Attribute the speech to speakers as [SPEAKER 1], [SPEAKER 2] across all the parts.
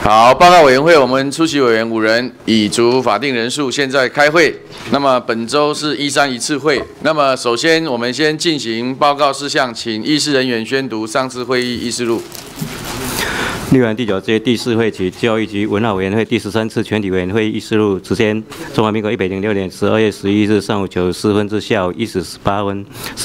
[SPEAKER 1] 好，报告委员会，我们出席委员5人，已足法定人数，现在开会。那么本周是1-3一次会。那么首先，我们先进行报告事项，请议事人员宣读上次会议议事录。
[SPEAKER 2] 立法院第9届第4会及教育及文化委员会第13次全体委员会议事录，之前中华民国106年12月11日上午9时4分至下午1时18分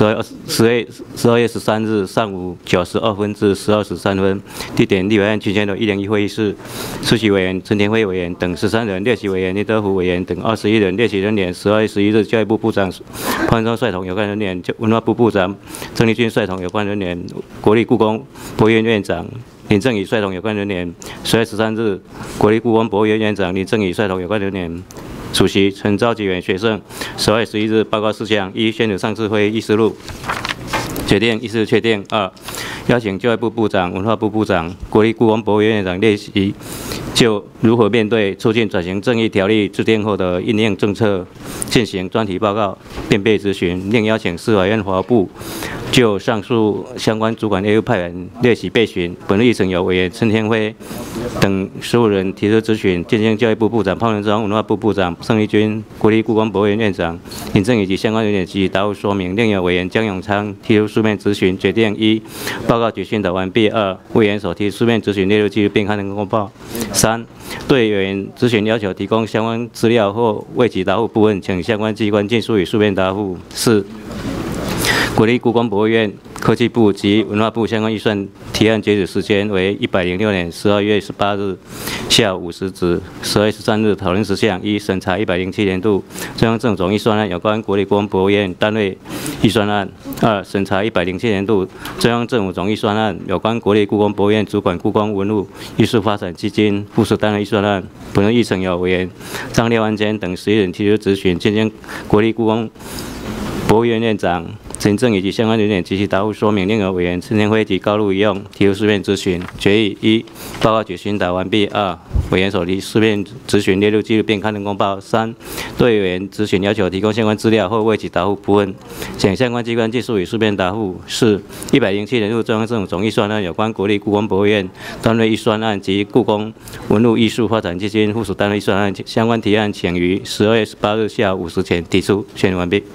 [SPEAKER 2] ，12月13日上午9时2分至12时3分，地点立法院区间的101会议室。出席委员陈田辉委员等13人，列席委员林德福委员等21人，列席人员12月11日教育部部长潘宗率同有关人员，文化部部长郑丽君率同有关人员，国立故宫博物院院长林正宇率同有关人员，10月13日，国立故宫博物院院长林正宇率同有关人员出席。陈召集员学生10月11日报告事项：一、宣读上次会议议事录。决定议事确定。2、邀请教育部部长、文化部部长、国立故宫博物院院长列席，就如何面对促进转型正义条例制定后的应用政策进行专题报告、辩备质询。另邀请司法院法务部就上述相关主管业务派员列席备询。本日议程由委员陈天辉等15人提出质询，进行教育部部长潘文忠、文化部部长郑丽君、国立故宫博物院院长林正宇及相关人员及答复说明。另有委员江永昌提出书面质询，决定：一、报告举宣导完毕；二、委员所提书面质询列入纪录并刊登公报；三、对委员质询要求提供相关资料或未及答复部分，请相关机关尽速以书面答复。4、国立故宫博物院、科技部及文化部相关预算提案截止时间为106年12月18日下午5时止。12月13日讨论事项：一、审查107年度中央政总预算案有关国立故宫博物院单位预算案；二、审查107年度中央政府总预算案有关国立故宫博物院主管故宫文物艺术发展基金附属单位预算案。本日议程有委员张廖安坚等11人提出质询，进行国立故宫博物院院长陈正宇及相关人员及其答复说明。另有委员陈天辉及高路一用提出书面质询，决议：一、报告举宣导完毕；二、委员所提书面质询列入纪录并刊登公报；三、对委员质询要求提供相关资料或未及答复部分，请相关机关尽速以书面答复。四、107年度中央政府总预算案有关国立故宫博物院单位预算案及故宫文物艺术发展基金附属单位预算案相关提案，请于12月18日下午5时前提出。宣读完毕。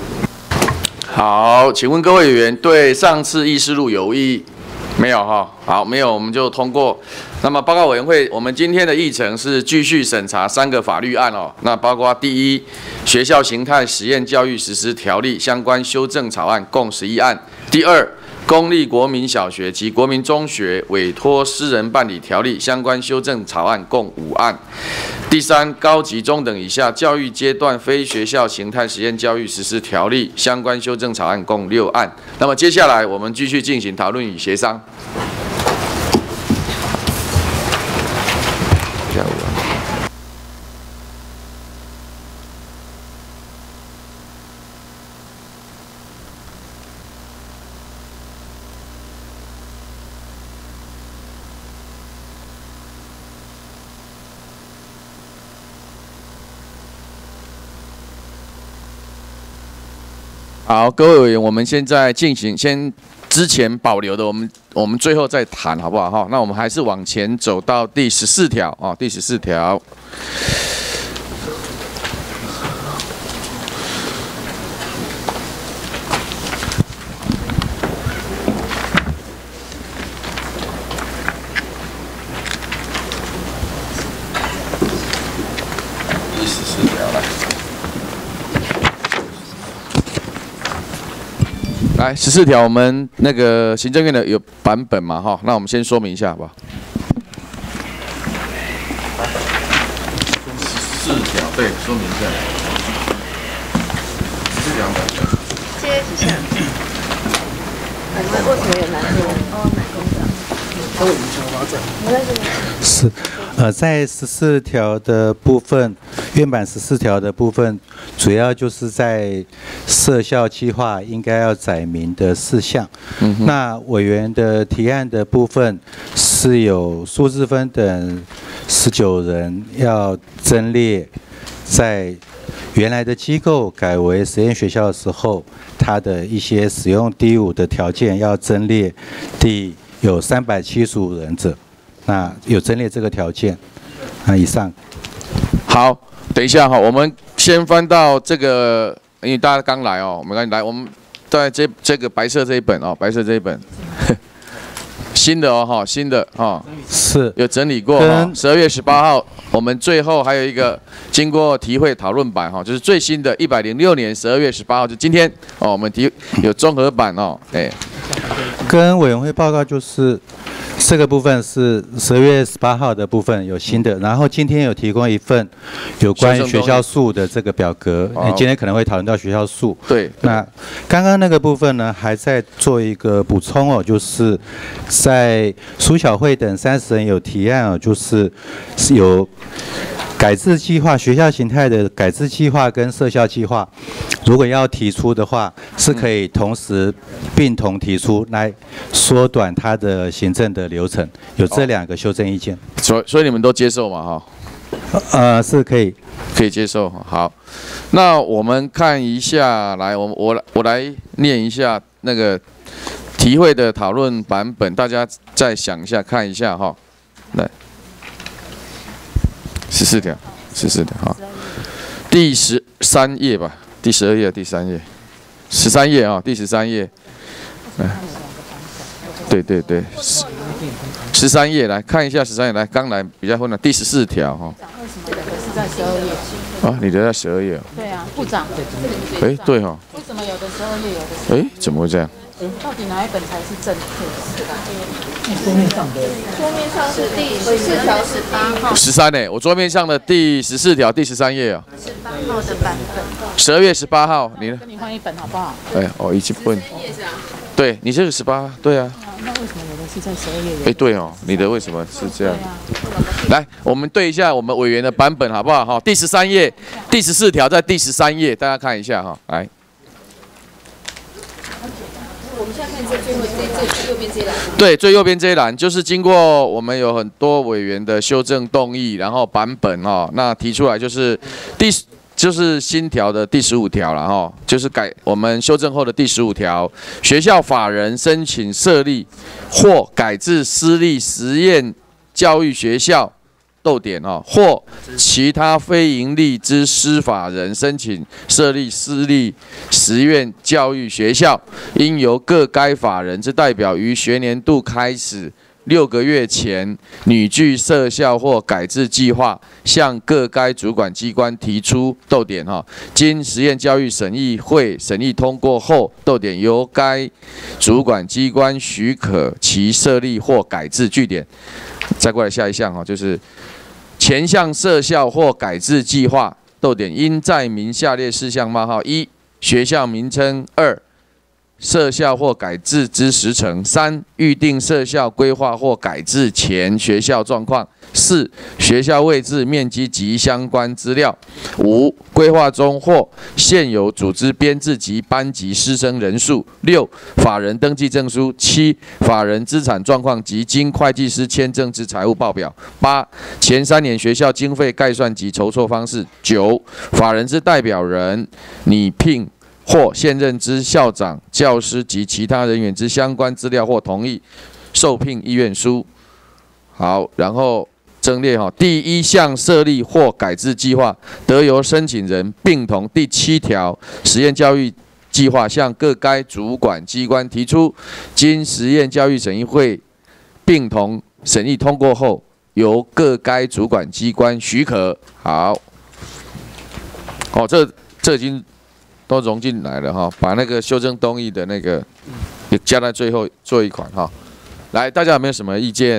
[SPEAKER 1] 好，请问各位委员对上次议事录有异议？没有哈，好，没有我们就通过。那么报告委员会，我们今天的议程是继续审查3个法律案哦。那包括第一，学校形态实验教育实施条例相关修正草案共11案；第二，公立国民小学及国民中学委托私人办理条例相关修正草案共5案；第三，高级中等以下教育阶段非学校形态实验教育实施条例相关修正草案共6案。那么接下来我们继续进行讨论与协商。好，各位委员，我们现在进行之前保留的，我们最后再谈，好不好？哈，那我们还是往前走到第14条啊，第14条。第14条来，14条，我们那个行政院的有版本嘛？哈，那我们先说明一下，好不好？14条，对，说明一下。14条版本。
[SPEAKER 3] 这些是想，我们为什么有男生？哦，男工的。跟我们讲法长。没关系。
[SPEAKER 4] 是，在14条的部分，原版14条的部分，主要就是在设校计划应该要载明的事项。那委员的提案的部分是有苏志芬等19人要增列在原来的机构改为实验学校的时候，它的一些使用第5的条件要增列有375人者。 那有增列这个条件。以上。
[SPEAKER 1] 好，等一下哈，我们先翻到这个，因为大家刚来哦，我们刚来，我们在这个白色这一本哦，白色这一本。新的哦，哈，新的哈，
[SPEAKER 4] 是
[SPEAKER 1] 有整理过哈。12月18号，我们最后还有一个经过题会讨论版哈，就是最新的106年12月18号，就今天哦，我们有综合版哦，哎，
[SPEAKER 4] 跟委员会报告就是这个部分是12月18号的部分有新的，然后今天有提供一份有关于学校数的这个表格，今天可能会讨论到学校数。
[SPEAKER 1] 对，
[SPEAKER 4] 那刚刚那个部分呢，还在做一个补充哦，就是在苏小慧等30人有提案哦，就是有改制计划、学校形态的改制计划跟社校计划，如果要提出的话，是可以同时并同提出来缩短它的行政的流程，有这2个修正意见。
[SPEAKER 1] 所以你们都接受嘛哈？
[SPEAKER 4] 是可以
[SPEAKER 1] 接受。好，那我们看一下，来，我来念一下那个题会的讨论版本，大家再想一下，看一下哈。来，14条哈，第13页吧，第12页、第3页，13页啊，第13页，对，13页来看一下13页，来，刚来比较混乱，第14条哈。
[SPEAKER 3] 在12页。
[SPEAKER 1] 啊，你的在12页。对
[SPEAKER 3] 啊，部长。
[SPEAKER 1] 哎，对哈。
[SPEAKER 3] 为什么有的12页，有的？
[SPEAKER 1] 哎，怎么会这样？
[SPEAKER 3] 到底哪一本才是正确的？桌面上是第14条18号。
[SPEAKER 1] 13呢？我桌面上的第14条第13页啊。
[SPEAKER 3] 18号的版本。
[SPEAKER 1] 12月18号，你呢？
[SPEAKER 3] 跟你换一本好不好？
[SPEAKER 1] 哎，已经问。对你这个18，对啊。
[SPEAKER 3] 那为什么有的是在12页？
[SPEAKER 1] 哎，对哦，你的为什么是这样？来，我们对一下我们委员的版本好不好？哈，第13页，第14条在第13页，大家看一下哈，来。
[SPEAKER 3] 我们现在看最右边这一栏。
[SPEAKER 1] 对，最右边这一栏就是经过我们有很多委员的修正动议，然后版本哦，那提出来就是就是新条的第15条了哈，就是我们修正后的第15条，学校法人申请设立或改制私立实验教育学校。逗点哦，或其他非营利之司法人申请设立私立实验教育学校，应由各该法人之代表于学年度开始6个月前拟具设校或改制计划，向各该主管机关提出逗点哈，经实验教育审议会审议通过后，逗点由该主管机关许可其设立或改制据点。再过来下一项哈，就是前项设校或改制计划，逗点应载明下列事项：冒号1、学校名称；2、设校或改制之时程；3、预定设校规划或改制前学校状况；4、学校位置、面积及相关资料；5、规划中或现有组织编制及班级师生人数；6、法人登记证书；7、法人资产状况及经会计师签证之财务报表；8、前3年学校经费概算及筹措方式；9、法人之代表人拟聘或现任之校长、教师及其他人员之相关资料或同意受聘意愿书。好，然后增列哈，第1项设立或改制计划，得由申请人并同第7条实验教育计划向各该主管机关提出，经实验教育审议会并同审议通过后，由各该主管机关许可。好，哦，这已经都融进来了哈，把那个修正动议的那个也加在最后做一款哈。来，大家有没有什么意见？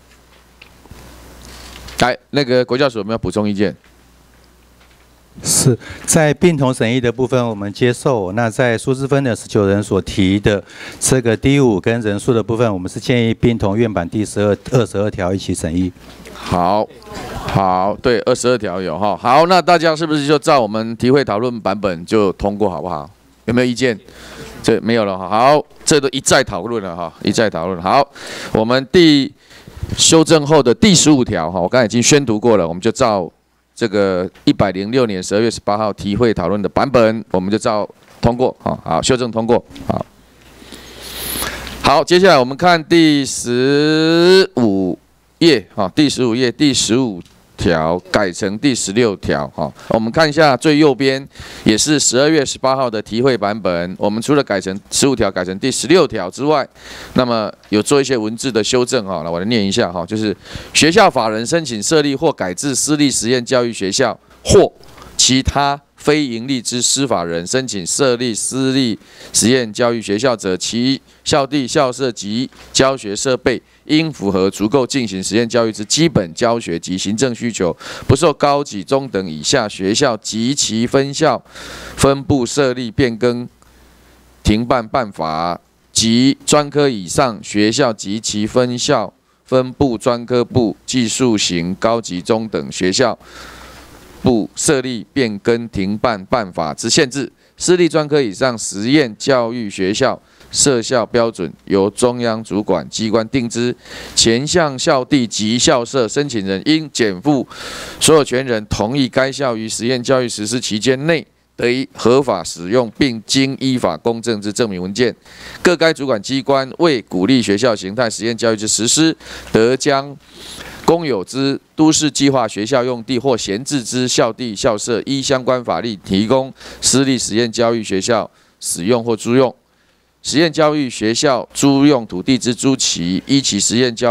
[SPEAKER 1] 来，那个国教署有没有补充意见？
[SPEAKER 4] 是在并同审议的部分，我们接受。那在苏志芬的19人所提的这个第5跟人数的部分，我们是建议并同院版第22条一起审议。
[SPEAKER 1] 好，对，22条有哈。好，那大家是不是就照我们题会讨论版本就通过好不好？有没有意见？这没有了哈。好，这都一再讨论了哈，一再讨论。好，我们修正后的第15条哈，我刚才已经宣读过了，我们就照这个106年12月18号题会讨论的版本，我们就照通过啊。好，修正通过。好，接下来我们看第15 页哈，第15页第15条改成第16条哈。我们看一下最右边，也是12月18号的题会版本。我们除了改成15条改成第16条之外，那么有做一些文字的修正哈。来，我来念一下哈，就是学校法人申请设立或改制私立实验教育学校或其他非营利之司法人申请设立私立实验教育学校者，其校地、校舍及教学设备应符合足够进行实验教育之基本教学及行政需求，不受高级、中等以下学校及其分校、分部设立、变更、停办办法及专科以上学校及其分校、分部、专科部、技术型高级、中等学校部设立、变更、停办办法之限制。私立专科以上实验教育学校设校标准由中央主管机关定之，前项校地及校舍申请人应减负所有权人同意该校于实验教育实施期间内得以合法使用并经依法公证之证明文件。各该主管机关为鼓励学校形态实验教育之实施，得将公有之都市计划学校用地或闲置之校地、校舍，依相关法律提供私立实验教育学校使用或租用。实验教育学校租用土地之租期，依其实验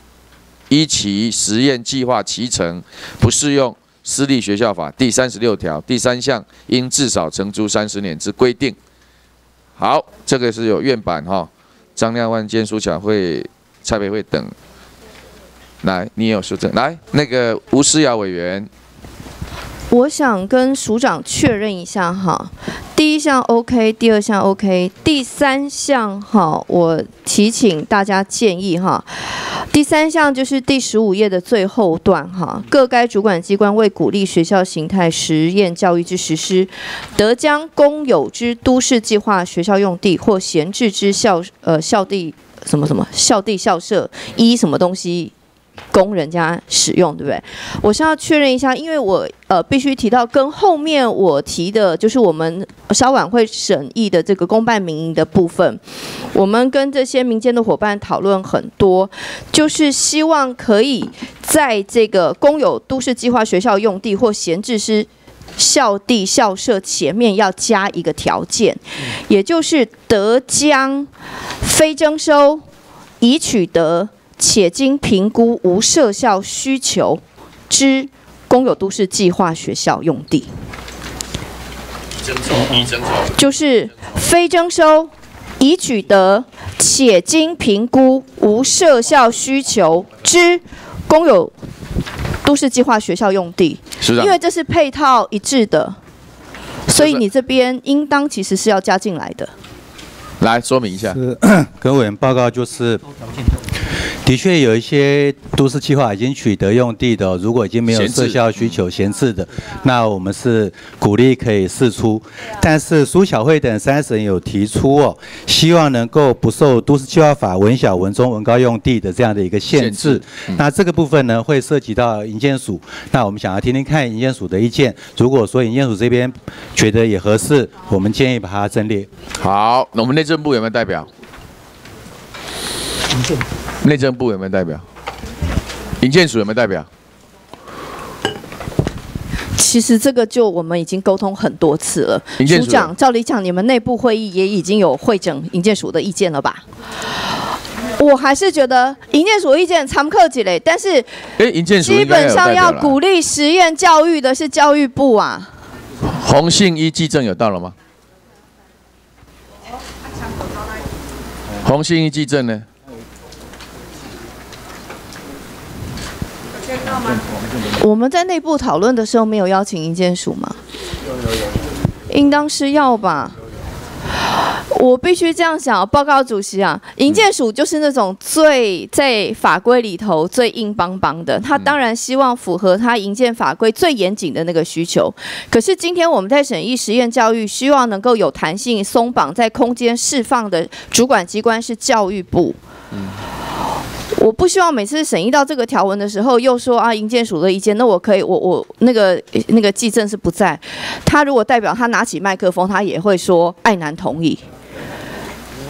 [SPEAKER 1] 计划期程，不适用私立学校法第36条第3项应至少承租30年之规定。好，这个是有院版哈，张亮万、监苏巧慧、蔡培慧等。来，你也有修正。来，那个吴思瑶委员，
[SPEAKER 3] 我想跟署长确认一下哈，第一项 OK， 第二项 OK， 第三项哈，我提请大家建议哈。第三项就是第15页的最后段哈，各该主管机关为鼓励学校形态实验教育之实施，得将公有之都市计划学校用地或闲置之校地什么校地校舍依什么东西供人家使用，对不对？我是要确认一下，因为我必须提到跟后面我提的，就是我们稍晚会审议的这个公办民营的部分，我们跟这些民间的伙伴讨论很多，就是希望可以在这个公有都市计划学校用地或闲置之校地校舍前面要加一个条件，也就是得将非征收已取得且经评估无设校需求之公有都市计划学校用地，就是非征收已取得且经评估无设校需求之公有都市计划学校用地，因为这是配套一致的，所以你这边应当其实是要加进来的。
[SPEAKER 1] 来说明一下。
[SPEAKER 4] 跟委员报告就是。的确有一些都市计划已经取得用地的，如果已经没有设校需求闲置的，那我们是鼓励可以释出。但是苏巧慧等3审有提出希望能够不受都市计划法文小、文中、文高用地的这样的一个限制。那这个部分呢，会涉及到营建署。那我们想要听听看营建署的意见。如果说营建署这边觉得也合适，我们建议把它增列。
[SPEAKER 1] 好，那我们内政部有没有代表？内政部有没有代表？营建署有没有代表？
[SPEAKER 3] 其实这个就我们已经沟通很多次了。署长，照理讲，你们内部会议也已经有会诊营建署的意见了吧？我还是觉得营建署意见参考几类，但是基本上要鼓励实验教育的是教育部啊。
[SPEAKER 1] 洪信一技正有到了吗？洪信一技正呢？
[SPEAKER 3] 我们在内部讨论的时候没有邀请营建署吗？应当是要吧。我必须这样想，报告主席啊，营建署就是那种最在法规里头最硬邦邦的，他当然希望符合他营建法规最严谨的那个需求。可是今天我们在审议实验教育，希望能够有弹性松绑，在空间释放的主管机关是教育部。我不希望每次审议到这个条文的时候，又说啊营建署的意见，那我可以，我那个技正是不在，他如果代表他拿起麦克风，他也会说爱男同意。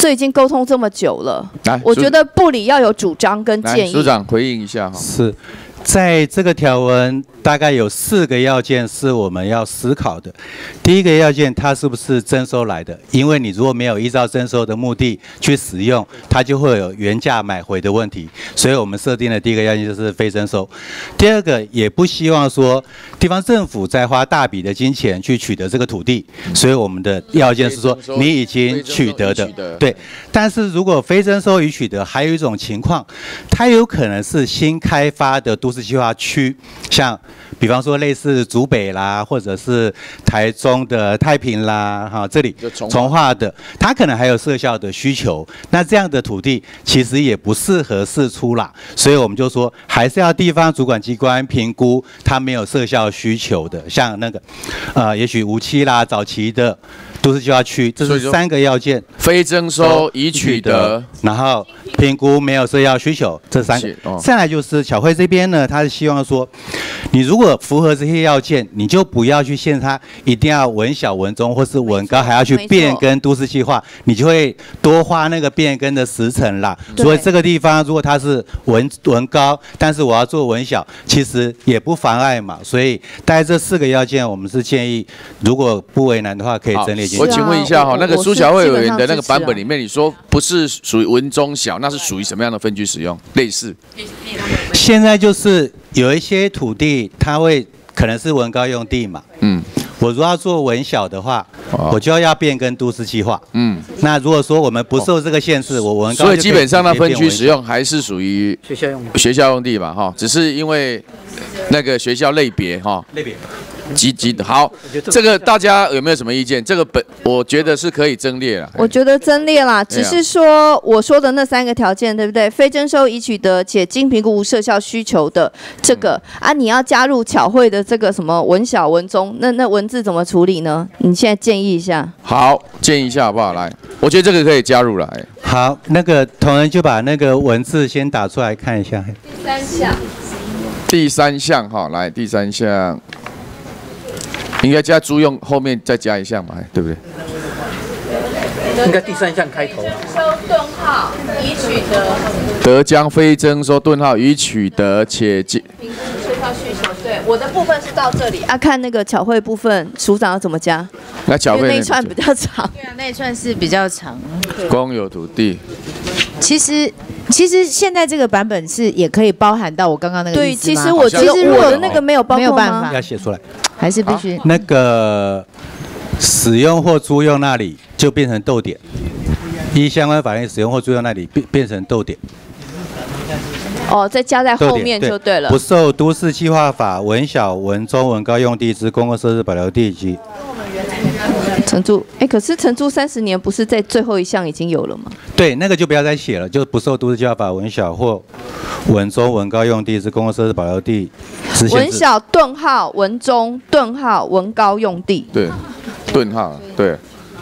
[SPEAKER 3] 这已经沟通这么久了，我觉得部里要有主张跟建议。
[SPEAKER 1] 署长回应一下哈。
[SPEAKER 4] 是，在这个条文大概有4个要件是我们要思考的。第一个要件，它是不是征收来的？因为你如果没有依照征收的目的去使用，它就会有原价买回的问题。所以我们设定的第一个要件就是非征收。第二个，也不希望说地方政府在花大笔的金钱去取得这个土地，所以我们的要件是说你已经取得的，对。但是如果非征收已取得，还有一种情况，它有可能是新开发的都市计划区，像比方说类似竹北啦，或者是台中的太平啦，哈，这里从化的，它可能还有社校的需求，那这样的土地其实也不适合释出啦，所以我们就说还是要地方主管机关评估它没有社校需求的，像那个也许无期啦、早期的都市计划区，这是3个要件：
[SPEAKER 1] 非征收已取得，
[SPEAKER 4] 然后评估没有社校需求，这3个。再来就是巧慧这边呢，他是希望说，你如果符合这些要件，你就不要去限它一定要文小、文中或是文高，还要去变更都市计划，你就会多花那个变更的时程啦。所以这个地方如果它是文高，但是我要做文小，其实也不妨碍嘛。所以大概这4个要件，我们是建议，如果不为难的话，可以整理进去。
[SPEAKER 1] 我请问一下哈，那个苏巧慧委员的那个版本里面，你说不是属于文中小，那是属于什么样的分区使用？类似？
[SPEAKER 4] 现在就是有一些土地，它会可能是文高用地嘛。我如果要做文小的话，我就要变更都市计划。那如果说我们不受这个限制，我文高，
[SPEAKER 1] 所以基本上那分区使用还是属于学校用地嘛，哈，只是因为那个学校类别哈。好，这个大家有没有什么意见？这个我觉得是可以增列了。
[SPEAKER 3] 我觉得增列啦，只是说我说的那3个条件，对不对？非征收已取得且经评估无社校需求的这个你要加入巧慧的这个什么文小、文中，那文字怎么处理呢？你现在建议一下。
[SPEAKER 1] 好，建议一下好不好？来，我觉得这个可以加入来。
[SPEAKER 4] 好，那个同仁就把那个文字先打出来看一下。
[SPEAKER 1] 第3项哈，来第3项。应该加租用，后面再加一项嘛，对不对？
[SPEAKER 5] 应该第3项开头。
[SPEAKER 3] 收顿号已取得。
[SPEAKER 1] 得将非征收顿号已取得且评估社校需求。
[SPEAKER 3] 对，我的部分是到这里看那个巧慧部分，署长要怎么加？
[SPEAKER 1] 那巧慧
[SPEAKER 3] 那一串比较长。
[SPEAKER 6] 对啊，那一串是比较长。
[SPEAKER 1] 公有土地。
[SPEAKER 6] 其实现在这个版本是也可以包含到我刚刚那个意思吗？
[SPEAKER 3] 对，其实我觉得我的那个没有包括吗？
[SPEAKER 4] 要写出来，
[SPEAKER 6] 还是必须
[SPEAKER 4] 那个使用或租用那里就变成逗点，依相关法令使用或租用那里变成逗点。
[SPEAKER 3] 再加在后面就对了。
[SPEAKER 4] 不受都市计划法文小、文中、文高用地之公共设施保留地及
[SPEAKER 3] 承租，可是承租30年不是在最后一项已经有了吗？
[SPEAKER 4] 对，那个就不要再写了，就不受都市计划法文小或文中、文高用地之公共设施保留地之限制。
[SPEAKER 3] 文小顿号文中顿号文高用地。
[SPEAKER 1] 对，顿号对。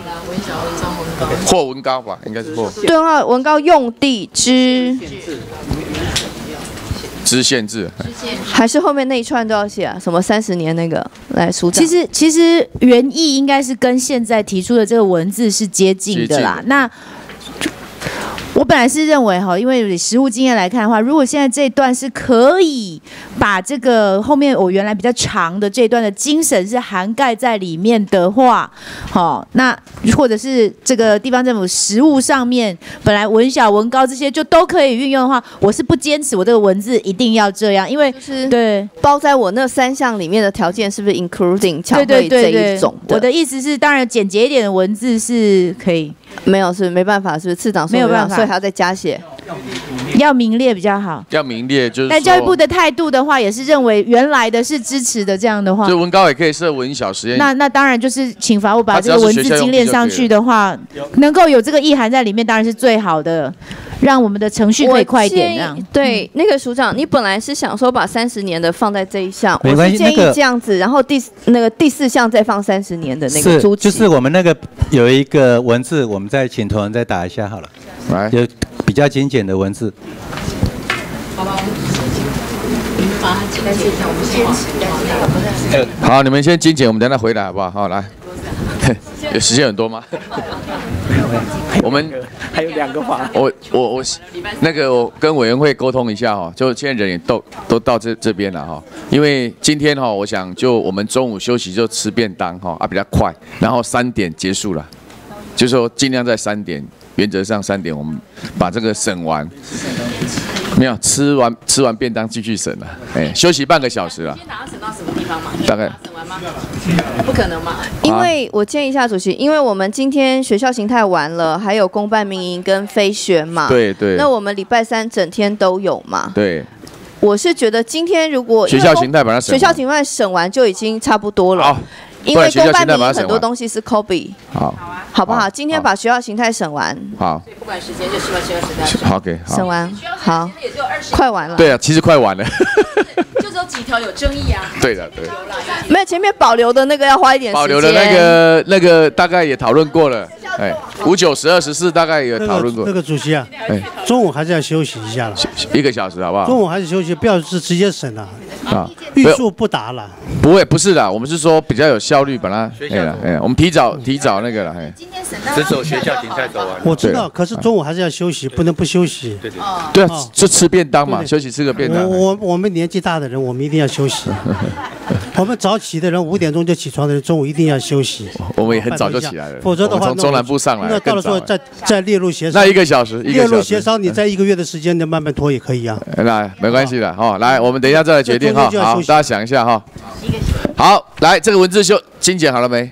[SPEAKER 1] 或文高吧，应该是或。
[SPEAKER 3] 顿号文高用地之
[SPEAKER 1] 限制。
[SPEAKER 3] 还是后面那一串都要写啊？什么30年那个？来，署长。
[SPEAKER 6] 其实原意应该是跟现在提出的这个文字是接近的啦。那我本来是认为因为实务经验来看的话，如果现在这一段是可以把这个后面我原来比较长的这一段的精神是涵盖在里面的话，那或者是这个地方政府实务上面本来文小文高这些就都可以运用的话，我是不坚持我这个文字一定要这样，因为对
[SPEAKER 3] 包在我那3项里面的条件是不是 including 巧慧这一种的？
[SPEAKER 6] 我的意思是，当然简洁一点的文字是可以。
[SPEAKER 3] 没有，是没办法，是不是次长说
[SPEAKER 6] 没有办法，
[SPEAKER 3] 所以还要再加写，
[SPEAKER 6] 要明列比较好。
[SPEAKER 1] 要明列就是。
[SPEAKER 6] 但教育部的态度的话，也是认为原来的是支持的，这样的话。
[SPEAKER 1] 所以文高也可以设文小实验。
[SPEAKER 6] 那当然就是请法务把这个文字精炼上去的话，能够有这个意涵在里面，当然是最好的，让我们的程序可以快一点。这样。
[SPEAKER 3] 对，那个署长，你本来是想说把30年的放在这一项，
[SPEAKER 4] 我
[SPEAKER 3] 是建议这样子，然后第4项再放30年的那个租期。
[SPEAKER 4] 就是我们那个有一个文字，我们再请同仁再打一下好了。
[SPEAKER 1] 来，
[SPEAKER 4] 有比较精简的文字。
[SPEAKER 1] 好，你们先精简，我们等下回来好不好？好，来。 有时间很多吗？我们
[SPEAKER 5] 还有2个法。
[SPEAKER 1] 我那个我跟委员会沟通一下哈，就现在人也都到这边了哈，因为今天哈，我想就我们中午休息就吃便当哈比较快，然后3点结束了，就说尽量在3点，原则上3点我们把这个审完。没有吃完便当继续审了，休息半个小时了。
[SPEAKER 7] 今天早上审到什么地方嘛？
[SPEAKER 1] 大概
[SPEAKER 7] 审完吗？不可能嘛？
[SPEAKER 3] 因为我建议一下主席，因为我们今天学校形态完了，还有公办民营跟非选嘛。
[SPEAKER 1] 对对。
[SPEAKER 3] 那我们礼拜3整天都有嘛？
[SPEAKER 1] 对。
[SPEAKER 3] 我是觉得今天如果
[SPEAKER 1] 学校形态把它审完，
[SPEAKER 3] 学校形态审完就已经差不多了。
[SPEAKER 1] 好。
[SPEAKER 3] 因为公办民营很多东西是 copy。
[SPEAKER 1] 好。
[SPEAKER 3] 好不好？今天把学校形态审完。
[SPEAKER 1] 好。
[SPEAKER 7] 不管时间就希望学校形态。
[SPEAKER 1] 好，给。
[SPEAKER 3] 审完。好。快完了。
[SPEAKER 1] 对啊，其实快完了。
[SPEAKER 7] 就只有几条有争议啊。
[SPEAKER 1] 对的，对。
[SPEAKER 3] 没有前面保留的那个要花一点时间。
[SPEAKER 1] 保留的那个大概也讨论过了。5、9、12、14大概也讨论过。
[SPEAKER 8] 那个主席啊，中午还是要休息一下了
[SPEAKER 1] ，1个小时好不好？
[SPEAKER 8] 中午还是休息，不要是直接审了。欲速不达了。
[SPEAKER 1] 不是的，我们是说比较有效率，把它我们提早那个了，
[SPEAKER 2] 只走学校形态走完。
[SPEAKER 8] 我知道，可是中午还是要休息，不能不休息。
[SPEAKER 1] 对啊，就吃便当嘛，休息吃个便当。
[SPEAKER 8] 我们年纪大的人，我们一定要休息。我们早起的人5点钟就起床的人，中午一定要休息。
[SPEAKER 1] 我们也很早就起来了，
[SPEAKER 8] 否则的话，
[SPEAKER 1] 从中南部上来，
[SPEAKER 8] 那到了时候再列入协商。
[SPEAKER 1] 那1个小时，
[SPEAKER 8] 列入协商，你在1个月的时间，你慢慢拖也可以啊。
[SPEAKER 1] 那没关系的哈，来，我们等一下再来决定哈。好，大家想一下哈。好，来这个文字精简好了没？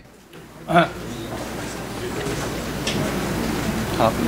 [SPEAKER 2] 好。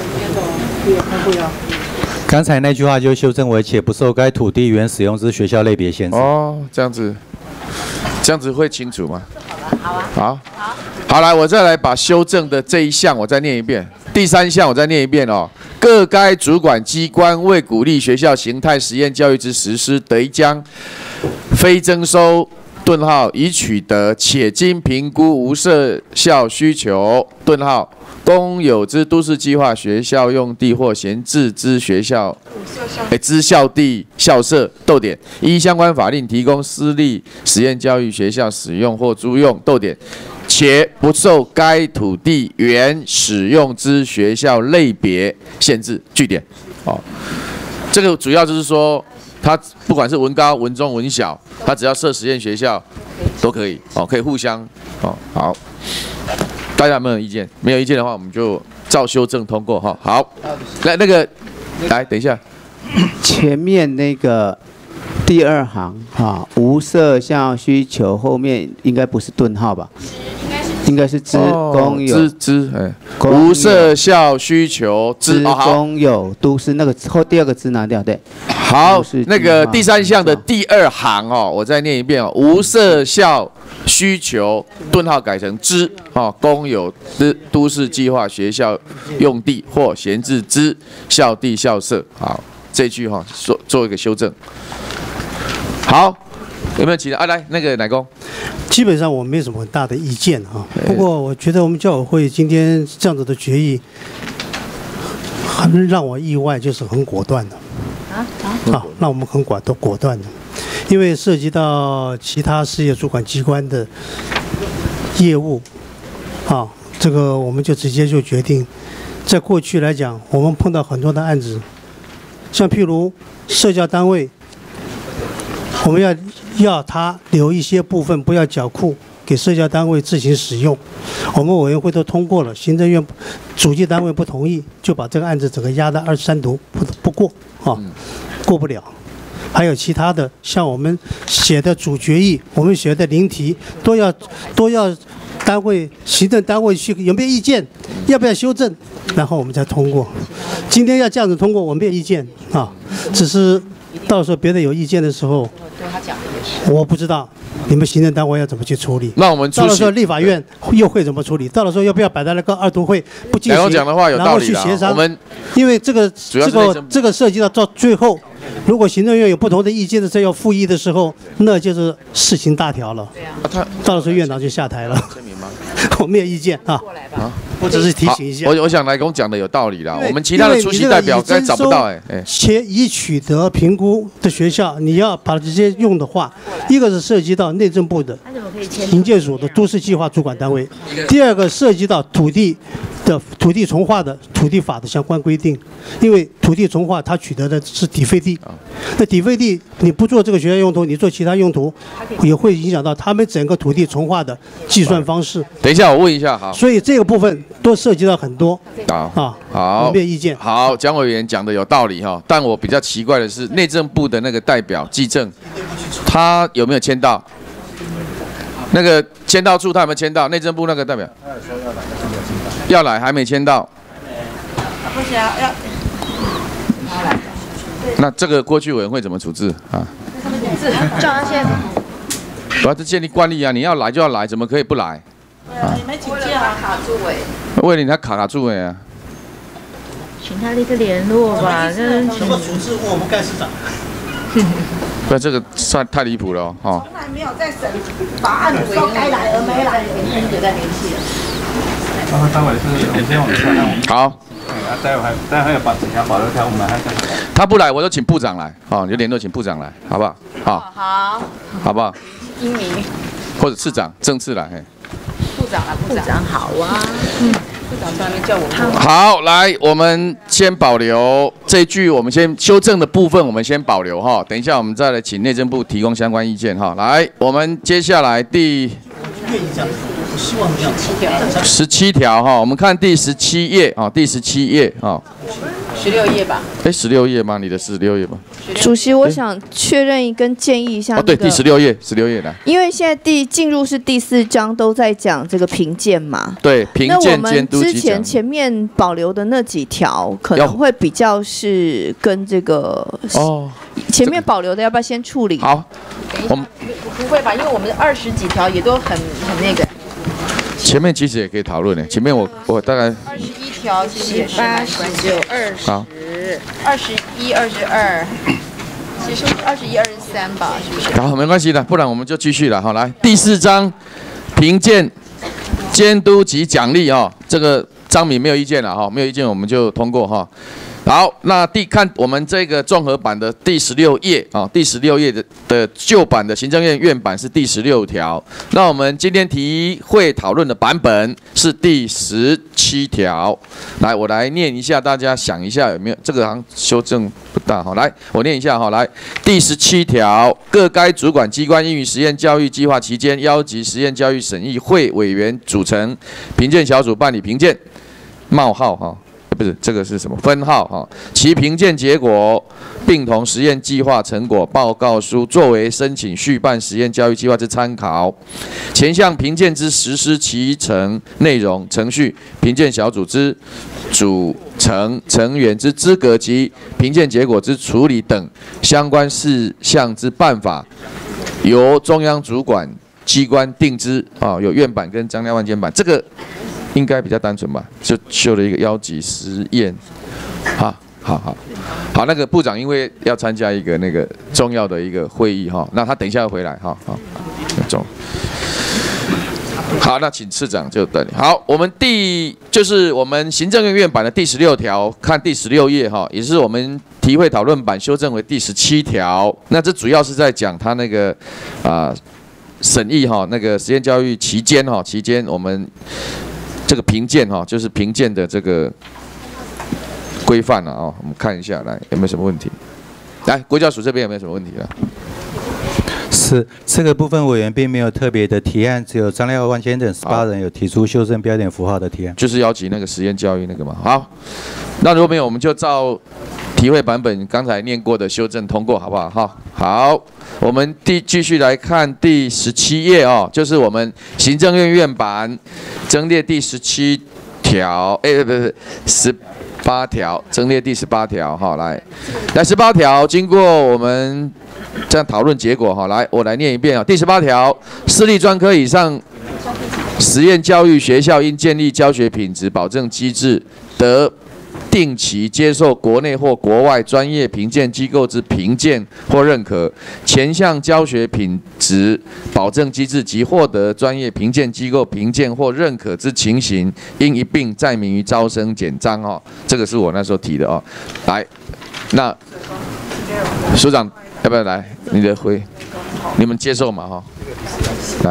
[SPEAKER 4] 刚才那句话就修正为且不受该土地原使用之学校类别限制。
[SPEAKER 1] 哦，这样子会清楚吗？好，来，我再来把修正的这一项我再念一遍。第3项我再念一遍哦。各该主管机关为鼓励学校形态实验教育之实施，得将非征收已取得且经评估无设校需求公有之都市计划学校用地或闲置之学校之校地校舍依相关法令提供私立实验教育学校使用或租用且不受该土地原使用之学校类别限制。句点。这个主要就是说，它不管是文高、文中、文小，它只要设实验学校都可以可以互相好。大家有没有意见？没有意见的话，我们就照修正通过哈。好，来等一下，
[SPEAKER 9] 前面那个第2行无设校需求后面应该不是顿号吧？应该是之公有
[SPEAKER 1] 无设校需求之
[SPEAKER 9] 公有都市那个后第2个字拿掉，对。
[SPEAKER 1] 好，那个第3项的第2行我再念一遍无设校需求改成之公有都市计划学校用地或闲置之校地校舍。好，这句做一个修正。好，有没有其他？来，那个乃公。
[SPEAKER 8] 基本上我没什么很大的意见啊，不过我觉得我们教委会今天这样子的决议，很让我意外，就是很果断的。让我们很果断的，因为涉及到其他事业主管机关的业务，这个我们就直接就决定。在过去来讲，我们碰到很多的案子，像譬如社教单位，我们要他留一些部分不要缴库给社教单位自行使用，我们委员会都通过了，行政院主计单位不同意，就把这个案子整个压到23读不过过不了。还有其他的，像我们写的主决议，我们写的临题都要行政单位去有没有意见，要不要修正，然后我们才通过。今天要这样子通过，我没有意见只是到时候别的有意见的时候，我不知道你们行政单位要怎么去处理。
[SPEAKER 1] 那我们
[SPEAKER 8] 到了时候立法院又会怎么处理？到了时候要不要摆在那个2读会不进行？
[SPEAKER 1] 讲的话有道理，
[SPEAKER 8] 然后去协商。
[SPEAKER 1] 我们
[SPEAKER 8] 因为这个涉及到最后，如果行政院有不同的意见的时候要复议的时候，那就是事情大条了。到了时候院长就下台了。我没有意见我只是提醒一下。
[SPEAKER 1] 我想来跟我讲的有道理啦。我们其他的出席代表该找不到
[SPEAKER 8] 且已取得评估的学校，你要把这些用的话，一个是涉及到内政部的营建署的都市计划主管单位。第二个涉及到土地重划的土地法的相关规定，因为土地重划它取得的是底费地，那底费地你不做这个学校用途，你做其他用途，也会影响到他们整个土地重划的计算方式。
[SPEAKER 1] 等一下，我问一下，好。
[SPEAKER 8] 所以这个部分都涉及到很多
[SPEAKER 1] 好，
[SPEAKER 8] 没有意见。
[SPEAKER 1] 好，蒋委员讲的有道理哈，但我比较奇怪的是，内政部的那个代表技政，他有没有签到？那个签到处他有没有签到？内政部那个代表要来，还没签到。
[SPEAKER 7] 不行，要。
[SPEAKER 1] 那这个过去委员会怎么处置啊？
[SPEAKER 7] 照他现在。
[SPEAKER 1] 我要是建立惯例啊，你要来就要来，怎么可以不来？
[SPEAKER 7] 你们请假啊，卡住哎。
[SPEAKER 1] 为了他卡住哎啊。
[SPEAKER 6] 请他立刻联络吧。
[SPEAKER 8] 怎么处置我们干事长？
[SPEAKER 1] 不，这个算太离谱了哦。
[SPEAKER 7] 从来没有在审法案的时候该来而没来，有在联系了。
[SPEAKER 10] 待会是连线我们看看。
[SPEAKER 1] 好。
[SPEAKER 10] 待会有把整条保留条我们还在。
[SPEAKER 1] 他不来，我就请部长来，哦，就联络请部长来，好不好？
[SPEAKER 7] 好，
[SPEAKER 1] 好不好？
[SPEAKER 7] 英明。
[SPEAKER 1] 或者次长正次来，
[SPEAKER 7] 部长啊，部长好啊。部长从来没叫我。
[SPEAKER 1] 好，来，我们先保留这一句，我们先修正的部分，我们先保留哈。等一下我们再来请内政部提供相关意见哈。来，我们接下来17条哈，我们看第17页啊，第17页啊。
[SPEAKER 7] 16页吧。
[SPEAKER 1] 16页吗？你的16页吧。
[SPEAKER 3] 主席，我想确认跟建议一下。
[SPEAKER 1] 对，第16页来。
[SPEAKER 3] 因为现在进入是第4章，都在讲这个评鉴嘛。
[SPEAKER 1] 对，评鉴监督及奖励。
[SPEAKER 3] 那我们之前前面保留的那几条，可能会比较是跟这个前面保留的，要不要先处理？
[SPEAKER 1] 好，
[SPEAKER 7] 我们不会吧？因为我们20几条也都很那个。
[SPEAKER 1] 前面其实也可以讨论的，前面我大概
[SPEAKER 7] 21条其实也是18、19、20、
[SPEAKER 1] 好
[SPEAKER 7] 21、22，其实21、23吧，是不是？
[SPEAKER 1] 好，没关系的，不然我们就继续了。好，来第4章，评鉴、监督及奖励哈，这个章名没有意见了哈，没有意见我们就通过哈。好，那看我们这个综合版的第16页啊，第16页的旧版的行政院院版是第16条。那我们今天提会讨论的版本是第17条。来，我来念一下，大家想一下有没有这个好像修正不大哈。来，我念一下哈。来，第17条，各该主管机关应于实验教育计划期间，邀集实验教育审议会委员组成评鉴小组办理评鉴。冒号哈。不是这个是什么分号哈？其评鉴结果并同实验计划成果报告书作为申请续办实验教育计划之参考。前项评鉴之实施期程、内容、程序、评鉴小组之组成成员之资格及评鉴结果之处理等相关事项之办法，由中央主管机关定之啊，有院版跟张廖万监版这个。应该比较单纯吧，就修了一个邀集实验，好，那个部长因为要参加一个那个重要的一个会议哈，那他等一下要回来哈，好，那请次长就等。好，我们就是我们行政院院版的第16条，看第16页哈，也是我们提会讨论版修正为第17条。那这主要是在讲他那个审议哈，那个实验教育期间我们。这个评鉴哈，就是评鉴的这个规范了啊，我们看一下来有没有什么问题？来，国教署这边有没有什么问题啊？
[SPEAKER 4] 是这个部分委员并没有特别的提案，只有张廖万先等18人有提出修正标点符号的提案，
[SPEAKER 1] 就是邀集那个实验教育那个嘛。好，那如果没有，我们就照提会版本刚才念过的修正通过，好不好？好，我们继续来看第17页哦，就是我们行政院院版增列第17条，不是18条，增列第18条哈，来18条，经过我们这样讨论结果哈，来我来念一遍啊，第18条，私立专科以上实验教育学校应建立教学品质保证机制，得定期接受国内或国外专业评鉴机构之评鉴或认可，前项教学品质保证机制及获得专业评鉴机构评鉴或认可之情形，应一并载明于招生简章哦。这个是我那时候提的哦。来，那署长要不要来？你们接受嘛哈？来。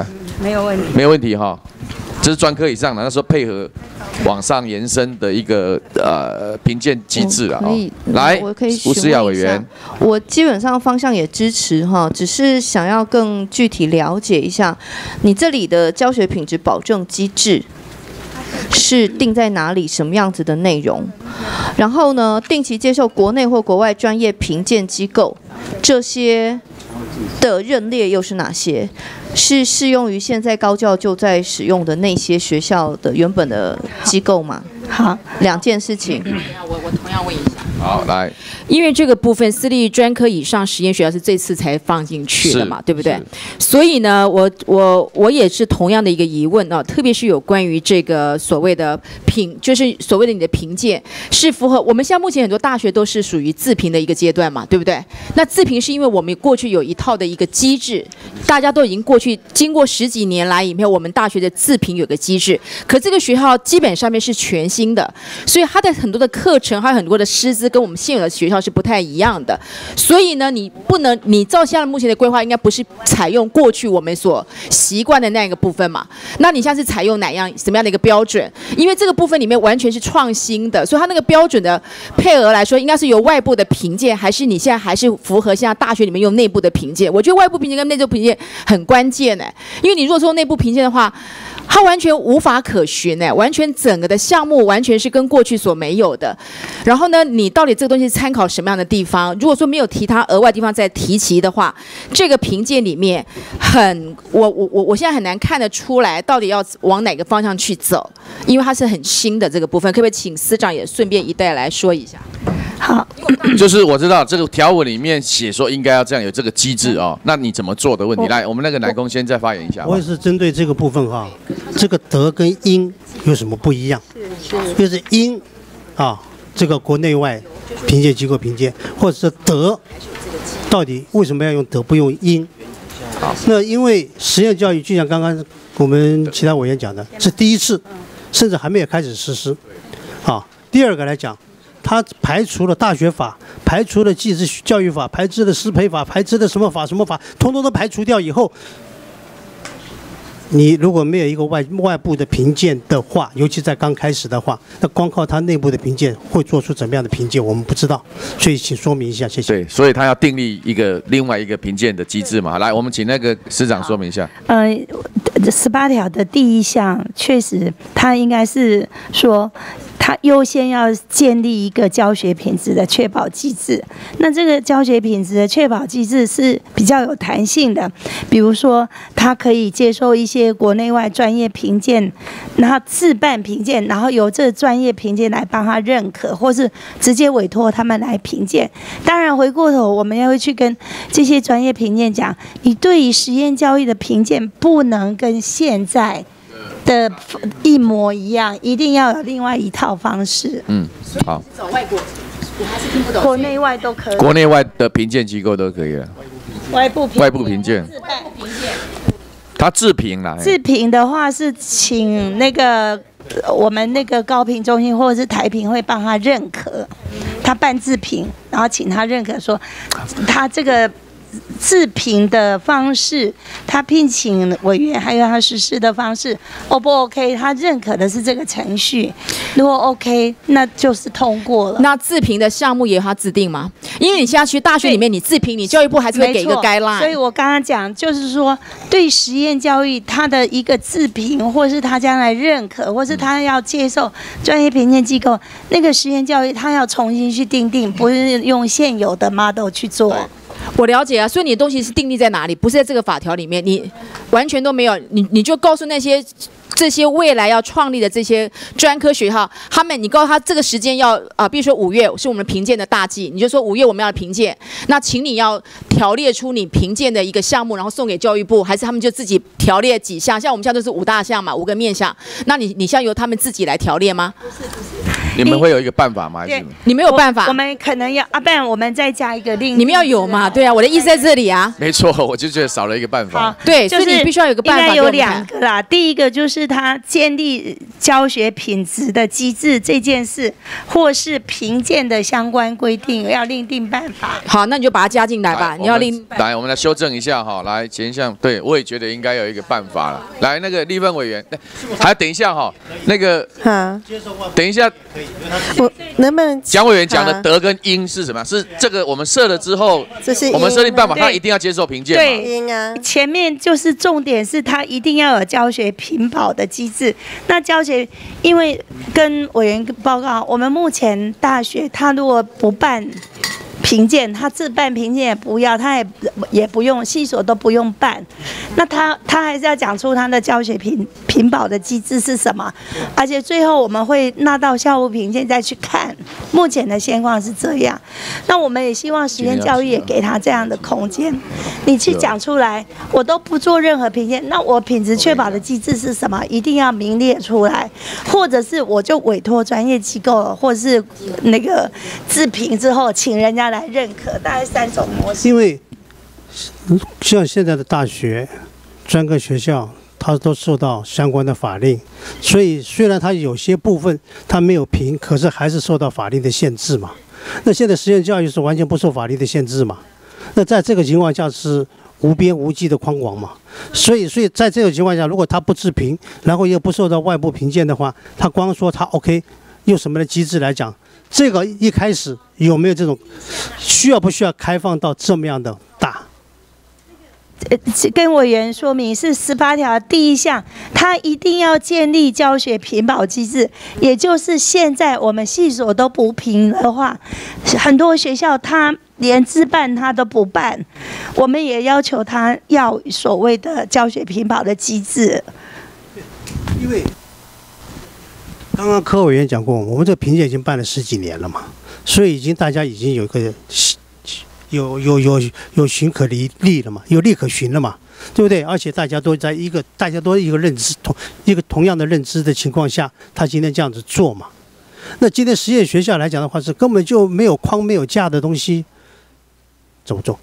[SPEAKER 11] 没有问题。
[SPEAKER 1] 没有问题哈。这是专科以上的，那时候配合往上延伸的一个评鉴机制了。
[SPEAKER 3] 可以，
[SPEAKER 1] 来，
[SPEAKER 3] 我可以
[SPEAKER 1] 吴思雅委员，
[SPEAKER 3] 我基本上方向也支持哈，只是想要更具体了解一下，你这里的教学品质保证机制是定在哪里，什么样子的内容？然后呢，定期接受国内或国外专业评鉴机构这些的认列又是哪些？是适用于现在高教就在使用的那些学校的原本的机构吗？
[SPEAKER 11] 好，
[SPEAKER 3] 两件事情。
[SPEAKER 12] 我同样问一下。
[SPEAKER 1] 好，来，
[SPEAKER 12] 因为这个部分私立专科以上实验学校是这次才放进去的嘛，对不对？所以呢，我也是同样的一个疑问啊，特别是有关于这个所谓的就是所谓的你的评鉴是符合我们现在目前很多大学都是属于自评的一个阶段嘛，对不对？那自评是因为我们过去有一套的一个机制，大家都已经过去经过10几年来以后，我们大学的自评有个机制，可这个学校基本上面是全新的，所以它的很多的课程还有很多的师资跟我们现有的学校是不太一样的，所以呢，你照现在目前的规划，应该不是采用过去我们所习惯的那个部分嘛？那你现在是采用什么样的一个标准？因为这个部分里面完全是创新的，所以它那个标准的配额来说，应该是由外部的评鉴，还是你现在还是符合现在大学里面用内部的评鉴？我觉得外部评鉴跟内部评鉴很关键哎，因为你如果说内部评鉴的话，它完全无法可循哎，完全整个的项目完全是跟过去所没有的。然后呢，你到底这个东西参考什么样的地方？如果说没有提它额外地方再提齐的话，这个评鉴里面我现在很难看得出来到底要往哪个方向去走，因为它是很新的这个部分，可不可以请司长也顺便一带来说一下？
[SPEAKER 11] 好，
[SPEAKER 1] 就是我知道这个条文里面写说应该要这样有这个机制哦，那你怎么做的问题？来，我们那个南宫先再发言一下。
[SPEAKER 8] 我也是针对这个部分哈，这个德跟英有什么不一样？就是英啊，这个国内外评鉴机构评鉴，或者是德，到底为什么要用德不用英？那因为实验教育就像刚刚我们其他委员讲的，是第一次，甚至还没有开始实施。啊，第二个来讲，它排除了大学法，排除了技职教育法，排除了师培法，排除了什么法，统统都排除掉以后，你如果没有一个外部的评鉴的话，尤其在刚开始的话，那光靠它内部的评鉴会做出怎么样的评鉴，我们不知道，所以请说明一下，谢谢。
[SPEAKER 1] 对，所以他要订立另外一个评鉴的机制嘛。来，我们请那个司长说明一下。
[SPEAKER 11] 18条的第1项确实，它应该是说，它优先要建立一个教学品质的确保机制。那这个教学品质的确保机制是比较有弹性的，比如说，它可以接受一些国内外专业评鉴，然后自办评鉴，然后由这专业评鉴来帮他认可，或是直接委托他们来评鉴。当然，回过头我们要去跟这些专业评鉴讲，你对于实验教育的评鉴不能跟现在的一模一样，一定要有另外一套方式。
[SPEAKER 1] 好。
[SPEAKER 12] 走外国，我还是听不懂。
[SPEAKER 11] 国内外都可以。
[SPEAKER 1] 国内外的评鉴机构都可以了。外部评鉴。他自评啦。
[SPEAKER 11] 自评的话是请那个我们那个高评中心或者是台评会帮他认可，他办自评，然后请他认可说他这个自评的方式，他聘请委员还有他实施的方式 ，O 不 OK？ 他认可的是这个程序，如果 OK， 那就是通过了。
[SPEAKER 12] 那自评的项目也由他制定吗？因为你现在去大学里面，你自评，你教育部还是会给一个 guideline。
[SPEAKER 11] 所以我刚刚讲，就是说，对实验教育，他的一个自评，或是他将来认可，或是他要接受专业评鉴机构，那个实验教育，他要重新去定，不是用现有的 model 去做。
[SPEAKER 12] 我了解啊，所以你的东西是订立在哪里？不是在这个法条里面，你完全都没有，你就告诉这些未来要创立的这些专科学校，你告诉他这个时间要比如说5月是我们评鉴的大季，你就说5月我们要评鉴，那请你要条列出你评鉴的一个项目，然后送给教育部，还是他们就自己条列几项？像我们现在都是5大项嘛，5个面向，那你现在由他们自己来条列吗？不是。
[SPEAKER 1] 你们会有一个办法吗？还是
[SPEAKER 12] 你没有办法？
[SPEAKER 11] 我们可能要不然我们再加一个另。
[SPEAKER 12] 你们要有嘛？对啊，我的意思在这里啊。
[SPEAKER 1] 没错，我就觉得少了一个办法。
[SPEAKER 12] 对，所以你必须要有个办法。
[SPEAKER 11] 应该有2个啦。第一个就是他建立教学品质的机制这件事，或是评鉴的相关规定，要另定办法。
[SPEAKER 12] 好，那你就把它加进来吧。你要另
[SPEAKER 1] 来，我们来修正一下哈。来，前项，对我也觉得应该有一个办法了。来，那个立法委员，还等一下哈，那个等一下，
[SPEAKER 13] 我能不能
[SPEAKER 1] 蒋委员讲的德跟英是什么？是这个我们设了之后，我们设定办法，他一定要接受评鉴嘛？
[SPEAKER 11] 对，前面就是重点是他一定要有教学评保的机制。那教学，因为跟委员报告，我们目前大学他如果不办评鉴，他自办评鉴也不要，他也不用，系所都不用办。那他还是要讲出他的教学评保的机制是什么，而且最后我们会纳到校务评鉴再去看。目前的现况是这样，那我们也希望实验教育也给他这样的空间。你去讲出来，我都不做任何评鉴，那我品质确保的机制是什么？一定要明列出来，或者是我就委托专业机构，或者是那个自评之后，请人家来认可，大概3种模式。
[SPEAKER 8] 因为像现在的大学、专科学校，它都受到相关的法令，所以虽然它有些部分它没有评，可是还是受到法令的限制嘛。那现在实验教育是完全不受法律的限制嘛？那在这个情况下是无边无际的宽广嘛？所以在这个情况下，如果他不自评，然后又不受到外部评鉴的话，他光说他 OK， 用什么的机制来讲？这个一开始有没有这种不需要开放到这么样的大？
[SPEAKER 11] 跟委员说明是18条第1项，它一定要建立教学评保机制，也就是现在我们系所都不评的话，很多学校它连自办它都不办，我们也要求它要所谓的教学评保的机制。
[SPEAKER 8] 因为刚刚柯委员讲过，我们这评鉴已经办了10几年了嘛，所以大家已经有一个有循可立了嘛，有例可循了嘛，对不对？而且大家都一个认知同样的认知的情况下，他今天这样子做嘛。那今天实验学校来讲的话，是根本就没有框没有架的东西，怎么做？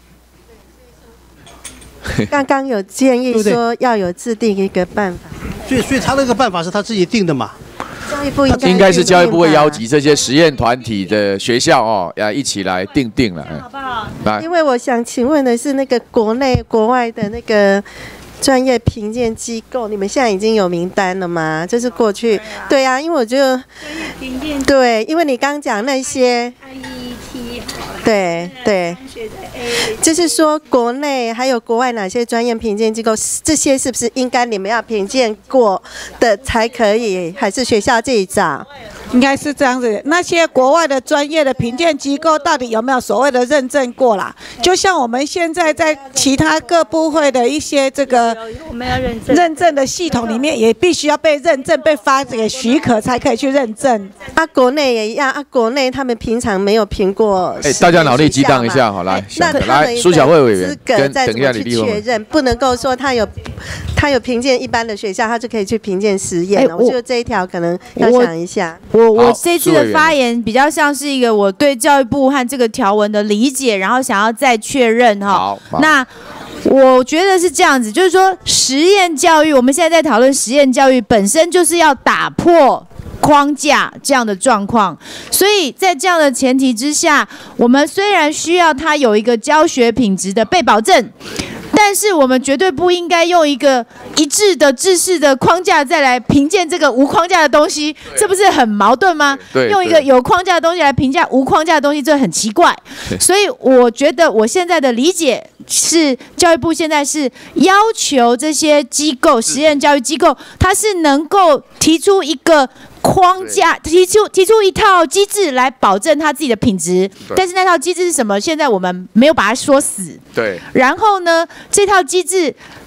[SPEAKER 13] 刚刚有建议说要有制定一个办法，
[SPEAKER 8] 所以他那个办法是他自己定的嘛。
[SPEAKER 13] 教育部
[SPEAKER 1] 应该是教育部会邀集这些实验团体的学校哦，要一起来定了，好不好？
[SPEAKER 13] 因为我想请问的是，那个国内国外的那个专业评鉴机构，你们现在已经有名单了吗？就是过去，对啊，因为我觉得，对，因为你刚讲那些。对，就是说国内还有国外哪些专业评鉴机构，这些是不是应该你们要评鉴过的才可以，还是学校自己找？
[SPEAKER 14] 应该是这样子，那些国外的专业的评鉴机构到底有没有所谓的认证过啦？就像我们现在在其他各部会的一些这个
[SPEAKER 11] 我们要认
[SPEAKER 14] 证的系统里面，也必须要被认证、被发这个许可才可以去认证。
[SPEAKER 13] 国内也一样国内他们平常没有评过。
[SPEAKER 1] 大家脑力激荡一下，好来，来，苏小慧委员跟等一下李立
[SPEAKER 13] 确认，不能够说他有评鉴一般的学校，他就可以去评鉴实验。我觉得这一条可能要想一下。
[SPEAKER 6] 我这次的发言比较像是一个我对教育部和这个条文的理解，然后想要再确认哈。那我觉得是这样子，就是说实验教育，我们现在在讨论实验教育本身就是要打破框架这样的状况，所以在这样的前提之下，我们虽然需要它有一个教学品质的被保证，但是我们绝对不应该用一个一致的制式的框架再来评鉴这个无框架的东西，这不是很矛盾吗？用一个有框架的东西来评价无框架的东西，这很奇怪。所以我觉得我现在的理解是，教育部现在是要求这些机构，实验教育机构，它是能够提出一个框架，提出一套机制来保证它自己的品质，但是那套机制是什么？现在我们没有把它说死。
[SPEAKER 1] 对。
[SPEAKER 6] 然后呢，这套机制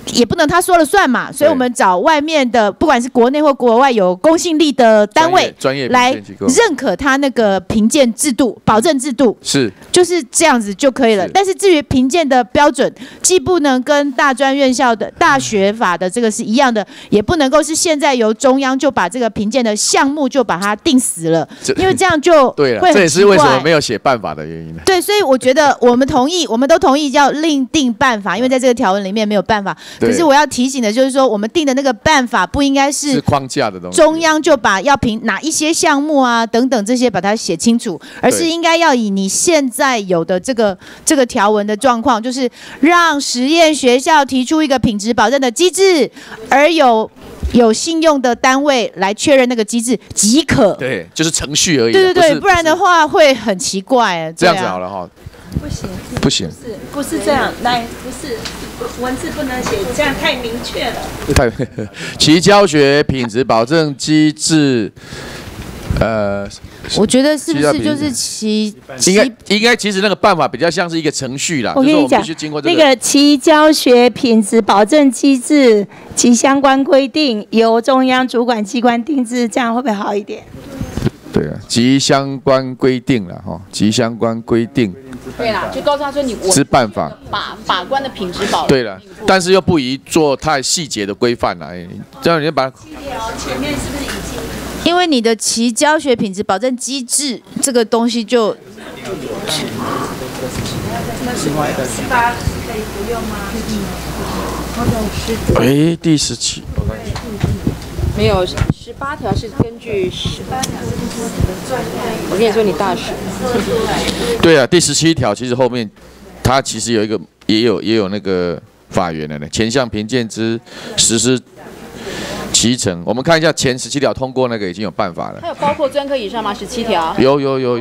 [SPEAKER 6] 也不能他说了算嘛，所以我们找外面的，不管是国内或国外有公信力的单位
[SPEAKER 1] 专业
[SPEAKER 6] 来认可他那个评鉴制度、保证制度，
[SPEAKER 1] 是
[SPEAKER 6] 就是这样子就可以了。但是至于评鉴的标准，既不能跟大专院校的大学法的这个是一样的，也不能够是现在由中央就把这个评鉴的项目就把它定死了，因为这样就
[SPEAKER 1] 对了，
[SPEAKER 6] 会很奇怪。
[SPEAKER 1] 这也是为什么没有写办法的原因。
[SPEAKER 6] 对，所以我觉得我们都同意要另定办法，因为在这个条文里面没有办法。可是我要提醒的就是说，我们定的那个办法不应该是
[SPEAKER 1] 框架的东西，
[SPEAKER 6] 中央就把要评哪一些项目啊等等这些把它写清楚，而是应该要以你现在有的这个条文的状况，就是让实验学校提出一个品质保证的机制，而有信用的单位来确认那个机制即可。
[SPEAKER 1] 对，就是程序而已。
[SPEAKER 6] 对对对，不然的话会很奇怪。
[SPEAKER 1] 这样子好了哈。
[SPEAKER 11] 不行，
[SPEAKER 1] 不行，
[SPEAKER 11] 不是这样，来，不是文字不能写，这样太明确了。
[SPEAKER 1] 其教学品质保证机制，
[SPEAKER 6] 我觉得是不是就是
[SPEAKER 1] 应该其实那个办法比较像是一个程序啦。
[SPEAKER 11] 我跟你讲，那个其教学品质保证机制及相关规定由中央主管机关定制，这样会不会好一点？
[SPEAKER 1] 对啊，及相关规定了哈，及相关规定。
[SPEAKER 12] 对啦，就告诉他说你
[SPEAKER 1] 是办法
[SPEAKER 12] 把关的品质保证。
[SPEAKER 1] 对了，但是又不宜做太细节的规范啦，这样你就把
[SPEAKER 11] 前面是不是已经？
[SPEAKER 6] 因为你的其教学品质保证机制这个东西就
[SPEAKER 11] 18可以不用吗？
[SPEAKER 1] 第17。
[SPEAKER 12] 没有18条是根据我跟你说，你大学。
[SPEAKER 1] 对啊，第17条其实后面它其实有一个也有那个法源的呢，前项评鉴之实施其程。我们看一下前17条通过那个已经有办法了。
[SPEAKER 12] 它有包括专科以上吗？17条。
[SPEAKER 1] 有。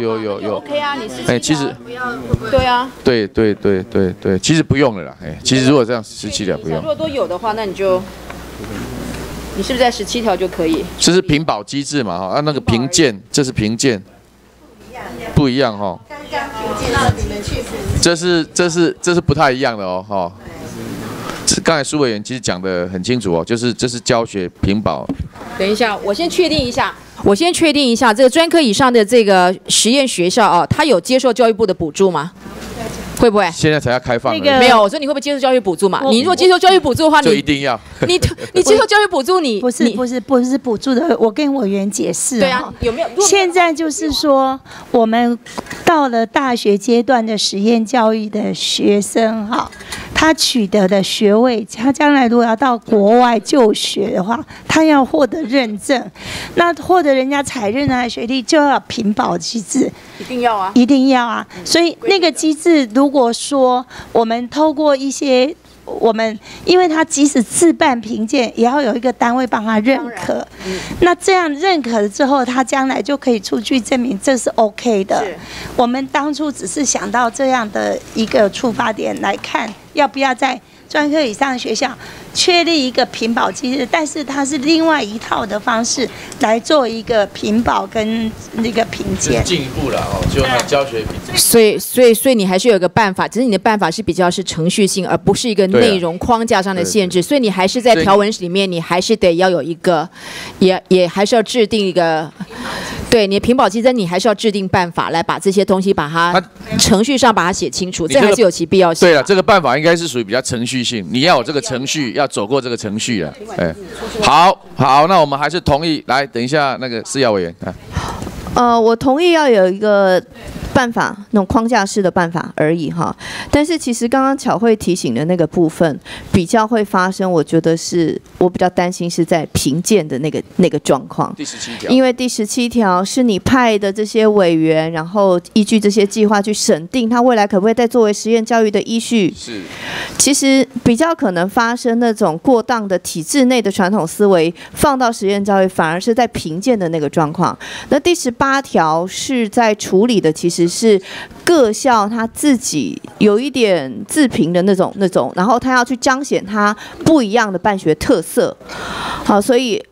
[SPEAKER 12] OK 啊，你17条。
[SPEAKER 1] 其实
[SPEAKER 12] 对啊。
[SPEAKER 1] 对，其实不用了啦。其实如果这样17条不用。
[SPEAKER 12] 如果都有的话，那你是不是在17条就可以？
[SPEAKER 1] 这是评保机制嘛哈，那个评鉴，这是评鉴，不一样哈。
[SPEAKER 13] 刚刚评鉴到你们去
[SPEAKER 1] 这是不太一样的哦哈。刚才苏委员其实讲得很清楚哦，就是这是教学评保。
[SPEAKER 12] 等一下，我先确定一下，这个专科以上的这个实验学校哦，它有接受教育部的补助吗？会不会？
[SPEAKER 1] 现在才要开放。
[SPEAKER 12] 没有，我说你会不会接受教育补助嘛？你如果接受教育补助的话，
[SPEAKER 1] 就一定要。
[SPEAKER 12] 你接受教育补助，不
[SPEAKER 11] 是补助的。我跟委员解释。
[SPEAKER 12] 对啊，有没有？
[SPEAKER 11] 现在就是说，我们到了大学阶段的实验教育的学生哈，他取得的学位，他将来如果要到国外就学的话，他要获得认证，那获得人家采认他的学历，就要评保机制。
[SPEAKER 12] 一定要啊！
[SPEAKER 11] 一定要啊！所以那个机制，如果说我们透过一些因为他即使自办评鉴，也要有一个单位帮他认可。那这样认可了之后，他将来就可以出具证明，这是 OK 的。我们当初只是想到这样的一个出发点来看，要不要在专科以上的学校确立一个评保机制，但是它是另外一套的方式来做一个评保跟那个评鉴，
[SPEAKER 1] 进一步了哦，就拿教学评鉴。
[SPEAKER 12] 所以你还是有一个办法，只是你的办法是比较是程序性，而不是一个内容框架上的限制。所以你还是在条文里面，你还是得要有一个，也还是要制定一个。对你的评保机制，你还是要制定办法来把这些东西把它程序上把它写清楚，这还是有其必要性。
[SPEAKER 1] 对了，这个办法应该是属于比较程序性，你要有这个程序，要走过这个程序啊。好，那我们还是同意。来，等一下那个思瑶委员。
[SPEAKER 3] 我同意要有一个办法，那种框架式的办法而已哈。但是其实刚刚巧慧提醒的那个部分比较会发生，我觉得是我比较担心是在评鉴的那个状况。
[SPEAKER 1] 第17条，
[SPEAKER 3] 因为第17条是你派的这些委员，然后依据这些计划去审定，他未来可不可以再作为实验教育的依据。
[SPEAKER 1] 是，
[SPEAKER 3] 其实比较可能发生那种过当的体制内的传统思维放到实验教育，反而是在评鉴的那个状况。那第18条是在处理的，其实是各校他自己有一点自评的那种，然后他要去彰显他不一样的办学特色。好，所以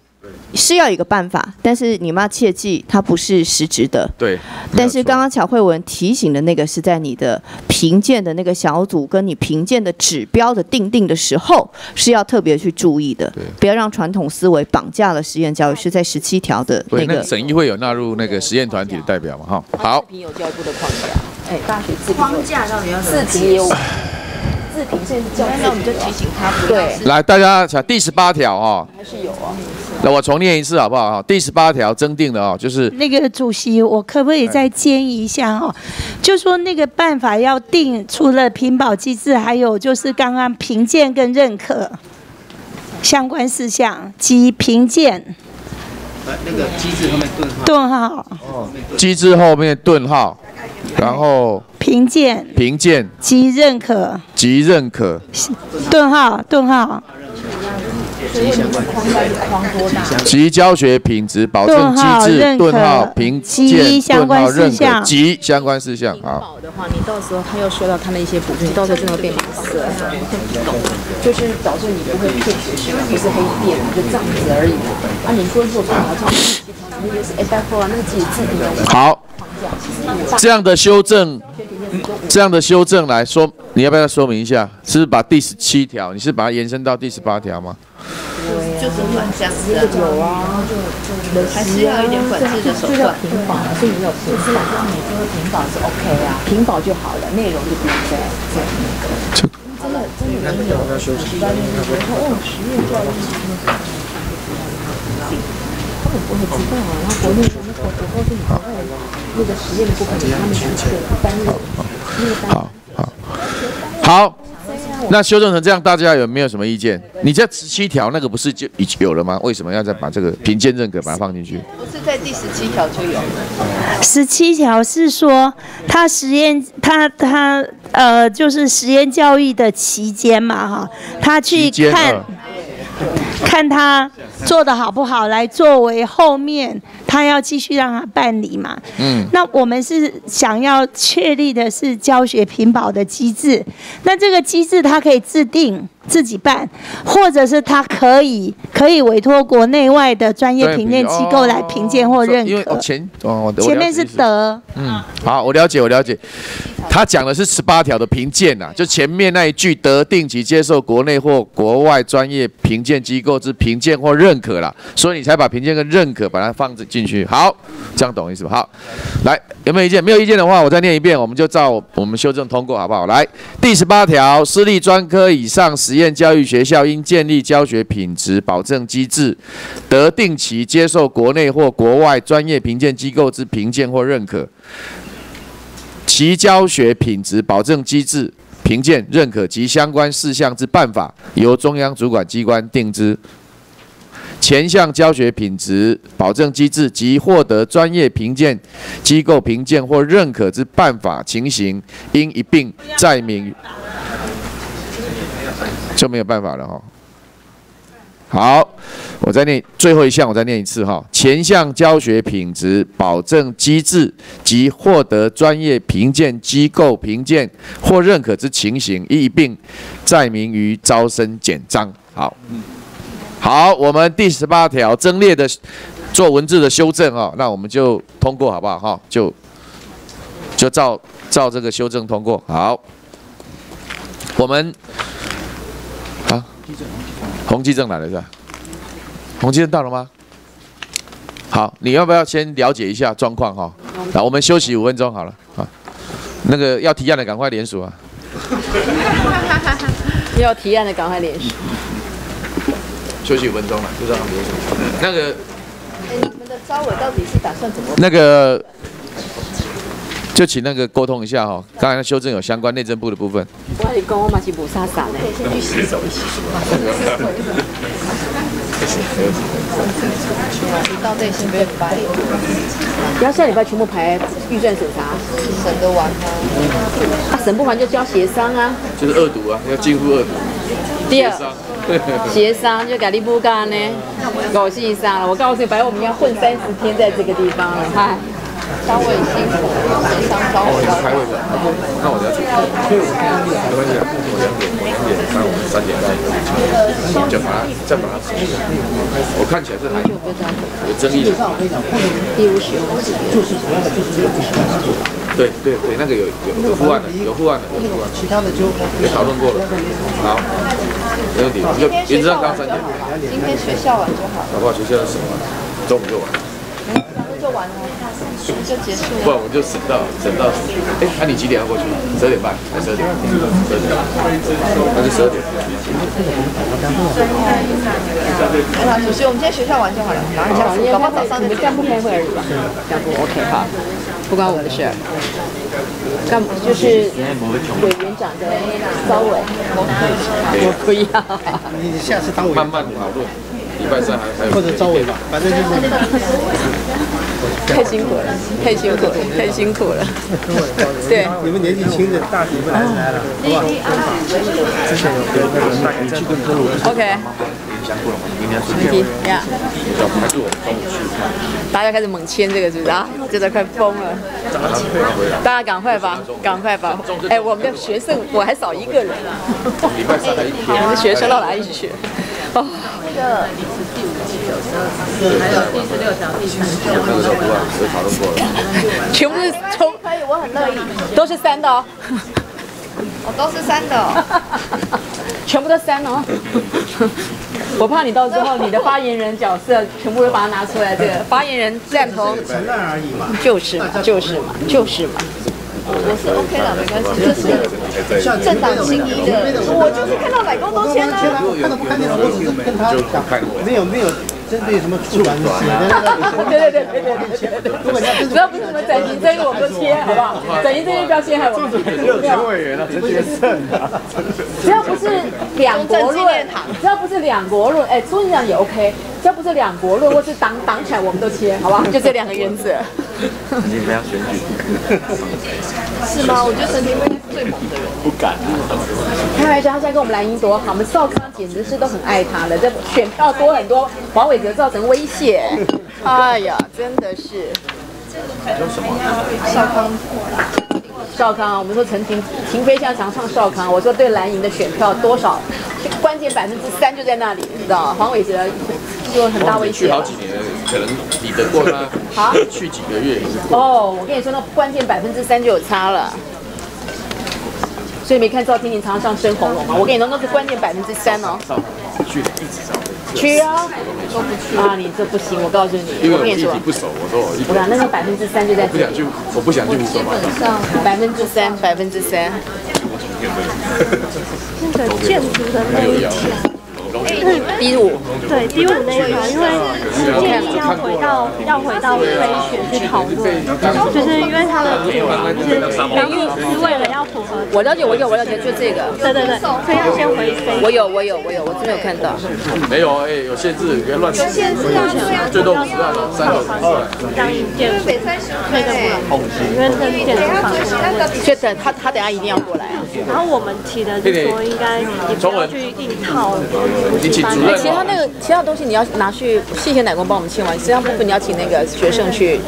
[SPEAKER 3] 是要有一个办法，但是你们要切记，它不是实质的。
[SPEAKER 1] 对。
[SPEAKER 3] 但是刚刚乔慧文提醒的那个是在你的评鉴的那个小组跟你评鉴的指标的定的时候，是要特别去注意的，不要让传统思维绑架了实验教育。是在17条的那个。
[SPEAKER 1] 审议会有纳入那个实验团体的代表嘛？哈，好。
[SPEAKER 12] 自评有教育部的框架，大学自评
[SPEAKER 7] 框架到底要
[SPEAKER 12] 自评也有。自评现在是教育，
[SPEAKER 7] 那我们就提醒他不要。对。
[SPEAKER 1] 来，大家讲第18条哦。
[SPEAKER 12] 还是有啊。
[SPEAKER 1] 那我重念一次好不好？第18条增订的哦，就是
[SPEAKER 11] 那个主席，我可不可以再建议一下哦？就说那个办法要定，除了评保机制，还有就是刚刚评鉴跟认可相关事项及评鉴。
[SPEAKER 9] 那个机制后面
[SPEAKER 11] 顿号。
[SPEAKER 1] 机制后面顿号，然后
[SPEAKER 11] 评鉴及认可顿号
[SPEAKER 1] 及教学品质保证机制顿号评鉴顿号认可及相关事项。好。
[SPEAKER 12] 的话，你到时候他又收到他的一些补助，你到时候真的会变马色，就是导致你不会骗学生，不是黑店，就这样子而已。啊，你说做传统那个是 FFO 啊，那个自己自评的。
[SPEAKER 1] 好，这样的修正来说，你要不要说明一下？是不是把第17条，你是把它延伸到第18条吗？
[SPEAKER 7] 就是很相似的，有啊，还是要一点管制的手段。
[SPEAKER 12] 评保，所以你有评保，每天会评保是 OK 啊，评保就好了，内容就不用再真的人有实验教育。根本不会知道啊，然后国内的那个我告诉你，那个实验的部分，他们是担任
[SPEAKER 1] 好，那修正成这样，大家有没有什么意见？你这17条那个不是就已经有了吗？为什么要再把这个评鉴认可把它放进去？
[SPEAKER 7] 不是在第17条就有。
[SPEAKER 11] 17条是说他就是实验教育的期间嘛，哈，他去看他做得好不好，来作为后面他要继续让他办理嘛。那我们是想要确立的是教学评保的机制，那这个机制它可以制定自己办，或者是他可以委托国内外的专业评鉴机构来评鉴或认可。
[SPEAKER 1] 前
[SPEAKER 11] 面是得。
[SPEAKER 1] 好，我了解。他讲的是18条的评鉴呐，就前面那一句得定期接受国内或国外专业评鉴机构之评鉴或认可啦，所以你才把评鉴跟认可把它放进去。好，这样懂意思吧？好，来，有没有意见？没有意见的话，我再念一遍，我们就照我们修正通过，好不好？来，第18条，私立专科以上实验教育学校应建立教学品质保证机制，得定期接受国内或国外专业评鉴机构之评鉴或认可。其教学品质保证机制、评鉴、认可及相关事项之办法，由中央主管机关定之。前项教学品质保证机制及获得专业评鉴机构评鉴或认可之办法情形，应一并载明。就没有办法了哈。好，我再念最后一项，我再念一次哈。前项教学品质保证机制及获得专业评鉴机构评鉴或认可之情形，一并载明于招生简章。好，我们第18条增列的做文字的修正哈，那我们就通过好不好哈？就照这个修正通过。好，我们洪基正来了是吧？洪基正到了吗？好，你要不要先了解一下状况哈？来，我们休息5分钟好了啊。那个要提案的赶快联署啊！
[SPEAKER 12] 要提案的赶快联署。
[SPEAKER 1] 休息5分钟了，就让他们联署。那个，
[SPEAKER 7] 你们的招委到底是打算怎么？
[SPEAKER 1] 那个。就请那个沟通一下哈，刚才的修正有相关内政部的部分。
[SPEAKER 12] 我跟你讲，我嘛是无啥啥呢，先去洗手一洗。
[SPEAKER 7] 到这先别排，
[SPEAKER 12] 不要下礼拜全部排预算审查，
[SPEAKER 7] 审得完吗？
[SPEAKER 12] 审不完就交协商啊。
[SPEAKER 1] 就是2读啊，要近乎2读。
[SPEAKER 12] 第二，协商就给你不干呢，53了。我告诉你，反正我们要混30天在这个地方了，嗨。
[SPEAKER 7] 招委辛苦，协商招委。
[SPEAKER 1] 开会的，那我了解。没关系啊，我了解。 点3，我们3点半就再把它吃掉。我看起来是还有争议的。
[SPEAKER 12] 第50
[SPEAKER 1] 对，那个有护案的，
[SPEAKER 5] 其他的就
[SPEAKER 1] 也讨论过了。好，没问题，就原则上刚3点。
[SPEAKER 7] 今天学校完就好。
[SPEAKER 1] 好不好？学校的省完，中午就完。
[SPEAKER 7] 就完了，就结束了。
[SPEAKER 1] 不然我们就省到，哎，那你几点要过去？12点半还是12点？12点，那就12点。
[SPEAKER 7] 好了，主席，我们今天学校完就好了，然后搞不好早上
[SPEAKER 12] 你们干部开会而已吧？干部 OK 好，不关我们的事。干部就是委员长的稍微，我不要。
[SPEAKER 5] 你下次当委员
[SPEAKER 1] 慢慢讨论。礼拜3还有
[SPEAKER 5] 或者招委吧，反正就是
[SPEAKER 12] 太辛苦了，太辛苦了。对，
[SPEAKER 5] 你们年纪轻的，大你们来了，好不好？之前有跟那个大概去跟科鲁
[SPEAKER 12] OK。
[SPEAKER 1] 明年春天呀，还是我们中午去。
[SPEAKER 12] 大家开始猛签这个是不是啊？真的快疯了。大家赶快吧，赶快吧！哎，我们的学生我还少1个人啊。
[SPEAKER 1] 礼拜3还1天。
[SPEAKER 12] 我们的学生到哪里去？哦，
[SPEAKER 7] 那个还有第16条、第3条，
[SPEAKER 1] 那个时候不管都讨论过了，
[SPEAKER 12] 全部是冲，
[SPEAKER 7] 可以，我很乐意，
[SPEAKER 12] 都是3的哦，
[SPEAKER 7] 都是3的哦，
[SPEAKER 12] 全部都3哦。我怕你到时候你的发言人角色全部都把它拿出来，这个发言人赞同，就是嘛。
[SPEAKER 7] 我是 OK 的，没关系，这是政党心意的。我就是看到奶公都签了，
[SPEAKER 5] 看到不看电脑，我只是跟他讲，没有针对什么出版的写的那个。
[SPEAKER 12] 对。只要不是什么转型正义，我们都签，好不好？转型正义不要陷害我们。
[SPEAKER 10] 有前委员了，陈学圣啊。
[SPEAKER 12] 只要不是两国论，哎，苏院长也 OK。只要不是两国论或是挡起来，我们都签，好不好？就这2个原则。
[SPEAKER 10] 你不要选举。
[SPEAKER 7] 是吗？我觉得陈廷辉是最猛的人。
[SPEAKER 10] 不敢啊。
[SPEAKER 12] 开玩笑，他现在跟我们蓝营多好，我们少康简直是都很爱他了，这选票多很多，黄伟哲造成威胁。哎呀，真的是。少康，我们说陈廷飞现在常唱少康，我说对蓝营的选票多少，关键3%就在那里，你知道吗？黄伟哲就很大威胁。
[SPEAKER 1] 去好几年，可能比得过他。啊？去几个月。
[SPEAKER 12] 哦，我跟你说，那关键3%就有差了。所以没看赵天麟常常上深红楼吗？我跟你说，那是关键3%哦。
[SPEAKER 1] 去一直上。
[SPEAKER 12] 去啊，都不去啊！你这不行，我告诉你，
[SPEAKER 1] 因为我
[SPEAKER 12] 跟你说，
[SPEAKER 1] 不熟，我说
[SPEAKER 12] 我讲那个3%就在这里。
[SPEAKER 1] 我不想去，
[SPEAKER 12] 基本上3%。
[SPEAKER 15] 那个建筑的那一条。
[SPEAKER 12] 第5，
[SPEAKER 15] 对第5那一条，因为建议要回到非选去讨论，就是因为它的主题是当初是为了要符合。
[SPEAKER 12] 我了解，就这个。
[SPEAKER 15] 对，所以要先回非。
[SPEAKER 12] 我有，我真没有看到。
[SPEAKER 1] 没有，哎，有限制，别乱。有
[SPEAKER 7] 限制啊，
[SPEAKER 1] 最多50万，3个。
[SPEAKER 15] 当建筑那个因为这是建筑方面。
[SPEAKER 12] 所以他等下一定要过来啊。
[SPEAKER 15] 然后我们提的就说应该也不要去硬套。
[SPEAKER 12] 其他东西你要拿去，谢谢奶公帮我们签完，其他部分你要请那个学生去。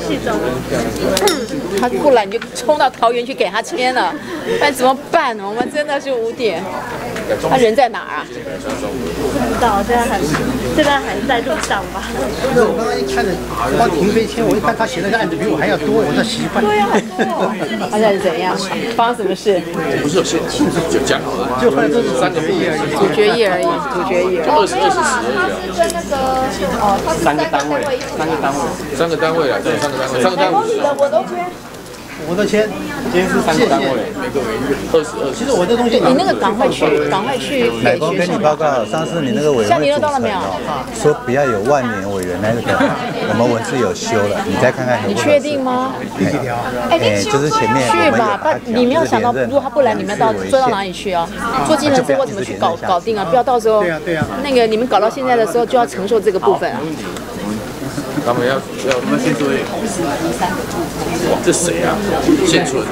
[SPEAKER 12] 他不来你就冲到桃园去给他签了，那怎么办呢？我们真的是无点。他人在哪儿啊？
[SPEAKER 15] 不知道，现在还是在路上吧。
[SPEAKER 5] 我刚刚一看着帮廷飞签，我一看他写那个案子比我还要多，我这习惯。
[SPEAKER 12] 对呀，他现在是怎样？发生什么事？
[SPEAKER 1] 不是有限制，就讲好了，
[SPEAKER 5] 就反正都是
[SPEAKER 1] 3个部分，
[SPEAKER 12] 主决议而已。
[SPEAKER 1] 就20、10而已啊。
[SPEAKER 7] 跟那个他是3个单位了，对，3个单位
[SPEAKER 15] 我都签。
[SPEAKER 5] 我的签，
[SPEAKER 10] 今天是3个单位，
[SPEAKER 1] 每个委员20。
[SPEAKER 5] 其实我这东西，
[SPEAKER 12] 你那个赶快去给学生。
[SPEAKER 4] 跟你报告，上次你那个委员会组成说不要有万年委员那个，我们文字有修了，你再看看。
[SPEAKER 12] 你确定吗？
[SPEAKER 4] 就是前面
[SPEAKER 12] 去吧，你没有想到，如果他不来，你们坐到哪里去啊？坐计程车或怎么去搞定啊？不要到时候那个你们搞到现在的时候就要承受这个部分啊。
[SPEAKER 1] 他们要我们先说，哇，这谁啊？先存，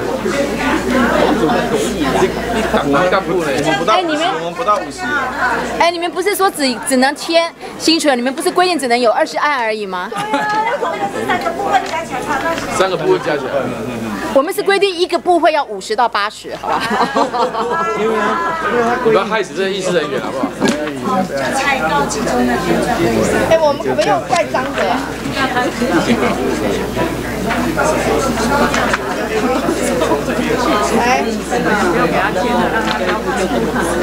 [SPEAKER 1] 干部嘞，我们不到50。
[SPEAKER 12] 哎，你们不是说只能签新存，你们不是规定只能有20案而已吗？
[SPEAKER 15] 对啊，那3个部分加起来差那。
[SPEAKER 1] 3个部分加起来。
[SPEAKER 12] 我们是规定一个部会要50到80，好吧？
[SPEAKER 1] 你不要害死这些议事人员好不好？
[SPEAKER 3] 才高级中的哎，我们可不可以用盖章的啊？来，不要给他签了，让他不要不就不看。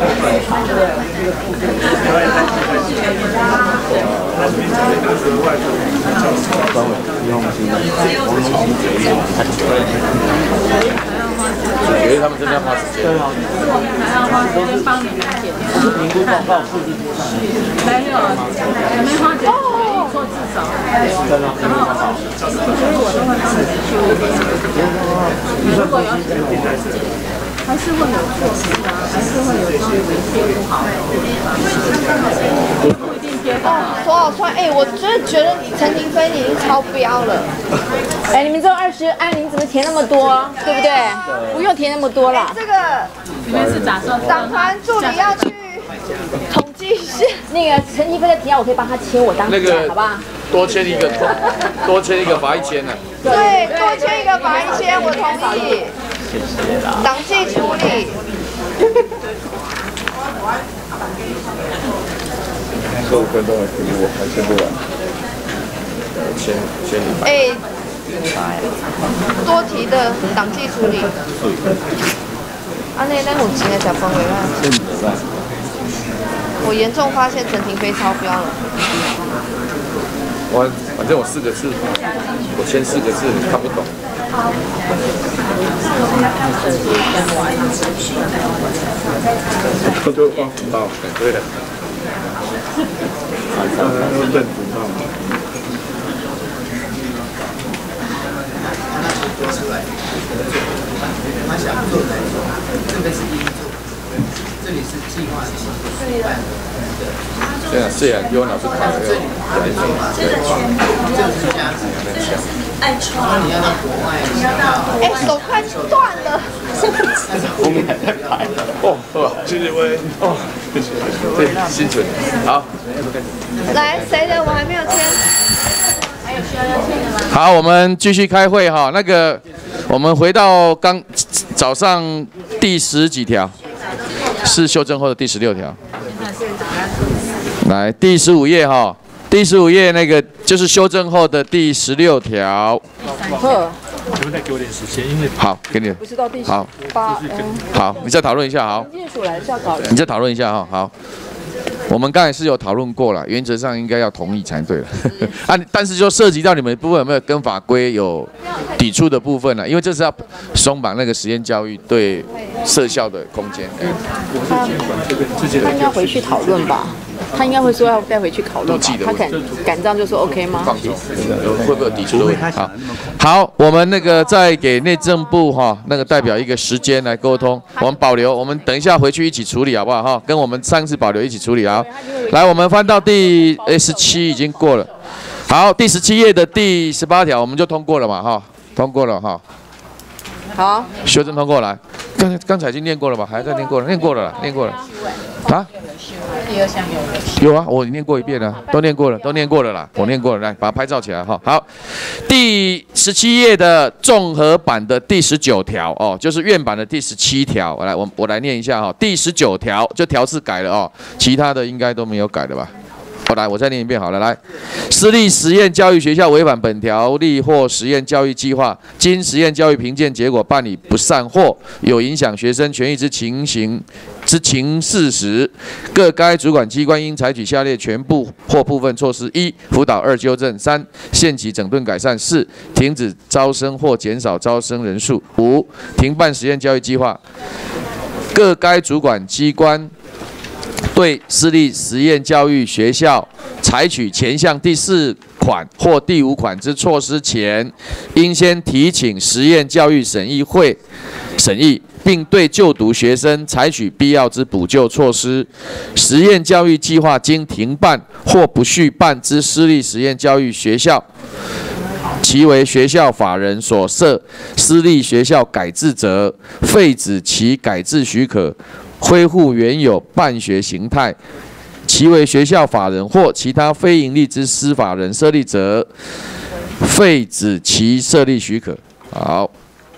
[SPEAKER 1] 我觉得他们真的要花时间。对啊，
[SPEAKER 15] 还要花时间帮你们检查。评估报告附近没有，没花钱，做至少。然后，所以我都会帮你们修一点。如果有还是会有错失啊，还是会有时候贴不好。不一定贴到。
[SPEAKER 3] 多少串？哎，我真的觉得陈廷飞你已经超标了。
[SPEAKER 12] 哎，你们这20案，你怎么填那么多？对不对？不用填那么多啦。
[SPEAKER 3] 这个
[SPEAKER 15] 你们是打算
[SPEAKER 3] 党团助理要去统计一下。
[SPEAKER 12] 那个陈廷飞的提案，我可以帮他签，我当
[SPEAKER 1] 那个
[SPEAKER 12] 好吧？
[SPEAKER 1] 多签一个罚1000呢。
[SPEAKER 3] 对，多签一个罚1000，我同意。谢谢啦。党纪处理。
[SPEAKER 10] 15分钟的题目还签不完。签你。
[SPEAKER 3] 哎，多提的党纪处理。啊，那有钱的小朋友啦。我严重发现陈廷飞超标了。
[SPEAKER 1] 反正我4个字，我签4个字，你看不懂。我就忘不到，对的。认不到。
[SPEAKER 16] 这里是计划型。
[SPEAKER 1] 对啊，是啊，给我老师考的。
[SPEAKER 16] 按窗，你要到国外，
[SPEAKER 3] 哎，手快断了。
[SPEAKER 10] 后面还在排。谢谢威。
[SPEAKER 1] 对，新存。好。
[SPEAKER 3] 来，谁的我还没有签？
[SPEAKER 15] 还有需要签的吗？
[SPEAKER 1] 好，我们继续开会哈。那个，我们回到早上第10几条，是修正后的第16条。来，第15页哈，第15页那个就是修正后的第16条。
[SPEAKER 5] 能不能再给我点时间？因为
[SPEAKER 1] 好，给你。
[SPEAKER 12] 不是到第
[SPEAKER 1] 好
[SPEAKER 12] 8，
[SPEAKER 1] 好，你再讨论一下好。
[SPEAKER 12] 经济署来是要搞人。
[SPEAKER 1] 你再讨论一下哈，好。我们刚才是有讨论过了，原则上应该要同意才对了。啊，但是就涉及到你们部分有没有跟法规有抵触的部分呢？因为这是要松绑那个实验教育对设校的空间。
[SPEAKER 12] 他应该回去讨论吧？他应该会说要带回去讨论吧？他敢这样就说 OK 吗？
[SPEAKER 1] 放松，会不会有抵触的问题？好，我们那个再给内政部哈那个代表一个时间来沟通，我们保留，我们等一下回去一起处理好不好哈？跟我们上次保留一起处理啊。来，我们翻到第17已经过了，好，第17页的第18条我们就通过了嘛哈，通过了哈。
[SPEAKER 12] 好，
[SPEAKER 1] 修正通过来。刚才已经念过了吧？还在念过了，念过了啦，念过了。啊？
[SPEAKER 15] 第2项有。
[SPEAKER 1] 有啊，我念过一遍了，都念过了，都念过了啦，我念过了，来把它拍照起来哈。好，第17页的综合版的第19条哦，就是院版的第17条，我来念一下哈。第19条就条次改了哦，其他的应该都没有改了吧？我再念一遍好了。来，私立实验教育学校违反本条例或实验教育计划，经实验教育评鉴结果办理不善或有影响学生权益之情事时，各该主管机关应采取下列全部或部分措施：1、辅导；2、纠正；3、限期整顿改善；4、停止招生或减少招生人数；5、停办实验教育计划。各该主管机关对私立实验教育学校采取前项第4款或第5款之措施前，应先提请实验教育审议会审议，并对就读学生采取必要之补救措施。实验教育计划经停办或不续办之私立实验教育学校，其为学校法人所设私立学校改制者，废止其改制许可，恢复原有办学形态，其为学校法人或其他非营利之私法人设立者，废止其设立许可。好，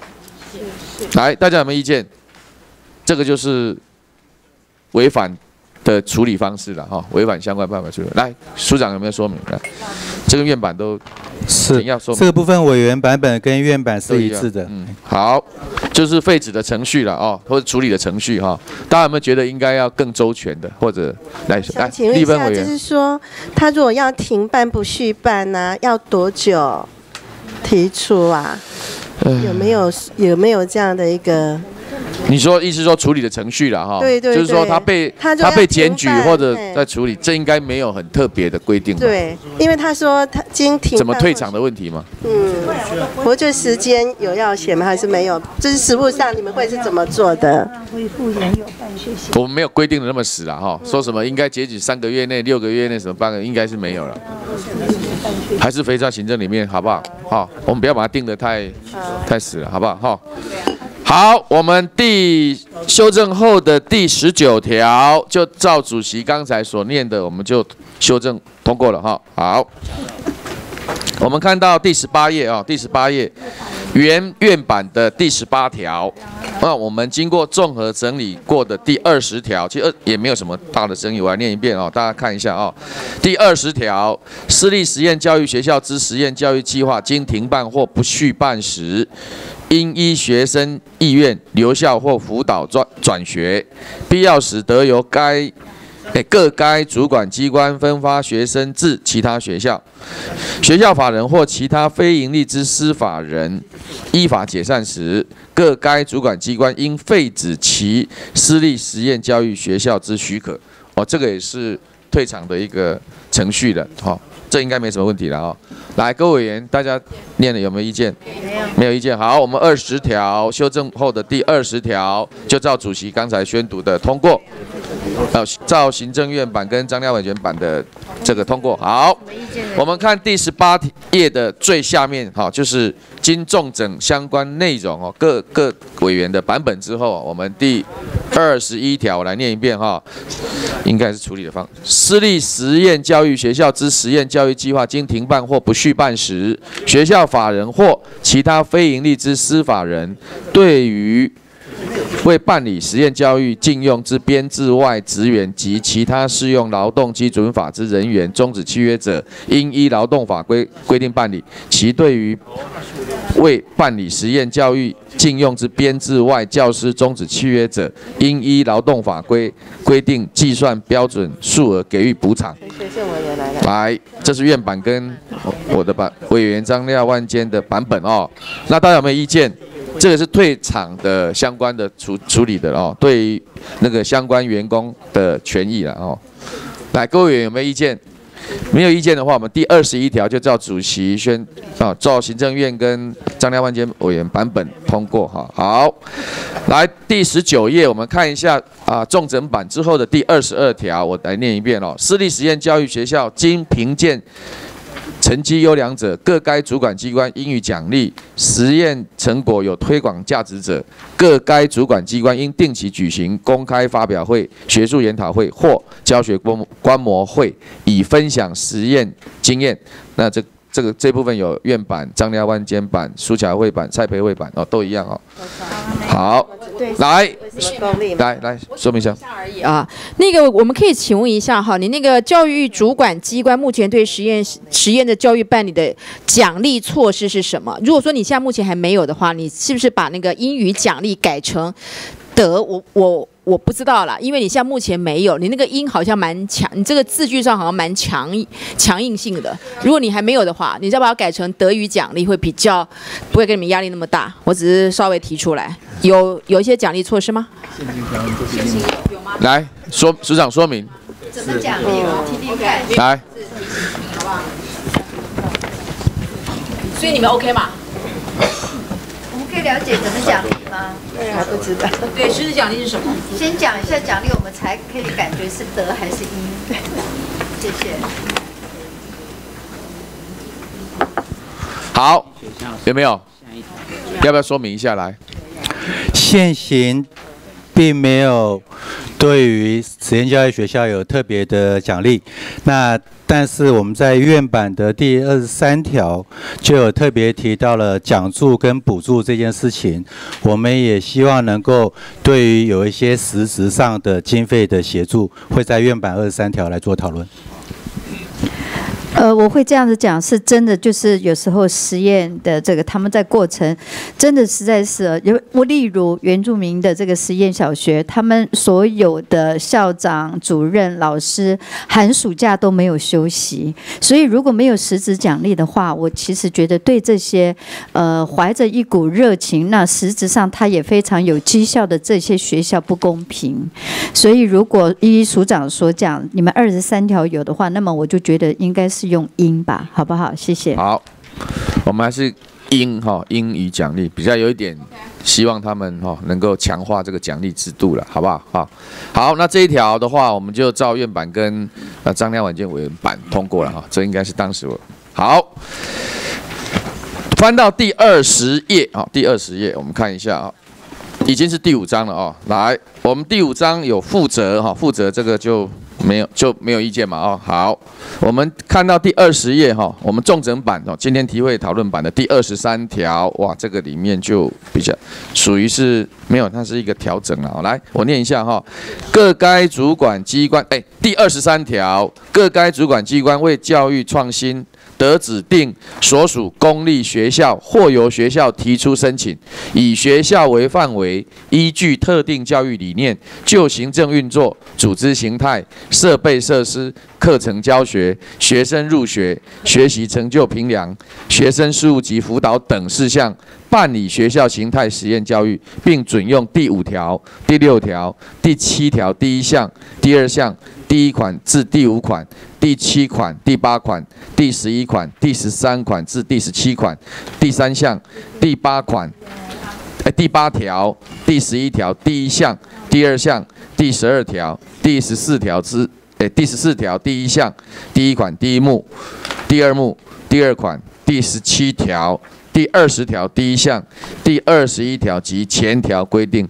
[SPEAKER 1] 来，大家有没有意见？这个就是违反的处理方式了哈，违反相关办法处理。来，署长有没有说明？来，这个院版都
[SPEAKER 4] 是
[SPEAKER 1] 要说明
[SPEAKER 4] 这个部分委员版本跟院版是一致的。
[SPEAKER 1] 好，就是废止的程序了哦，或者处理的程序哈。大家有没有觉得应该要更周全的，或者来
[SPEAKER 13] 请问一下，就是说，他如果要停办不续办呢、要多久提出啊？有没有这样的一个？
[SPEAKER 1] 你说意思说处理的程序了哈？
[SPEAKER 13] 对，
[SPEAKER 1] 就是说他被检举或者在处理，这应该没有很特别的规定。
[SPEAKER 13] 对，因为他说他经停办
[SPEAKER 1] 怎么退场的问题吗？
[SPEAKER 13] 我觉得时间有要写吗？还是没有？就是实务上你们会是怎么做的？
[SPEAKER 11] 恢复原有办学习。
[SPEAKER 1] 我们没有规定的那么死了哈，说什么应该截止3个月内、6个月内什么半个，应该是没有了。还是非在行政里面好不好？好，我们不要把它定得太死了，好不好？哈。好，我们修正后的第19条，就照主席刚才所念的，我们就修正通过了哈。好，我们看到第18页啊，第18页原院版的第18条，那我们经过综合整理过的第20条，其实也没有什么大的争议，我来念一遍啊，大家看一下啊。第20条，私立实验教育学校之实验教育计划经停办或不续办时，应依学生意愿留校或辅导转学，必要时得由各该主管机关分发学生至其他学校，学校法人或其他非营利之司法人依法解散时，各该主管机关应废止其私立实验教育学校之许可。哦，这个也是退场的一个程序的，哈，这应该没什么问题了啊。来，各位委员，大家念了有没有意见？没有意见。好，我们20条修正后的第20条，就照主席刚才宣读的通过。照行政院版跟张廖委员版的这个通过。好，我们看第18页的最下面，哈，就是经重整相关内容哦，各委员的版本之后，我们第21条我来念一遍哈，应该是处理的方式。私立实验教育学校之实验教育计划经停办或不续办时，学校法人或其他非营利之司法人对于为办理实验教育禁用之编制外职员及其他适用劳动基准法之人员终止契约者，应依劳动法规定办理；其对于为办理实验教育禁用之编制外教师终止契约者，应依劳动法规定计算标准数额给予补偿。来，这是院版跟我的委员张廖万坚的版本哦。那大家有没有意见？这个是退场的相关的处理的哦，对于那个相关员工的权益了哦。来，各位委员有没有意见？没有意见的话，我们第21条就照主席照行政院跟张廖万坚委员版本通过哈。好，来第19页，我们看一下重整版之后的第22条，我来念一遍哦。私立实验教育学校经评鉴成绩优良者，各该主管机关应予奖励；实验成果有推广价值者，各该主管机关应定期举行公开发表会、学术研讨会或教学观摩会，以分享实验经验。那这部分有院版、张廖万坚版、苏巧慧版、蔡培慧版哦，都一样哦。好，来说明一下
[SPEAKER 12] 而已啊。那个我们可以请问一下哈，你那个教育主管机关目前对实验的教育办理的奖励措施是什么？如果说你现在目前还没有的话，你是不是把那个英语奖励改成我不知道啦，因为你现在目前没有，你那个音好像蛮强，你这个字句上好像蛮强硬性的。如果你还没有的话，你再把它改成德语奖励，会比较不会给你们压力那么大。我只是稍微提出来，有一些奖励措施吗？
[SPEAKER 1] 有吗？来，署长说明。
[SPEAKER 7] 怎么奖励？我听听看。
[SPEAKER 1] 来，
[SPEAKER 12] 好不好？所以你们 OK 吗？
[SPEAKER 7] 可以了解怎么奖励吗？
[SPEAKER 13] 对，还不知道。
[SPEAKER 12] 对，实质奖励是什么？
[SPEAKER 7] 先讲一下奖励，我们才可以感觉是德还是英。谢谢。
[SPEAKER 1] 好，有没有？要不要说明一下来？
[SPEAKER 4] 现行并没有对于实验教育学校有特别的奖励。那但是我们在院版的第23条就有特别提到了奖助跟补助这件事情，我们也希望能够对于有一些实质上的经费的协助，会在院版23条来做讨论。
[SPEAKER 11] 我会这样子讲，是真的，就是有时候实验的这个他们在过程，真的实在是例如原住民的这个实验小学，他们所有的校长、主任、老师寒暑假都没有休息，所以如果没有实质奖励的话，我其实觉得对这些怀着一股热情，那实质上他也非常有绩效的这些学校不公平。所以如果依署长所讲，你们23条有的话，那么我就觉得应该是用应吧，好不好？谢谢。
[SPEAKER 1] 好，我们还是应予奖励，比较有一点希望他们能够强化这个奖励制度了，好不好？好，那这一条的话，我们就照院版跟张良委员委员版通过了哈，这应该是当时好。翻到第20页啊，第20页，我们看一下啊，已经是第5章了哦。来，我们第5章有负责负责这个就没有意见嘛哦。好，我们看到第20页哈，我们重整版今天题会讨论版的第23条，哇，这个里面就比较属于是没有，它是一个调整了。来，我念一下哈，各该主管机关，第23条，各该主管机关为教育创新得指定所属公立学校或由学校提出申请，以学校为范围，依据特定教育理念，就行政运作、组织形态、设备设施、课程教学、学生入学、学习成就评量、学生事务及辅导等事项，办理学校形态实验教育，并准用第5条、第6条、第7条第1项、第2项、第1款至第5款、第7款、第8款、第11款、第13款至第17款、第3项、第8款、第8条、第11条第1项、第2项、第12条、第14条之第14条第1项、第1款第1目、第2目、第2款、第17条、第20条第1项、第21条及前条规定。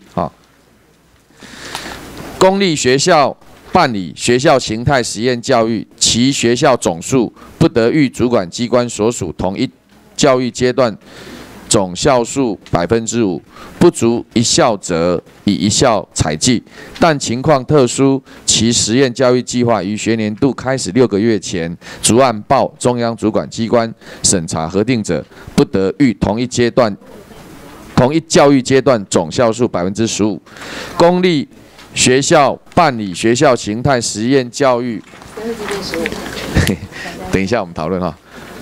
[SPEAKER 1] 公立学校办理学校形态实验教育，其学校总数不得逾主管机关所属同一教育阶段总校数5%，不足1校则以1校采计。但情况特殊，其实验教育计划于学年度开始6个月前，逐案报中央主管机关审查核定者，不得逾同一教育阶段总校数15%。公立学校办理学校形态实验教育，等一下我们讨论哈。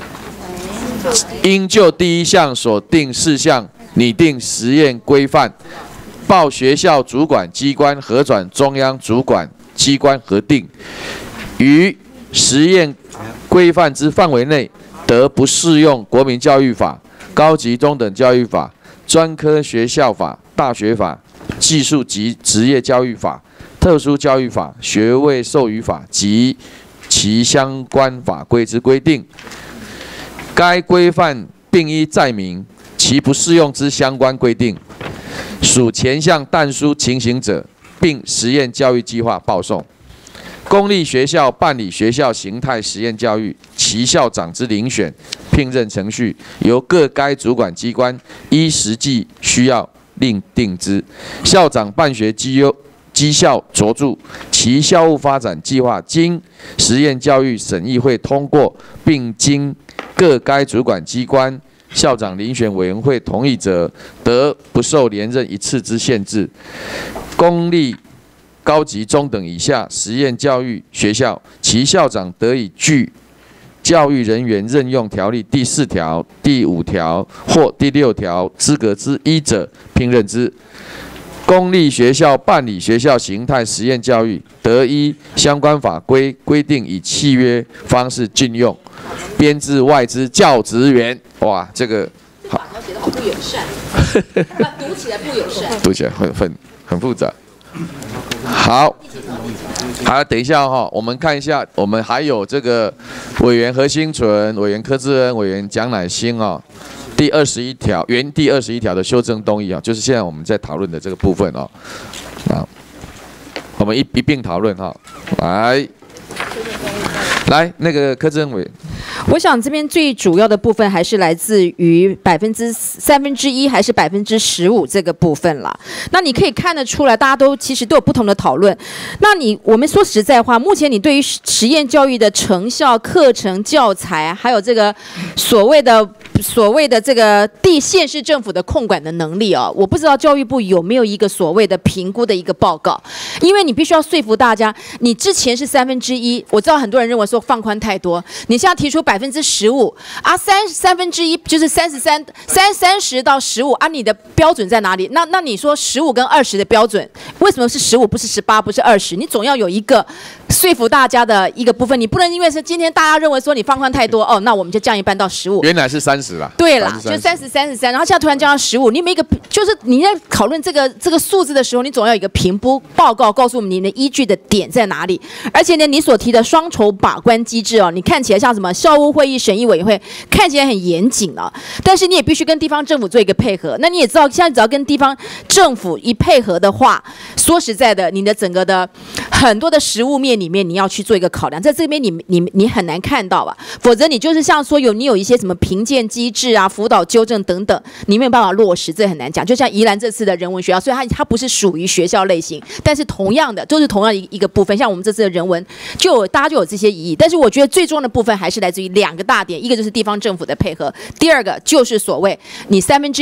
[SPEAKER 1] 应就第1项所定事项拟定实验规范，报学校主管机关核转中央主管机关核定。于实验规范之范围内，得不适用国民教育法、高级中等教育法、专科学校法、大学法、技术及职业教育法、特殊教育法、学位授予法及其相关法规之规定。该规范并依载明其不适用之相关规定，属前项但书情形者，并实验教育计划报送。公立学校办理学校形态实验教育，其校长之遴选、聘任程序，由各该主管机关依实际需要另定之。校长办学绩效卓著，其校务发展计划经实验教育审议会通过，并经各该主管机关校长遴选委员会同意者，得不受连任1次之限制。公立高级中等以下实验教育学校，其校长得以据教育人员任用条例第4条、第5条或第6条资格之一者聘任之。公立学校办理学校形态实验教育，得依相关法规规定以契约方式禁用，编制外资教职员。哇，这个好，写得好不友善，读起来不友善，读起来很复杂。好，等一下哈，我们看一下，我们还有这个委员何新存、委员柯志恩、委员蒋乃馨啊。第21条，原第21条的修正动议啊，就是现在我们在讨论的这个部分哦。 我们一并讨论哈。来，那个柯志恩委员。
[SPEAKER 12] 我想这边最主要的部分还是来自于1/3还是15%这个部分了。那你可以看得出来，大家都其实都有不同的讨论。那我们说实在话，目前你对于实验教育的成效、课程、教材，还有这个所谓的这个县市政府的控管的能力哦，我不知道教育部有没有一个所谓的评估的一个报告，因为你必须要说服大家，你之前是1/3，我知道很多人认为说放宽太多，你现在提出15%啊，1/3就是30到15啊，你的标准在哪里？那你说15跟20的标准，为什么是15不是18不是20？你总要有一个说服大家的一个部分，你不能因为是今天大家认为说你放宽太多哦，那我们就降一半到15。
[SPEAKER 1] 原来是30啦。
[SPEAKER 12] 对啦，就30、33，然后现在突然降到15，你没一个，就是你在讨论这个数字的时候，你总要有一个评估报告，告诉我们你的依据的点在哪里。而且呢，你所提的双筹把关机制哦，你看起来像什么校务会议、审议委员会，看起来很严谨了，但是你也必须跟地方政府做一个配合。那你也知道，现在只要跟地方政府一配合的话，说实在的，你的整个的很多的实务面里面，你要去做一个考量，在这边你很难看到吧？否则你就是像说你有一些什么评鉴机制啊、辅导纠正等等，你没有办法落实，这很难讲。就像宜兰这次的人文学校，所以它不是属于学校类型，但是同样的都是同样一个部分。像我们这次的人文，大家就有这些疑义。但是我觉得最重要的部分还是来自于2个大点，一个就是地方政府的配合，第二个就是所谓你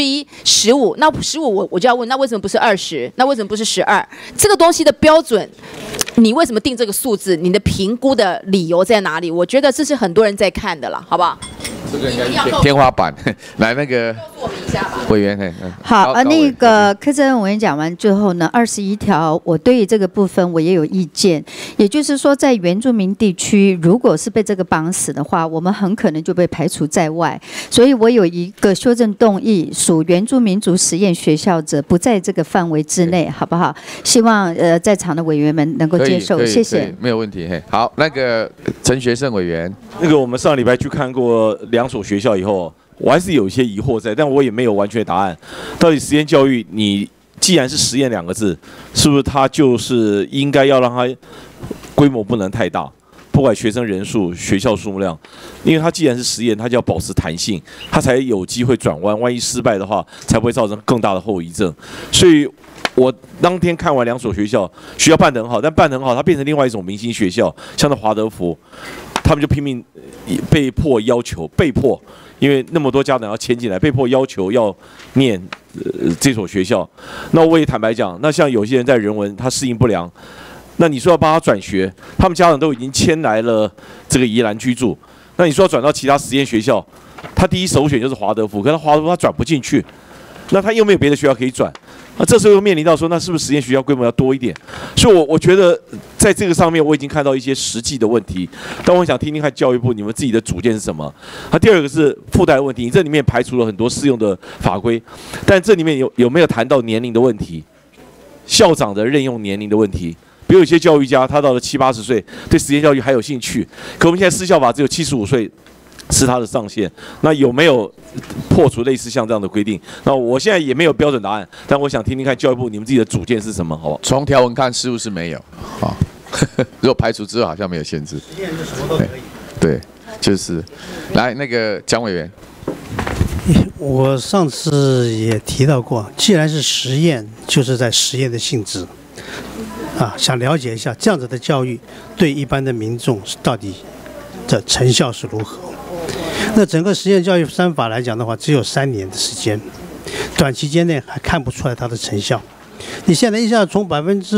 [SPEAKER 12] 1/3、15，那15我就要问，那为什么不是20？那为什么不是12？这个东西的标准，你为什么定这个数字？你的评估的理由在哪里？我觉得这是很多人在看的了，好不好？
[SPEAKER 1] 这个应该是天花板。来，那个委员，
[SPEAKER 17] 好，那个柯志恩委员讲完之后呢，21条，我对于这个部分我也有意见。也就是说，在原住民地区，如果是被这个绑死的话，我们很可能就被排除在外。所以我有一个修正动议，属原住民族实验学校者不在这个范围之内，好不好？希望在场的委员们能够接受，谢谢。
[SPEAKER 1] 没有问题。好，那个陈学圣委员，
[SPEAKER 18] 那个我们上礼拜去看过2所学校以后，我还是有一些疑惑在，但我也没有完全的答案。到底实验教育，你既然是实验2个字，是不是它就是应该要让它规模不能太大，不管学生人数、学校数量，因为它既然是实验，它就要保持弹性，它才有机会转弯。万一失败的话，才不会造成更大的后遗症。所以我当天看完2所学校办得很好，但办得很好，它变成另外一种明星学校，像那华德福。他们就拼命被迫，因为那么多家长要签进来，被迫要求要念这所学校。那我也坦白讲，那像有些人在人文他适应不良，那你说要帮他转学，他们家长都已经迁来了这个宜兰居住，那你说要转到其他实验学校，他第一首选就是华德福，可是华德福他转不进去，那他又没有别的学校可以转。那这时候又面临到说，那是不是实验学校规模要多一点？所以我觉得在这个上面我已经看到一些实际的问题，但我想听听看教育部你们自己的主见是什么。第二个是附带的问题，你这里面排除了很多适用的法规，但这里面有没有谈到年龄的问题，校长的任用年龄的问题？比如有些教育家他到了70、80岁对实验教育还有兴趣，可我们现在私校法只有75岁。是它的上限，那有没有破除类似像这样的规定？那我现在也没有标准答案，但我想听听看教育部你们自己的主见是什么，好不好？
[SPEAKER 1] 从条文看，似乎是没有。好，如果排除之后，好像没有限制。
[SPEAKER 8] 实验就什么都可以。
[SPEAKER 1] 对，就是来那个蒋委员，
[SPEAKER 8] 我上次也提到过，既然是实验，就是在实验的性质。想了解一下这样子的教育对一般的民众到底的成效是如何？那整个实验教育3法来讲的话，只有3年的时间，短期间内还看不出来它的成效。你现在一下从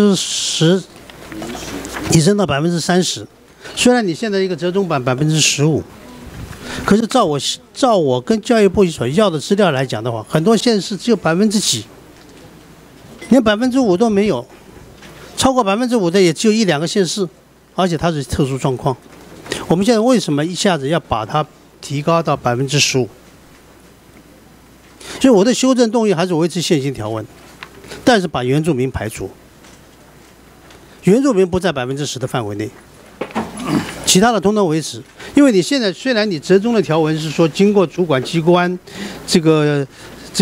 [SPEAKER 8] 10%提升到30%，虽然你现在一个折中版15%，可是照我跟教育部所要的资料来讲的话，很多县市只有几%，连5%都没有，超过5%的也只有1、2个县市，而且它是特殊状况。我们现在为什么一下子要把它提高到15%？所以我的修正动议还是维持现行条文，但是把原住民排除，原住民不在10%的范围内，其他的通通维持。因为你现在虽然你折中的条文是说经过主管机关这个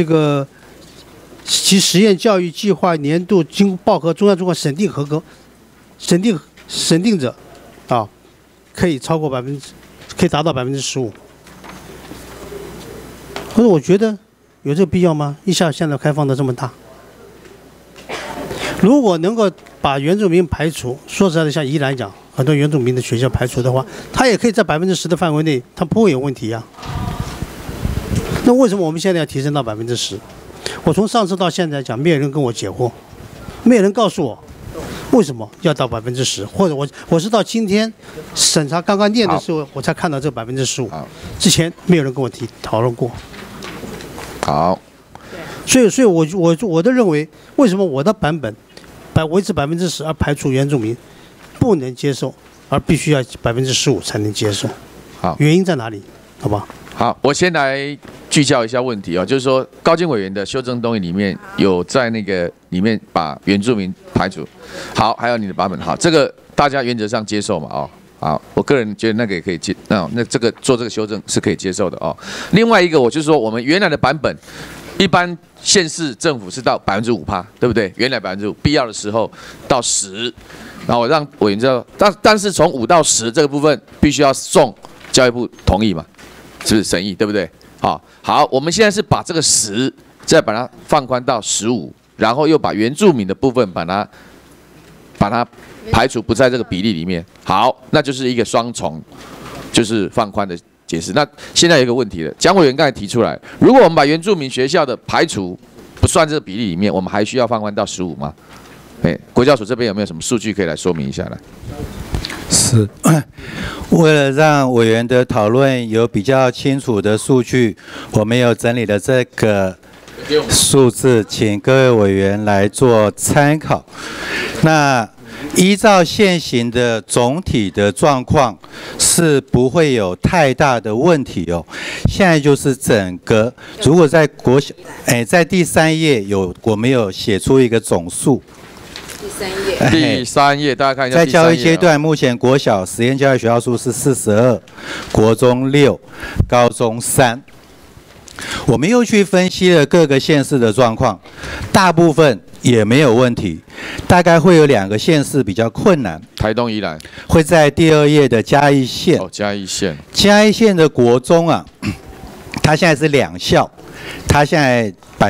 [SPEAKER 8] 其实验教育计划年度经报核中央主管审定合格， 审定者啊，可以达到15%。可是我觉得有这个必要吗？一下现在开放的这么大，如果能够把原住民排除，说实在的，像宜兰讲，很多原住民的学校排除的话，他也可以在10%的范围内，他不会有问题呀。那为什么我们现在要提升到10%？我从上次到现在讲，没有人跟我解惑，没有人告诉我为什么要到10%，或者我是到今天审查刚刚念的时候，我才看到这15%，之前没有人跟我讨论过。
[SPEAKER 1] 好，
[SPEAKER 8] 所以我都认为，为什么我的版本维持10%而排除原住民不能接受，而必须要15%才能接受？
[SPEAKER 1] 好，
[SPEAKER 8] 原因在哪里？好不好？
[SPEAKER 1] 好，我先来聚焦一下问题哦，就是说高金委员的修正动议里面有在那个里面把原住民排除。好，还有你的版本，好，这个大家原则上接受嘛？哦。好，我个人觉得那个也可以接，那这个做这个修正是可以接受的哦。另外一个，我就是说，我们原来的版本，一般县市政府是到5%，对不对？原来5%，必要的时候到10%，然后我让委员知道，但是从5到10这个部分必须要送教育部同意嘛，是不是审议，对不对？好，我们现在是把这个10再把它放宽到15，然后又把原住民的部分把它排除不在这个比例里面，好，那就是一个双重，就是放宽的解释。那现在有一个问题了，蒋委员刚才提出来，如果我们把原住民学校的排除不算这个比例里面，我们还需要放宽到15吗？国教署这边有没有什么数据可以来说明一下来？
[SPEAKER 4] 是，为了让委员的讨论有比较清楚的数据，我们有整理了这个数字，请各位委员来做参考。那依照现行的总体的状况，是不会有太大的问题哦。现在就是整个，如果在国小，在第3页我们有写出一个总数。
[SPEAKER 1] 第3页，大家看一下。
[SPEAKER 4] 在教育阶段，目前国小实验教育学校数是42，国中6，高中3。我们又去分析了各个县市的状况，大部分也没有问题，大概会有2个县市比较困难。
[SPEAKER 1] 台东、宜兰
[SPEAKER 4] 会在第2页的嘉义县。
[SPEAKER 1] 嘉义县。嘉
[SPEAKER 4] 义县的国中啊，它现在是2校，它现在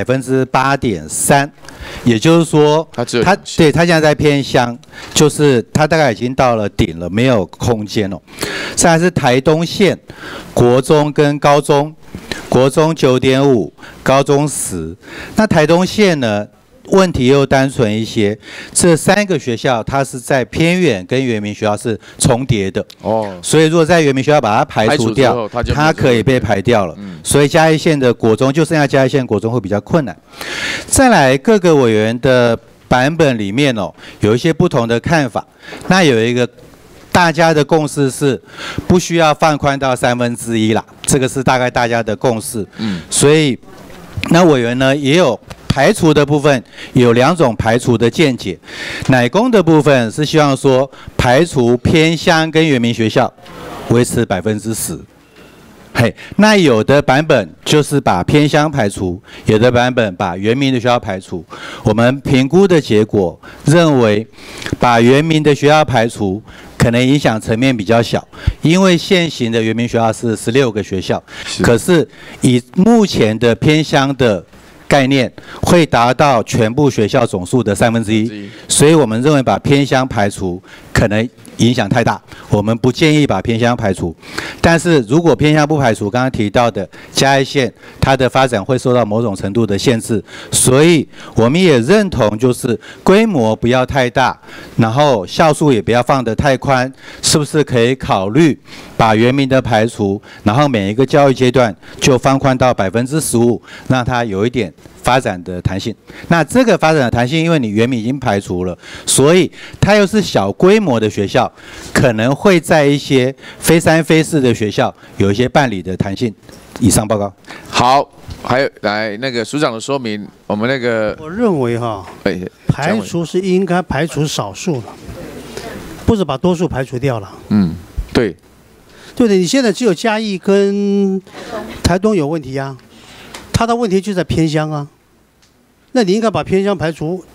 [SPEAKER 4] 8.3%，也就是说，它现在在偏乡，就是它大概已经到了顶了，没有空间了。再来是台东县国中跟高中。国中9.5，高中10。那台东县呢，问题又单纯一些。这3个学校它是在偏远跟原民学校是重叠的哦，所以如果在原民学校把它排除掉，它可以被排掉了。所以嘉义县的国中就剩下嘉义县国中会比较困难。再来各个委员的版本里面哦，有一些不同的看法。那有一个。大家的共识是不需要放宽到1/3啦，这个是大概大家的共识。所以那委员呢也有排除的部分，有2种排除的见解。乃公的部分是希望说排除偏乡跟原民学校，维持10%。那有的版本就是把偏乡排除，有的版本把原民的学校排除。我们评估的结果认为，把原民的学校排除，可能影响层面比较小，因为现行的原民学校是16个学校，可是以目前的偏乡的概念，会达到全部学校总数的1/3，所以我们认为把偏乡排除可能影响太大，我们不建议把偏乡排除。但是如果偏乡不排除，刚刚提到的嘉义县，它的发展会受到某种程度的限制，所以我们也认同，就是规模不要太大，然后校数也不要放得太宽，是不是可以考虑把原民的排除，然后每一个教育阶段就放宽到15%，让它有一点发展的弹性。那这个发展的弹性，因为你原民已经排除了，所以它又是小规模的学校，可能会在一些非3非4的学校有一些办理的弹性。以上报告。
[SPEAKER 1] 好，还有来那个署长的说明，我们那个
[SPEAKER 8] 我认为哈，排除是应该排除少数的，不是把多数排除掉了。
[SPEAKER 1] 对，
[SPEAKER 8] 对的，你现在只有嘉义跟台东有问题啊，他的问题就在偏乡啊，那你应该把偏乡排除，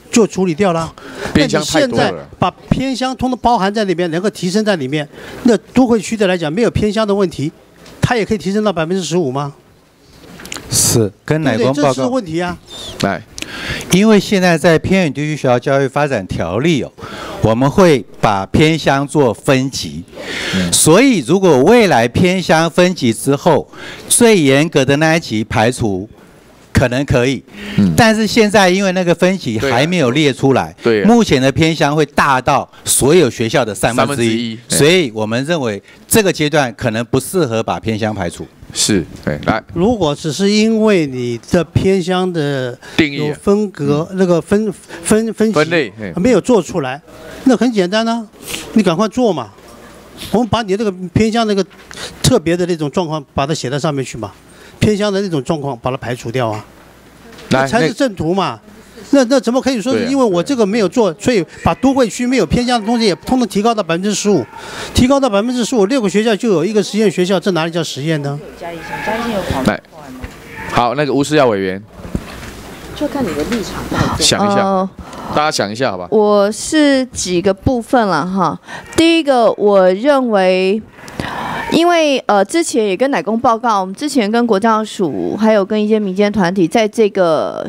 [SPEAKER 8] 就处理掉了。
[SPEAKER 1] 偏乡太多了。
[SPEAKER 8] 那你现在把偏乡通通包含在里面，能够提升在里面，那都会区的来讲没有偏乡的问题，它也可以提升到15%吗？
[SPEAKER 4] 是跟乃光报告。
[SPEAKER 8] 这是问题啊。
[SPEAKER 1] 来，
[SPEAKER 4] 因为现在在偏远地区学校教育发展条例我们会把偏乡做分级，所以如果未来偏乡分级之后，最严格的那一级排除。可能可以，但是现在因为那个分级还没有列出来，目前的偏乡会大到所有学校的1/3，所以我们认为这个阶段可能不适合把偏乡排除。
[SPEAKER 1] 是，对，来，
[SPEAKER 8] 如果只是因为你的偏乡的
[SPEAKER 1] 定义
[SPEAKER 8] 有分隔那个分
[SPEAKER 1] 类
[SPEAKER 8] 没有做出来，那很简单啊，你赶快做嘛。我们把你那个偏乡那个特别的那种状况，把它写在上面去嘛。偏乡的那种状况，把它排除掉啊，那才是正途嘛。那怎么可以说是因为我这个没有做，所以把都会区没有偏乡的东西也通通提高到15%，提高到15%，6个学校就有1个实验学校，这哪里叫实验呢？
[SPEAKER 1] 来，好，那个吴思耀委员，
[SPEAKER 12] 就看你的立场。
[SPEAKER 1] 想一下，大家想一下，好吧？
[SPEAKER 3] 我是几个部分了哈。第一个，我认为。因为之前也跟乃公报告，我们之前跟国教署还有跟一些民间团体，在这个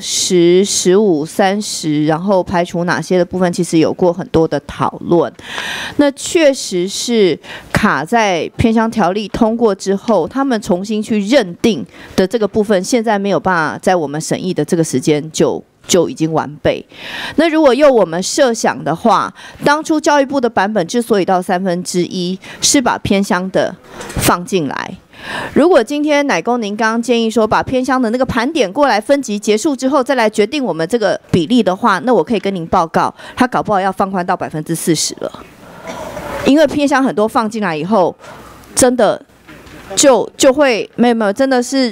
[SPEAKER 3] 10、15、30，然后排除哪些的部分，其实有过很多的讨论。那确实是卡在偏乡条例通过之后，他们重新去认定的这个部分，现在没有办法在我们审议的这个时间就已经完备。那如果用我们设想的话，当初教育部的版本之所以到1/3，是把偏乡的放进来。如果今天乃公您刚刚建议说把偏乡的那个盘点过来分级结束之后再来决定我们这个比例的话，那我可以跟您报告，他搞不好要放宽到40%了。因为偏乡很多放进来以后，真的就会没有真的是。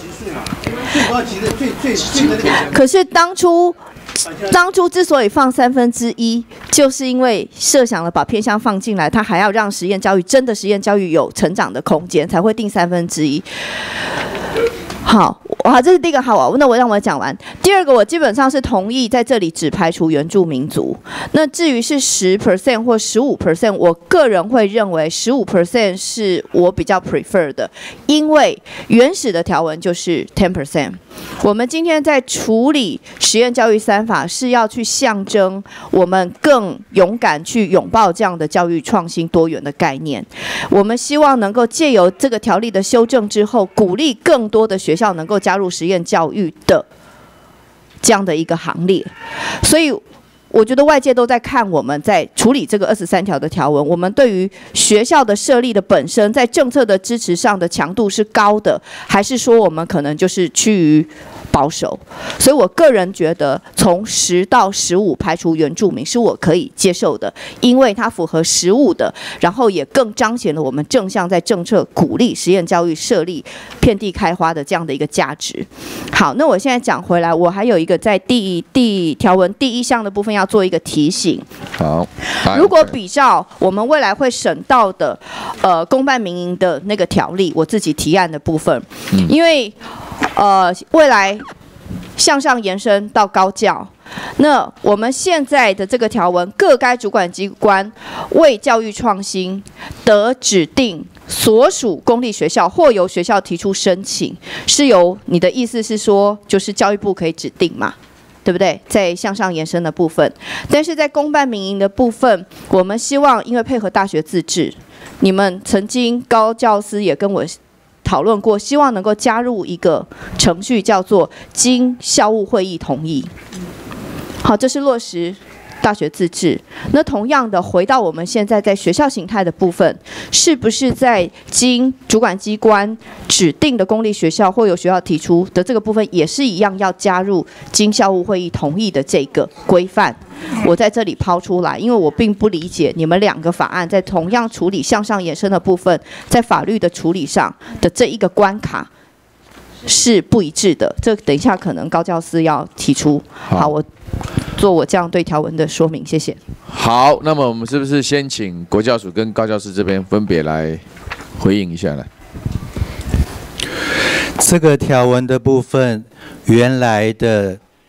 [SPEAKER 3] 可是当初之所以放1/3，就是因为设想了把偏乡放进来，他还要让实验教育真的实验教育有成长的空间，才会定1/3。好，这是第一个好，那让我讲完。第二个，我基本上是同意在这里只排除原住民族。那至于是10% 或15%，我个人会认为15% 是我比较 prefer 的，因为原始的条文就是10%。我们今天在处理实验教育3法，是要去象征我们更勇敢去拥抱这样的教育创新多元的概念。我们希望能够借由这个条例的修正之后，鼓励更多的学校能够加入实验教育的这样的一个行列。所以我觉得外界都在看我们在处理这个23条的条文，我们对于学校的设立的本身在政策的支持上的强度是高的，还是说我们可能就是趋于保守。所以我个人觉得从10到15排除原住民是我可以接受的，因为它符合实务的，然后也更彰显了我们正向在政策鼓励实验教育设立遍地开花的这样的一个价值。好，那我现在讲回来，我还有一个在条文第1项的部分要做一个提醒。
[SPEAKER 1] 好，
[SPEAKER 3] 如果比照我们未来会审到的公办民营的那个条例，我自己提案的部分，因为未来向上延伸到高教，那我们现在的这个条文，各该主管机关为教育创新得指定所属公立学校或由学校提出申请，是由你的意思是说，就是教育部可以指定嘛？对不对？在向上延伸的部分，但是在公办民营的部分，我们希望因为配合大学自治，你们曾经高教司也跟我讨论过，希望能够加入一个程序，叫做经校务会议同意。好，这是落实大学自治。那同样的，回到我们现在在学校形态的部分，是不是在经主管机关指定的公立学校或由学校提出的这个部分，也是一样要加入经校务会议同意的这个规范？我在这里抛出来，因为我并不理解你们2个法案在同样处理向上延伸的部分，在法律的处理上的这一个关卡是不一致的。这等一下可能高教司要提出。好，我做我这样对条文的说明，谢谢。
[SPEAKER 1] 好，那么我们是不是先请国教署跟高教司这边分别来回应一下呢？
[SPEAKER 4] 这个条文的部分，原来的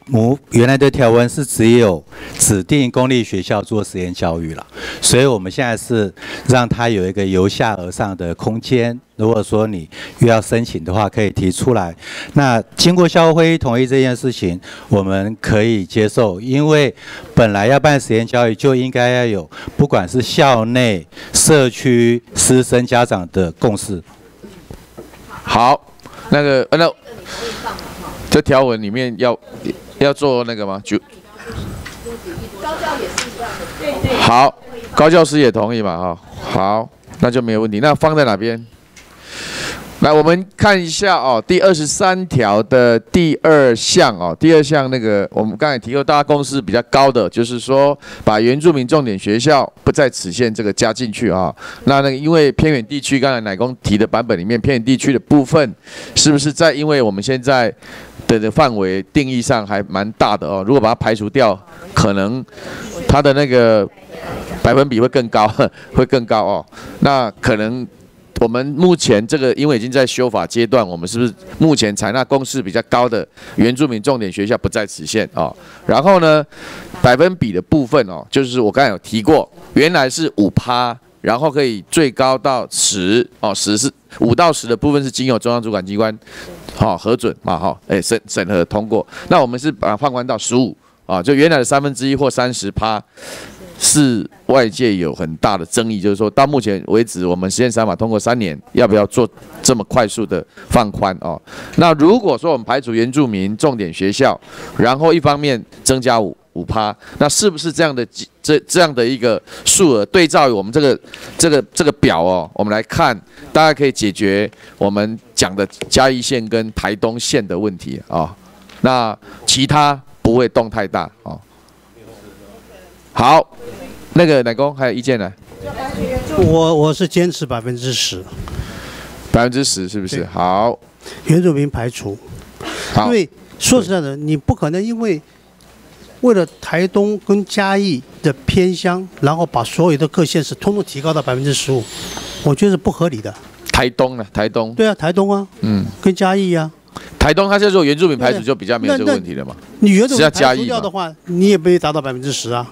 [SPEAKER 4] 原来的条文是只有指定公立学校做实验教育了，所以我们现在是让它有一个由下而上的空间。如果说你又要申请的话，可以提出来。那经过校务会议同意这件事情，我们可以接受，因为本来要办实验教育就应该要有不管是校内、社区、师生、家长的共识。
[SPEAKER 1] 好，那这条文里面要做那个吗？
[SPEAKER 3] 高教也是一样的。
[SPEAKER 1] 好，高教师也同意嘛？哈，好，那就没有问题。那放在哪边？来，我们看一下哦，第23条的第2项哦，第2项那个我们刚才提过，大家共识比较高的，就是说把原住民重点学校不在此限这个加进去啊。那个因为偏远地区，刚才乃公提的版本里面，偏远地区的部分是不是在？因为我们现在的范围定义上还蛮大的哦，如果把它排除掉，可能它的那个百分比会更高，会更高哦。那可能。我们目前这个，因为已经在修法阶段，我们是不是目前采纳共识比较高的原住民重点学校不在此限哦？然后呢，百分比的部分哦，就是我刚才有提过，原来是5%，然后可以最高到10哦，10是5到10的部分是经由中央主管机关核准嘛审核通过，那我们是把它放宽到15啊，就原来的1/3或30%。是外界有很大的争议，就是说到目前为止，我们实验3法通过3年，要不要做这么快速的放宽哦？那如果说我们排除原住民重点学校，然后一方面增加5%，那是不是这样的一个数额对照于我们这个表哦，我们来看，大概可以解决我们讲的嘉义县跟台东县的问题啊、哦。那其他不会动太大哦。好，那个乃公还有意见呢？
[SPEAKER 8] 我是坚持10%，10%
[SPEAKER 1] 是不是？好，
[SPEAKER 8] 原住民排除，因为说实在的，你不可能因为了台东跟嘉义的偏乡，然后把所有的各县市通通提高到15%，我觉得是不合理的。
[SPEAKER 1] 台东呢？台东？
[SPEAKER 8] 对啊，台东啊，跟嘉义啊。
[SPEAKER 1] 台东它叫做原住民排除，就比较没有这个问题了嘛。
[SPEAKER 8] 你原住民排除掉的话，你也没达到10%啊。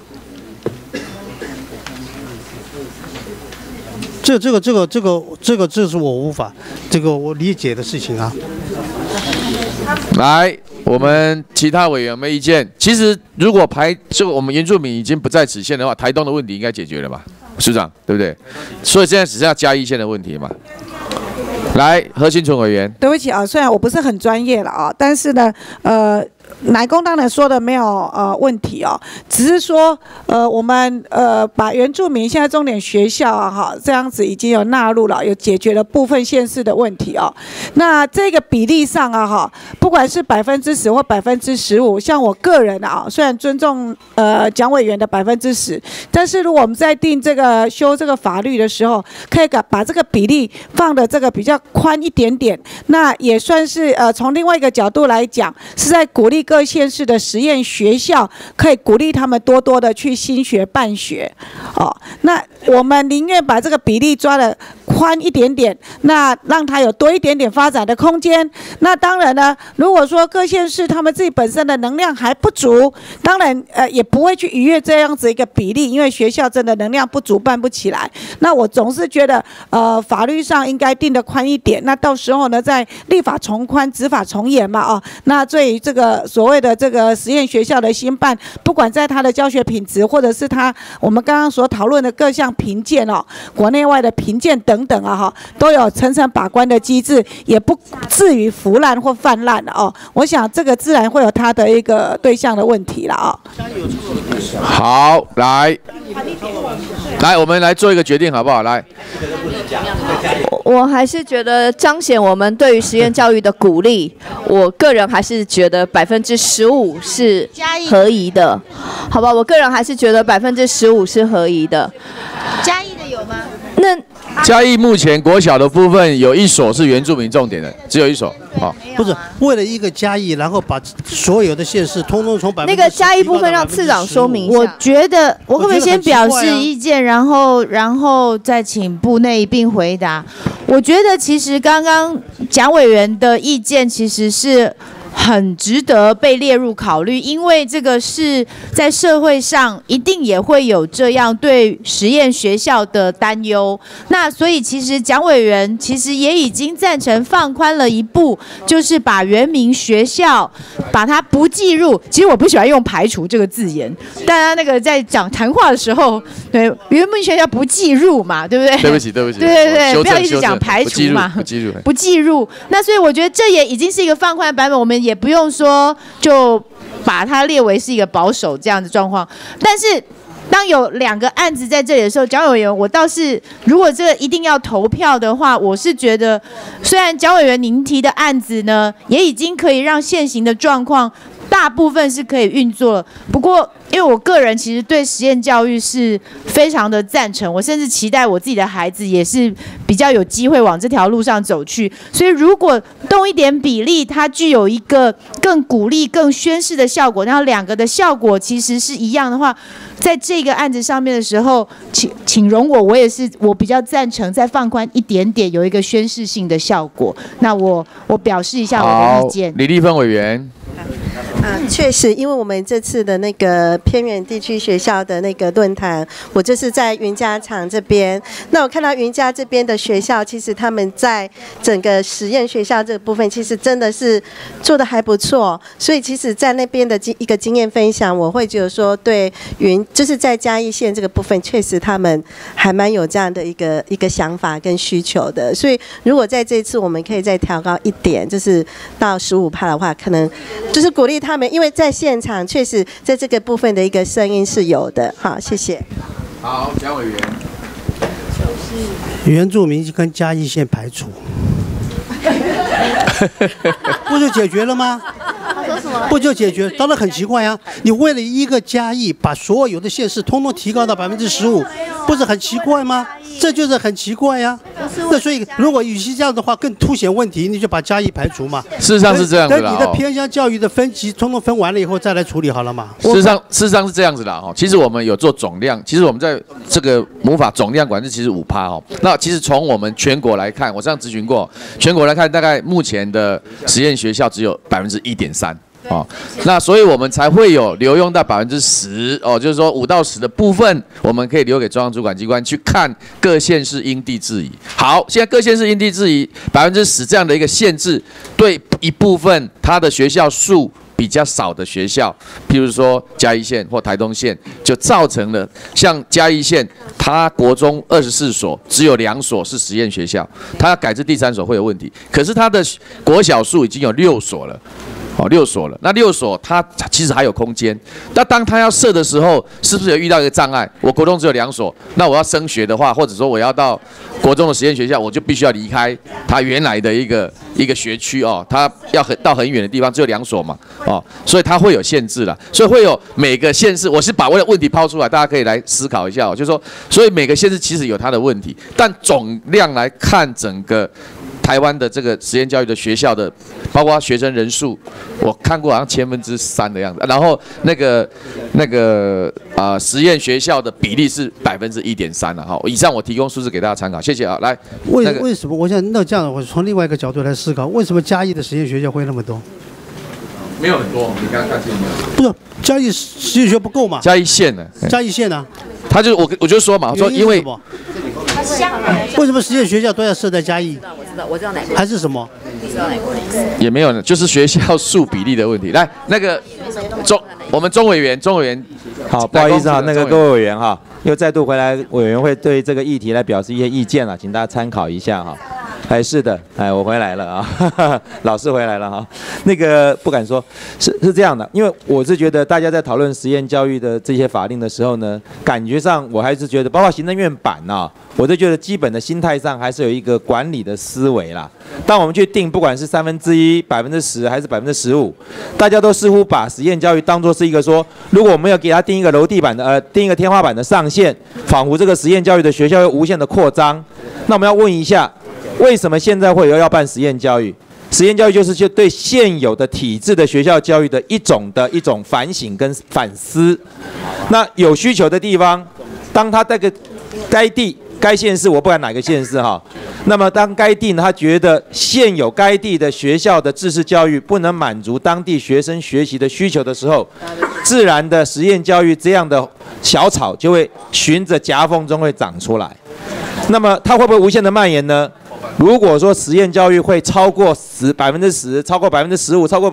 [SPEAKER 8] 这是我无法我理解的事情啊。
[SPEAKER 1] 来，我们其他委员有没有意见？其实如果我们原住民已经不在此限的话，台东的问题应该解决了吧，署长，对不对？所以现在只剩下嘉义县的问题嘛。来，何清纯委员。
[SPEAKER 14] 对不起啊，虽然我不是很专业了啊，但是呢，乃公当然说的没有问题哦，只是说我们把原住民现在重点学校啊这样子已经有纳入了，有解决了部分县市的问题哦。那这个比例上啊不管是10%或15%，像我个人啊，虽然尊重蒋委员的10%，但是如果我们在修这个法律的时候，可以把这个比例放的这个比较宽一点点，那也算是从另外一个角度来讲，是在鼓励各县市的实验学校，可以鼓励他们多多的去兴学办学哦。那我们宁愿把这个比例抓得宽一点点，那让它有多一点点发展的空间。那当然呢，如果说各县市他们自己本身的能量还不足，当然也不会去逾越这样子一个比例，因为学校真的能量不足办不起来。那我总是觉得法律上应该定得宽一点，那到时候呢再立法从宽执法从严嘛哦。那对于这个所谓的这个实验学校的兴办，不管在它的教学品质，或者是我们刚刚所讨论的各项评鉴哦，国内外的评鉴等等啊都有层层把关的机制，也不至于腐烂或泛滥了哦。我想这个自然会有它的一个对象的问题了啊。
[SPEAKER 1] 好，来，我们来做一个决定好不好？来，
[SPEAKER 3] 我还是觉得彰显我们对于实验教育的鼓励，我个人还是觉得15%是合宜的，好吧？我个人还是觉得15%是合宜的。
[SPEAKER 6] 嘉义的有吗？
[SPEAKER 3] 那
[SPEAKER 1] 嘉义目前国小的部分有1所是原住民重点的，只有1所。好，
[SPEAKER 8] 不是为了一个嘉义，然后把所有的县市通通从
[SPEAKER 3] 那个嘉义部分让次长说明一下。
[SPEAKER 6] 我觉得我可不可以先表示意见，然后再请部内一并回答？我觉得其实刚刚蒋委员的意见其实是很值得被列入考虑，因为这个是在社会上一定也会有这样对实验学校的担忧。那所以其实蒋委员其实也已经赞成放宽了一步，就是把原民学校把它不计入。其实我不喜欢用排除这个字眼，大家那个在讲谈话的时候，对原民学校不计入嘛，对不对？
[SPEAKER 1] 对不起，对不起，
[SPEAKER 6] 对，不要一直讲排除嘛，不计入。那所以我觉得这也已经是一个放宽的版本，我们也不用说就把它列为是一个保守这样的状况。但是当有2个案子在这里的时候，蒋委员，我倒是如果这个一定要投票的话，我是觉得，虽然蒋委员您提的案子呢，也已经可以让现行的状况大部分是可以运作了，不过因为我个人其实对实验教育是非常的赞成，我甚至期待我自己的孩子也是比较有机会往这条路上走去。所以如果动一点比例，它具有一个更鼓励、更宣示的效果，然后2个的效果其实是一样的话，在这个案子上面的时候，请容我也是我比较赞成再放宽一点点，有一个宣示性的效果。那我表示一下我的意见。
[SPEAKER 1] 李丽芬委员。
[SPEAKER 13] 确实，因为我们这次的那个偏远地区学校的那个论坛，我就是在云嘉厂这边。那我看到云嘉这边的学校，其实他们在整个实验学校这个部分，其实真的是做得还不错。所以其实，在那边的一个经验分享，我会觉得说，对就是在嘉义县这个部分，确实他们还蛮有这样的一个想法跟需求的。所以如果在这次我们可以再调高一点，就是到15%的话，可能就是鼓励他们，因为在现场确实在这个部分的一个声音是有的。好，谢谢。
[SPEAKER 1] 好，蒋委员。
[SPEAKER 8] 原住民跟嘉义县排除，不就解决了吗？不就解决？当然很奇怪啊！你为了一个嘉义，把所有的县市通通提高到15%，不是很奇怪吗？这就是很奇怪呀。那所以，如果与其这样的话，更凸显问题，你就把嘉义排除嘛。
[SPEAKER 1] 事实上是这样子的。
[SPEAKER 8] 等你的偏乡教育的分级通通分完了以后，再来处理好了嘛。
[SPEAKER 1] 事实上是这样子的哦。其实我们有做总量，其实我们在这个母法总量管制其实5%哦。那其实从我们全国来看，我这样咨询过，全国来看，大概目前的实验学校只有1.3%。哦，那所以我们才会有留用到10%哦，就是说5到10的部分，我们可以留给中央主管机关去看各县市因地制宜。好，现在各县市因地制宜10%这样的一个限制，对一部分它的学校数比较少的学校，譬如说嘉义县或台东县，就造成了像嘉义县，它国中24所，只有2所是实验学校，它要改制第3所会有问题。可是它的国小数已经有6所了。6所了，那6所它其实还有空间。那当它要设的时候，是不是有遇到一个障碍？我国中只有2所，那我要升学的话，或者说我要到国中的实验学校，我就必须要离开它原来的一个学区哦，它要到很远的地方，只有2所嘛，哦，所以它会有限制了。所以会有每个县市，我是把问题抛出来，大家可以来思考一下哦，就是说，所以每个县市其实有它的问题，但总量来看整个台湾的这个实验教育的学校的，包括学生人数，我看过好像3%的样子，然后那个实验学校的比例是1.3%了哈。以上我提供数字给大家参考，谢谢啊。来，
[SPEAKER 8] 为什么？我想那这样，我从另外一个角度来思考，为什么嘉义的实验学校会那么多？
[SPEAKER 1] 没有很多，你刚刚看见没有？
[SPEAKER 8] 不是嘉义实验学不够嘛？
[SPEAKER 1] 嘉义县呢？
[SPEAKER 8] 嘉义县呢？
[SPEAKER 1] 他就我就说嘛，我说因为
[SPEAKER 8] 为什么实验学校都要设在嘉义？
[SPEAKER 12] 我知道哪个
[SPEAKER 8] 还是什么？
[SPEAKER 1] 也没有呢，就是学校数比例的问题。来，那个我们钟委员，
[SPEAKER 19] 好，不好意思啊，那个各位委员哈，又再度回来，委员会对这个议题来表示一些意见了，请大家参考一下哈。是的，我回来了啊，老师回来了哈。那个不敢说，是这样的，因为我是觉得大家在讨论实验教育的这些法令的时候呢，感觉上我还是觉得，包括行政院版啊，我都觉得基本的心态上还是有一个管理的思维啦。当我们去定，不管是1/3、10%还是15%，大家都似乎把实验教育当作是一个说，如果我们要给它定一个楼地板的定一个天花板的上限，仿佛这个实验教育的学校会无限的扩张。那我们要问一下，为什么现在会有要办实验教育？实验教育就对现有的体制的学校教育的一种反省跟反思。那有需求的地方，当他这个该地该县市我不管哪个县市哈，那么当该地他觉得现有该地的学校的制式教育不能满足当地学生学习的需求的时候，自然的实验教育这样的小草就会循着夹缝中会长出来。那么它会不会无限的蔓延呢？如果说实验教育会超过10%，超过15%，超过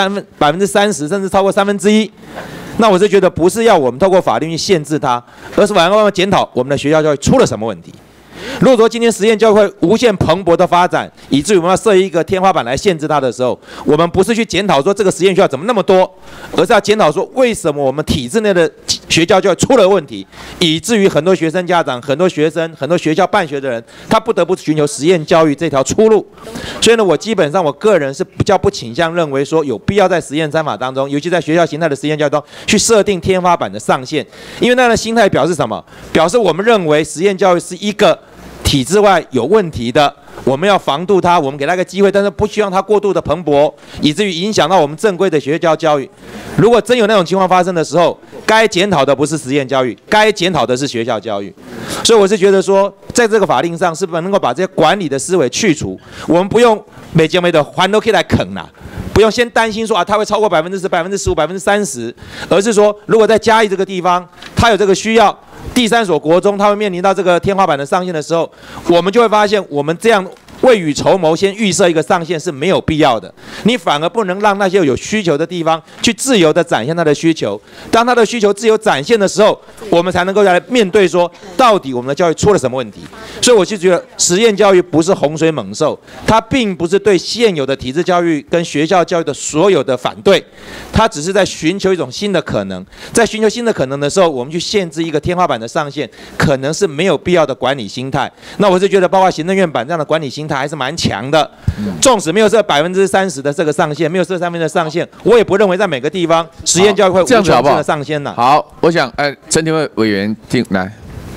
[SPEAKER 19] 30%，甚至超过1/3，那我是觉得不是要我们透过法律去限制它，而是反而要检讨我们的学校教育出了什么问题。如果说今天实验教育会无限蓬勃的发展，以至于我们要设一个天花板来限制它的时候，我们不是去检讨说这个实验学校怎么那么多，而是要检讨说为什么我们体制内的学校教育出了问题，以至于很多学生家长、很多学生、很多学校办学的人，他不得不寻求实验教育这条出路。所以呢，我基本上我个人是比较不倾向认为说有必要在实验3法当中，尤其在学校形态的实验教育中去设定天花板的上限，因为那样的心态表示什么？表示我们认为实验教育是一个体制外有问题的，我们要防堵它，我们给它一个机会，但是不希望它过度的蓬勃，以至于影响到我们正规的学校教育。如果真有那种情况发生的时候，该检讨的不是实验教育，该检讨的是学校教育。所以我是觉得说，在这个法令上，是不是能够把这些管理的思维去除？我们不用每节每的还都可以来啃啦。不用先担心说啊，它会超过10%、15%、30%，而是说，如果在嘉义这个地方，它有这个需要，第3所国中它会面临到这个天花板的上限的时候，我们就会发现，我们这样未雨绸缪，先预设一个上限是没有必要的。你反而不能让那些有需求的地方去自由的展现它的需求。当它的需求自由展现的时候，我们才能够来面对说，到底我们的教育出了什么问题。所以我就觉得实验教育不是洪水猛兽，它并不是对现有的体制教育跟学校教育的所有的反对，它只是在寻求一种新的可能。在寻求新的可能的时候，我们去限制一个天花板的上限，可能是没有必要的管理心态。那我是觉得，包括行政院版这样的管理心态还是蛮强的。纵使没有设30%的这个上限，没有设上面的上限，我也不认为在每个地方实验教育会无穷尽的上限呐。
[SPEAKER 1] 好，我想陈庭惠委员听来。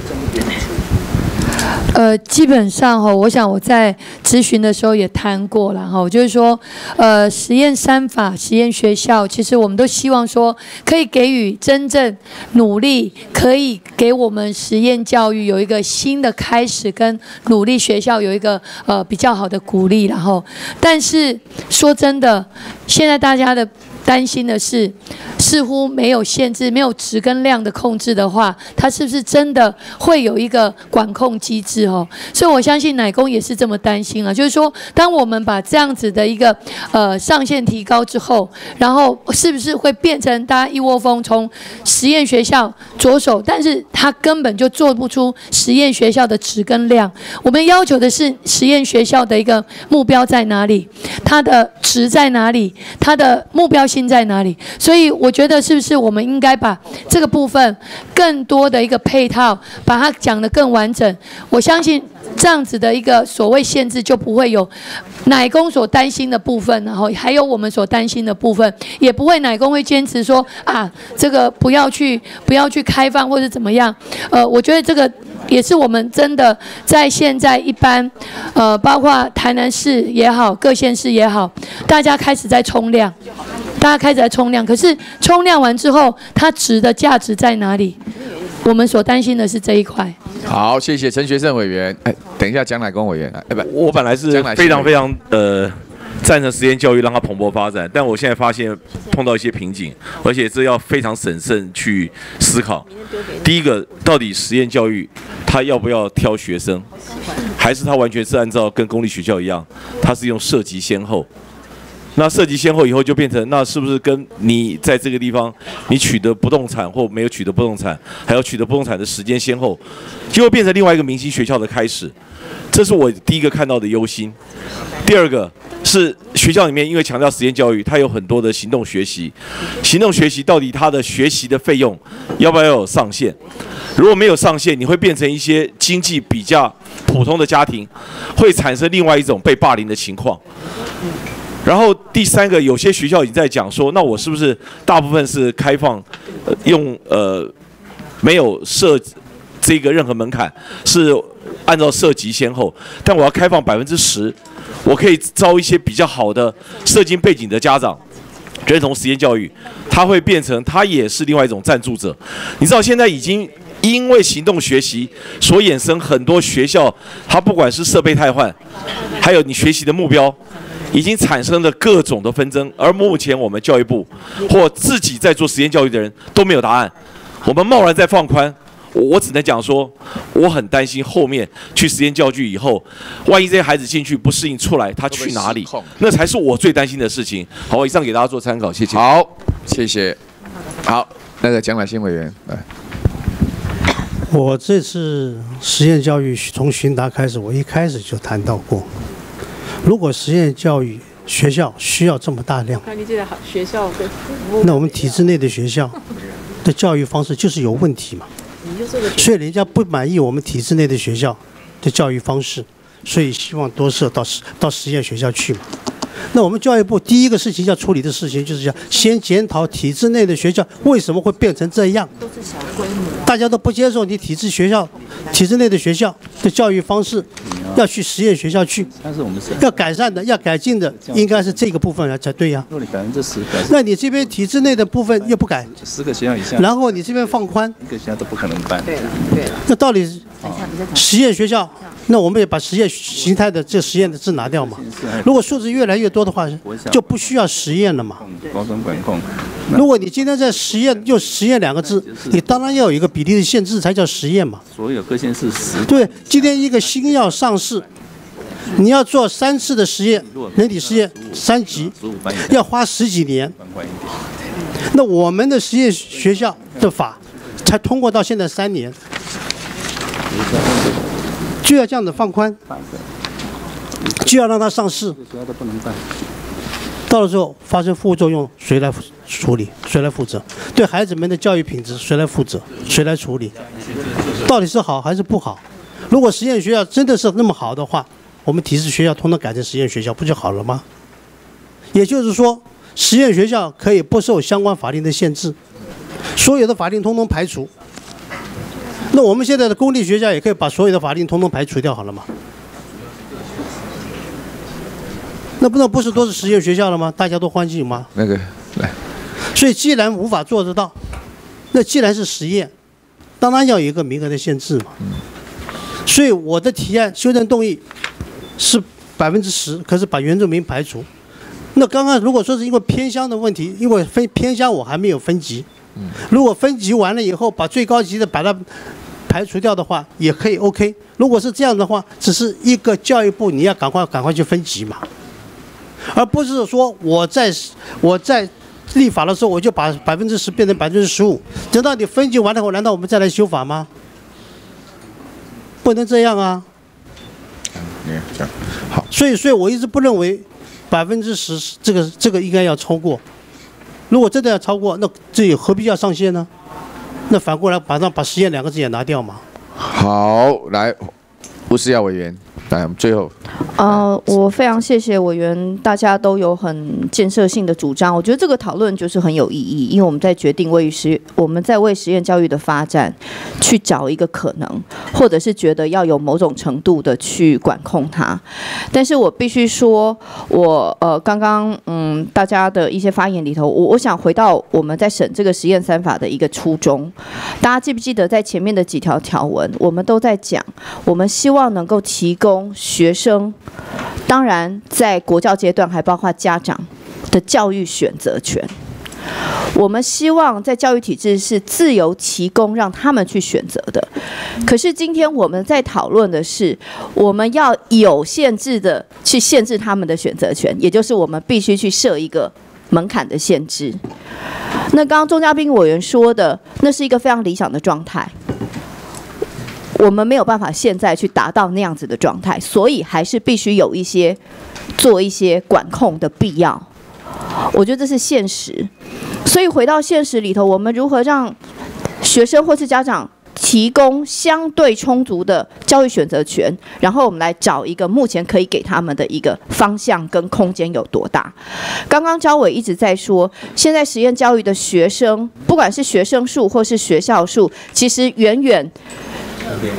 [SPEAKER 20] 基本上我想我在咨询的时候也谈过了就是说，实验3法、实验学校，其实我们都希望说，可以给予真正努力，可以给我们实验教育有一个新的开始，跟努力学校有一个比较好的鼓励，但是说真的，现在大家的担心的是，似乎没有限制、没有质跟量的控制的话，它是不是真的会有一个管控机制所以我相信乃公也是这么担心就是说，当我们把这样子的一个上限提高之后，然后是不是会变成大家一窝蜂从实验学校着手，但是他根本就做不出实验学校的质跟量。我们要求的是实验学校的一个目标在哪里，它的质在哪里，它的目标性在哪里？所以我觉得是不是我们应该把这个部分更多的一个配套，把它讲得更完整。我相信这样子的一个所谓限制，就不会有乃公所担心的部分，然后还有我们所担心的部分，也不会乃公会坚持说这个不要去开放或者怎么样。我觉得这个也是我们真的在现在一般包括台南市也好，各县市也好，大家开始在冲量。可是冲量完之后，它值的价值在哪里？我们所担心的是这一块。
[SPEAKER 1] 好，谢谢陈学圣委员。等一下，蒋乃公委员。
[SPEAKER 18] 我本来是非常赞成实验教育让它蓬勃发展，但我现在发现碰到一些瓶颈，而且这要非常审慎去思考。第一个，到底实验教育它要不要挑学生，还是它完全是按照跟公立学校一样，它是用涉及先后？那涉及先后以后就变成，那是不是跟你在这个地方你取得不动产或没有取得不动产，还有取得不动产的时间先后，就会变成另外一个明星学校的开始？这是我第一个看到的忧心。第二个是学校里面因为强调实验教育，它有很多的行动学习，行动学习到底它的学习的费用要不要有上限？如果没有上限，你会变成一些经济比较普通的家庭，会产生另外一种被霸凌的情况。然后第三个，有些学校已经在讲说，那我是不是大部分是开放，用没有设这个任何门槛，是按照涉及先后，但我要开放10%，我可以招一些比较好的社经背景的家长认同实验教育，他会变成他也是另外一种赞助者。你知道现在已经因为行动学习所衍生很多学校，它不管是设备汰换，还有你学习的目标，已经产生了各种的纷争。而目前我们教育部或自己在做实验教育的人都没有答案，我们贸然在放宽。我只能讲说，我很担心后面去实验教育以后，万一这些孩子进去不适应出来，他去哪里？那才是我最担心的事情。好，以上给大家做参考，谢谢。
[SPEAKER 1] 好，谢谢。好，那个蒋乃馨委员来。
[SPEAKER 8] 我这次实验教育从询答开始，我一开始就谈到过，如果实验教育学校需要这么大量，
[SPEAKER 15] 那你记得学校的，
[SPEAKER 8] 那我们体制内的学校的教育方式就是有问题嘛。所以人家不满意我们体制内的学校的教育方式，所以希望多设到实验学校去嘛。那我们教育部第一个事情要处理的事情，就是要先检讨体制内的学校为什么会变成这样。都是小规模，大家都不接受你体制内的学校的教育方式，要去实验学校去。要改善的、要改进的，应该是这个部分才对呀。
[SPEAKER 21] 如果你10%，
[SPEAKER 8] 那你这边体制内的部分又不改
[SPEAKER 21] ，10个学校以下，
[SPEAKER 8] 然后你这边放宽
[SPEAKER 21] ，1个学校都不可能办。对了。
[SPEAKER 8] 那到底实验学校？那我们也把实验形态的这实验的字拿掉嘛。如果数字越来越多的话，就不需要实验了嘛。
[SPEAKER 21] 高中管控。
[SPEAKER 8] 如果你今天在实验用实验2个字，你当然要有一个比例的限制才叫实验嘛。
[SPEAKER 21] 所有各县市10。
[SPEAKER 8] 对，今天一个新药上市，你要做3次的实验，人体实验3级，要花10几年。那我们的实验学校的法才通过到现在3年。就要这样子放宽，就要让它上市。到了之后发生副作用，谁来处理？谁来负责？对孩子们的教育品质，谁来负责？谁来处理？到底是好还是不好？如果实验学校真的是那么好的话，我们体制学校通通改成实验学校，不就好了吗？也就是说，实验学校可以不受相关法令的限制，所有的法令通通排除。那我们现在的公立学校也可以把所有的法令统统排除掉好了吗？那不是都是实验学校了吗？大家都欢喜吗？
[SPEAKER 1] 那个来，
[SPEAKER 8] 所以既然无法做得到，那既然是实验，当然要有一个名额的限制嘛。所以我的提案修正动议是10%，可是把原住民排除。那刚刚如果说是因为偏乡的问题，因为偏乡我还没有分级，如果分级完了以后把最高级的把它排除掉的话，也可以 OK。如果是这样的话，只是一个教育部你要赶快去分级嘛，而不是说我在立法的时候我就把10%变成15%，等到你分级完了后，难道我们再来修法吗？不能这样啊。
[SPEAKER 1] 好，
[SPEAKER 8] 所以我一直不认为10%这个应该要超过。如果真的要超过，那这何必要上限呢？那反过来把实验2个字也拿掉嘛。
[SPEAKER 1] 好，来，吴思耀委员，来，我们最后。
[SPEAKER 3] 我非常谢谢委员，大家都有很建设性的主张。我觉得这个讨论就是很有意义，因为我们在决定我们在为实验教育的发展去找一个可能，或者是觉得要有某种程度的去管控它。但是我必须说，我刚刚大家的一些发言里头，我想回到我们在审这个实验3法的一个初衷。大家记不记得在前面的几条条文，我们都在讲，我们希望能够提供学生，当然在国教阶段还包括家长的教育选择权。我们希望在教育体制是自由提供让他们去选择的。可是今天我们在讨论的是，我们要有限制的去限制他们的选择权，也就是我们必须去设一个门槛的限制。那刚刚钟嘉宾委员说的，那是一个非常理想的状态。我们没有办法现在去达到那样子的状态，所以还是必须有做一些管控的必要。我觉得这是现实。所以回到现实里头，我们如何让学生或是家长提供相对充足的教育选择权，然后我们来找一个目前可以给他们的一个方向跟空间有多大。刚刚焦委一直在说，现在实验教育的学生，不管是学生数或是学校数，其实远远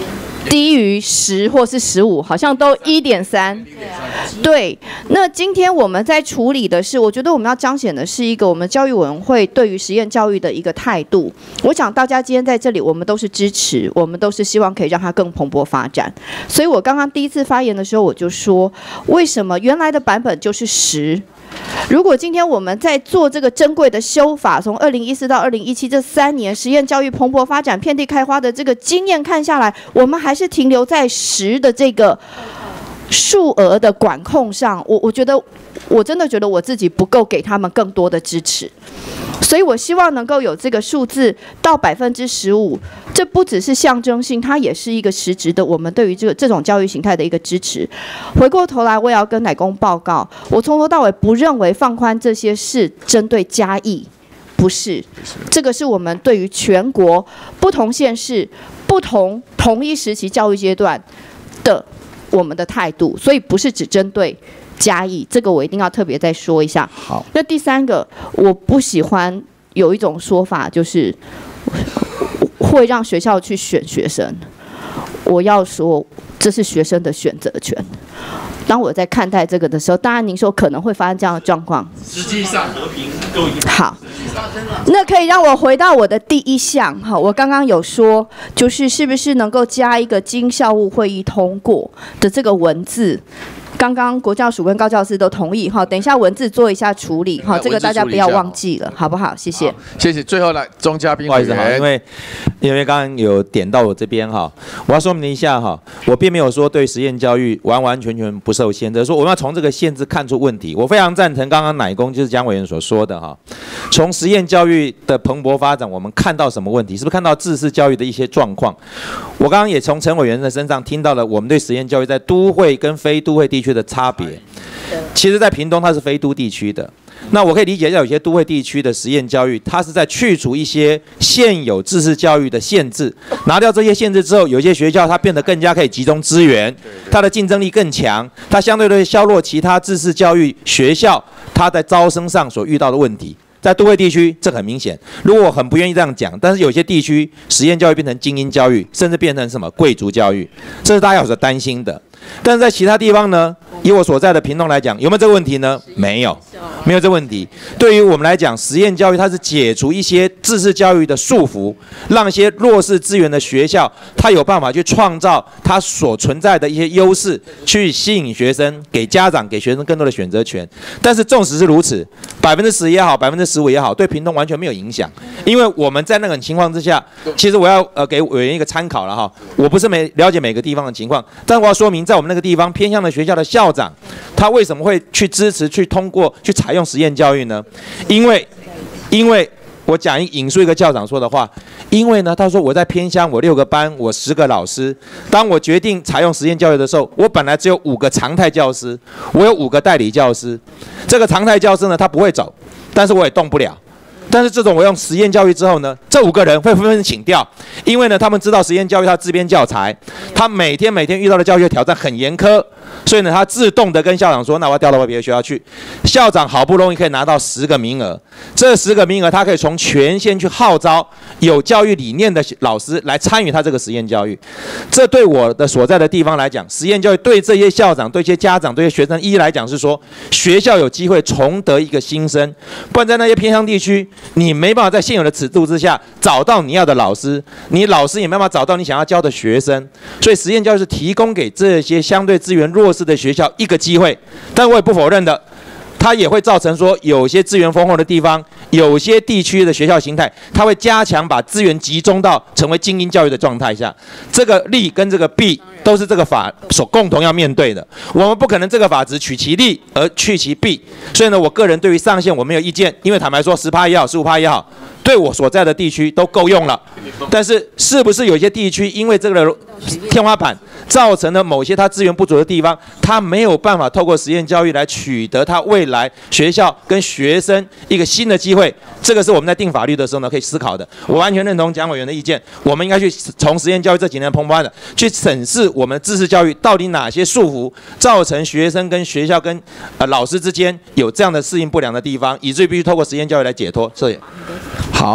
[SPEAKER 3] 低于10或是15，好像都1.3。对，那今天我们在处理的是，我觉得我们要彰显的是一个我们教育委员会对于实验教育的一个态度。我想大家今天在这里，我们都是支持，我们都是希望可以让它更蓬勃发展。所以我刚刚第一次发言的时候，我就说，为什么原来的版本就是10？如果今天我们在做这个珍贵的修法，从2014到2017这3年实验教育蓬勃发展、遍地开花的这个经验看下来，我们还是停留在10的这个数额的管控上。我觉得，我真的觉得我自己不够给他们更多的支持。所以我希望能够有这个数字到15%，这不只是象征性，它也是一个实质的我们对于这种教育形态的一个支持。回过头来，我也要跟乃公报告，我从头到尾不认为放宽这些是针对嘉义，不是，这个是我们对于全国不同县市、同一时期教育阶段的我们的态度，所以不是只针对嘉义，这个我一定要特别再说一下。
[SPEAKER 1] 好，
[SPEAKER 3] 那第三个，我不喜欢有一种说法，就是会让学校去选学生。我要说，这是学生的选择权。当我在看待这个的时候，当然您说可能会发生这样的状况，
[SPEAKER 1] 实际上和平都已经
[SPEAKER 3] 好。那可以让我回到我的第一项哈，我刚刚有说，就是是不是能够加一个经校务会议通过的这个文字。刚刚国教署跟高教司都同意哈，等一下文字做一下处理哈，这个大家不要忘记了，好不好？谢谢。
[SPEAKER 1] 谢谢。最后来钟嘉宾，
[SPEAKER 19] 不好意思哈，因为刚刚有点到我这边哈，我要说明一下哈，我并没有说对实验教育完完全全不受限制，说我们要从这个限制看出问题。我非常赞成刚刚乃公就是蒋委员所说的哈，从实验教育的蓬勃发展，我们看到什么问题？是不是看到自式教育的一些状况？我刚刚也从陈委员的身上听到了我们对实验教育在都会跟非都会地区的差别。其实，在屏东它是非都地区的。那我可以理解，有些都会地区的实验教育，它是在去除一些现有自式教育的限制，拿掉这些限制之后，有些学校它变得更加可以集中资源，它的竞争力更强，它相对的削弱其他自式教育学校它在招生上所遇到的问题。在都会地区，这很明显。如果我很不愿意这样讲，但是有些地区实验教育变成精英教育，甚至变成什么贵族教育，这是大家有所担心的。但是在其他地方呢，以我所在的屏东来讲，有没有这个问题呢？没有，没有这个问题。对于我们来讲，实验教育它是解除一些自式教育的束缚，让一些弱势资源的学校，它有办法去创造它所存在的一些优势，去吸引学生，给家长、给学生更多的选择权。但是纵使是如此，10%也好，15%也好，对屏东完全没有影响，因为我们在那种情况之下，其实我要给委员一个参考了哈。我不是了解每个地方的情况，但我要说明，在我们那个地方偏向的学校的校长，他为什么会去支持、去通过、去采用实验教育呢？因为我引述一个校长说的话，因为呢，他说我在偏乡，我6个班，我10个老师，当我决定采用实验教育的时候，我本来只有5个常态教师，我有5个代理教师，这个常态教师呢，他不会走，但是我也动不了。但是这种我用实验教育之后呢，这5个人会纷纷请调，因为呢，他们知道实验教育它自编教材，他每天遇到的教学挑战很严苛，所以呢，他自动的跟校长说，那我要调到别的学校去。校长好不容易可以拿到10个名额，这10个名额他可以从全县去号召有教育理念的老师来参与他这个实验教育。这对我的所在的地方来讲，实验教育对这些校长、对这些家长、对这些学生一来讲是说，学校有机会重得一个新生，不然在那些偏乡地区，你没办法在现有的尺度之下找到你要的老师，你老师也没办法找到你想要教的学生，所以实验教育是提供给这些相对资源弱势的学校一个机会。但我也不否认的，它也会造成说，有些资源丰厚的地方，有些地区的学校形态，它会加强把资源集中到成为精英教育的状态下。这个利跟这个弊都是这个法所共同要面对的。我们不可能这个法只取其利而去其弊。所以呢，我个人对于上限我没有意见，因为坦白说，10%也好，15%也好，对我所在的地区都够用了。但是是不是有些地区因为这个天花板造成了某些它资源不足的地方，它没有办法透过实验教育来取得它未来学校跟学生一个新的机会？这个是我们在定法律的时候呢可以思考的。我完全认同蒋委员的意见，我们应该去从实验教育这几年蓬勃的去审视我们知识教育到底哪些束缚造成学生跟学校跟老师之间有这样的适应不良的地方，以至于必须透过实验教育来解脱。谢谢。
[SPEAKER 1] 好，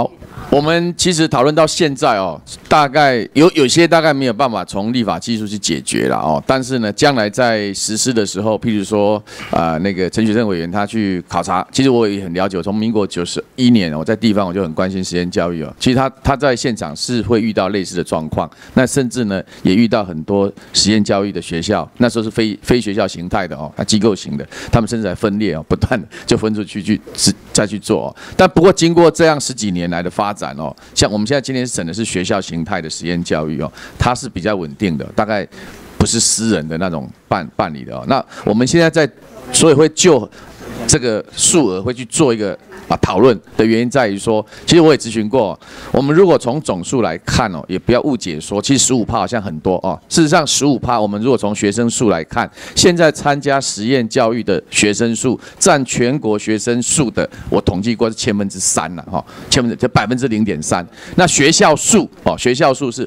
[SPEAKER 1] 我们其实讨论到现在哦，大概有些大概没有办法从立法技术去解决了哦，但是呢，将来在实施的时候，譬如说那个陈学正委员他去考察，其实我也很了解，从民国91年我在地方我就很关心实验教育哦，其实他在现场是会遇到类似的状况，那甚至呢也遇到很多实验教育的学校，那时候是非学校形态的哦，机构型的，他们甚至还分裂哦，不断的就分出去再去做哦，但不过经过这样10几年来的发展哦，像我们现在今天审的是学校形态的实验教育哦，它是比较稳定的，大概不是私人的那种办理的哦。那我们现在所以会就这个数额会去做一个讨论的原因在于说，其实我也咨询过，我们如果从总数来看哦，也不要误解说，其实15%好像很多哦。事实上15%，我们如果从学生数来看，现在参加实验教育的学生数占全国学生数的，我统计过是3%了哈，就0.3%。那学校数是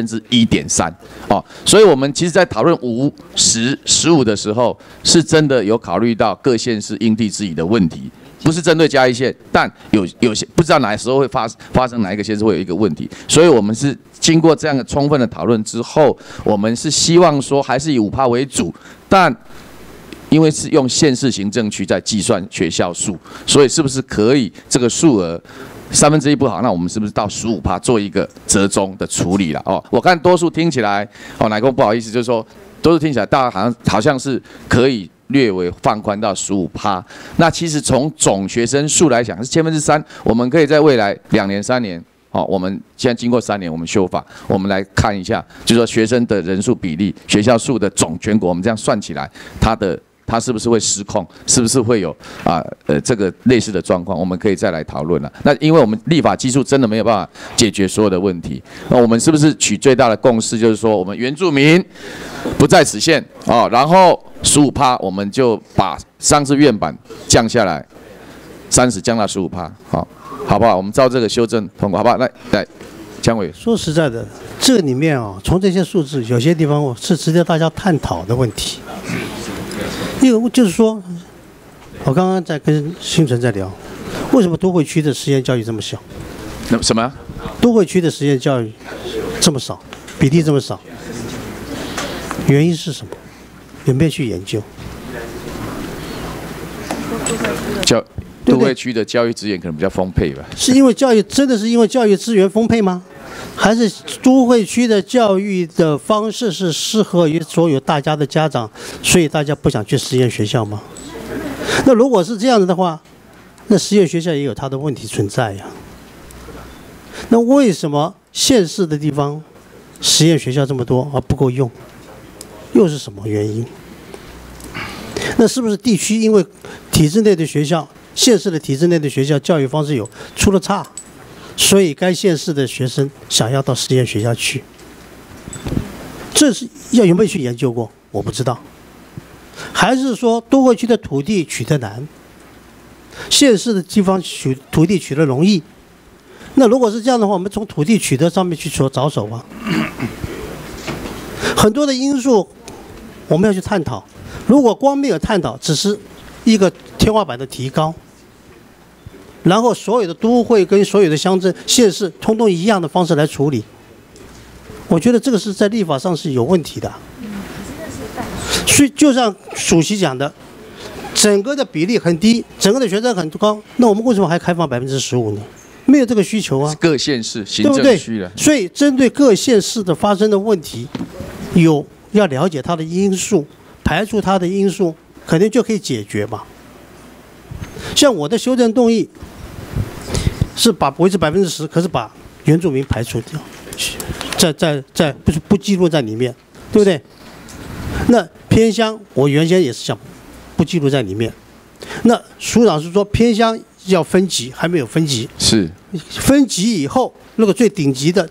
[SPEAKER 1] 1.3%哦，所以我们其实在讨论5、10、15的时候，是真的有考虑到各县市因地制宜的问题。不是针对嘉义县，但有些不知道哪时候会发生哪一个县市会有一个问题，所以我们是经过这样的充分的讨论之后，我们是希望说还是以5%为主，但因为是用县市行政区在计算学校数，所以是不是可以这个数额1/3不好，那我们是不是到15%做一个折中的处理了？哦，我看多数听起来，乃公不好意思，就是说多数听起来大家好像是可以略微放宽到15%，那其实从总学生数来讲是3/1000，我们可以在未来2年3年，我们现在经过3年，我们修法，我们来看一下，就是说学生的人数比例，学校数的总全国，我们这样算起来，它是不是会失控，是不是会有这个类似的状况，我们可以再来讨论了。那因为我们立法技术真的没有办法解决所有的问题，那我们是不是取最大的共识，就是说我们原住民不在此限哦，然后15%，我们就把上次院版降下来30%，降到15%，好不好？我们照这个修正通过，好不好？来，姜委。
[SPEAKER 8] 说实在的，这里面从这些数字，有些地方是值得大家探讨的问题。一个就是说，我刚刚在跟新存在聊，为什么都会区的实验教育这么小？
[SPEAKER 1] 那什么？
[SPEAKER 8] 都会区的实验教育这么少，比例这么少，原因是什么？有没有去研究？
[SPEAKER 1] 都会区的教育资源可能比较丰沛吧？
[SPEAKER 8] 是因为真的是因为教育资源丰沛吗？还是都会区的教育的方式是适合于所有大家的家长，所以大家不想去实验学校吗？那如果是这样子的话，那实验学校也有它的问题存在呀。那为什么县市的地方实验学校这么多而不够用？又是什么原因？那是不是地区因为体制内的学校，县市的体制内的学校教育方式出了差？所以该县市的学生想要到实验学校去，这是有没有去研究过？我不知道。还是说都会区的土地取得难，县市的地方土地取得容易？那如果是这样的话，我们从土地取得上面去着手啊。很多的因素我们要去探讨。如果光没有探讨，只是一个天花板的提高。然后所有的都会跟所有的乡镇、县市，通通一样的方式来处理，我觉得这个是在立法上是有问题的。所以就像主席讲的，整个的比例很低，整个的学生很高，那我们为什么还开放15%呢？没有这个需求啊。
[SPEAKER 1] 各县市行政区的，
[SPEAKER 8] 所以针对各县市的发生的问题，要了解它的因素，排除它的因素，肯定就可以解决嘛。像我的修正动议。是维持10%，可是把原住民排除掉，不记录在里面，对不对？那偏乡我原先也是想不记录在里面。那署长是说偏乡要分级，还没有分级。
[SPEAKER 1] 是
[SPEAKER 8] 分级以后，那个最顶级的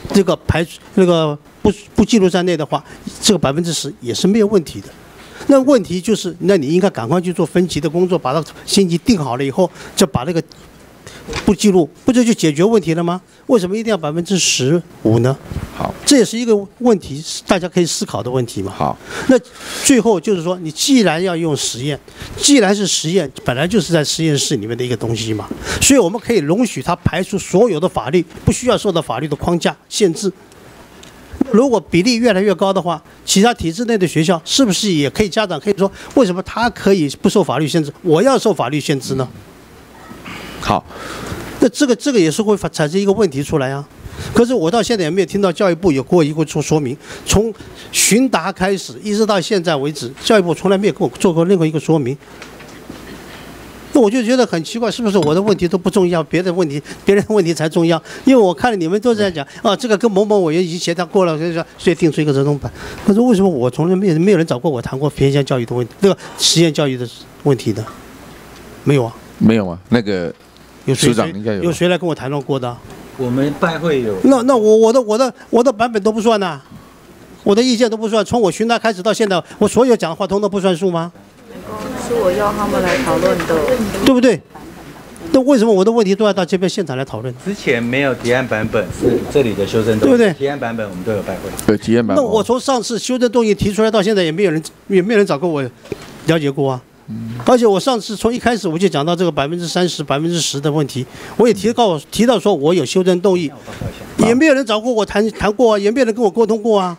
[SPEAKER 8] 不记录在内的话，这个10%也是没有问题的。那问题就是，那你应该赶快去做分级的工作，把它星级定好了以后，就把那个不记录，不就解决问题了吗？ 为什么一定要15%呢？
[SPEAKER 1] 好，
[SPEAKER 8] 这也是一个问题，大家可以思考的问题嘛。
[SPEAKER 1] 好，
[SPEAKER 8] 那最后就是说，你既然要用实验，既然是实验，本来就是在实验室里面的一个东西嘛，所以我们可以容许它排除所有的法律，不需要受到法律的框架限制。如果比例越来越高的话，其他体制内的学校是不是也可以？家长可以说，为什么他可以不受法律限制，我要受法律限制呢？
[SPEAKER 1] 好，
[SPEAKER 8] 那这个也是会产生一个问题出来啊。可是我到现在也没有听到教育部有过一个说明，从询答开始一直到现在为止，教育部从来没有给我做过任何一个说明。那我就觉得很奇怪，是不是我的问题都不重要，别人的问题才重要？因为我看了你们都在讲啊，这个跟某某委员已经协调过了，所以定出一个折中版。可是为什么我从来没有人找过我谈过偏向教育的问题，这个实验教育的问题呢？没有啊，
[SPEAKER 1] 没有啊，那个署长应该有
[SPEAKER 8] 谁来跟我谈论过的？
[SPEAKER 19] 我们拜会有。
[SPEAKER 8] 那我的版本都不算呐，我的意见都不算，从我询答开始到现在，我所有讲的话通通不算数吗？
[SPEAKER 2] 是我要他们来讨论的，
[SPEAKER 8] 对不对？那为什么我的问题都要到这边现场来讨论？
[SPEAKER 19] 之前没有提案版本，是这里的修正动议，对不对？提案版本我们都有拜会。
[SPEAKER 1] 对，提案版本。
[SPEAKER 8] 那我从上次修正动议提出来到现在，也没有人找过我了解过啊。而且我上次从一开始我就讲到这个30%、10%的问题，我也提到说我有修正动议，也没有人找过我谈过啊，也没有人跟我沟通过啊，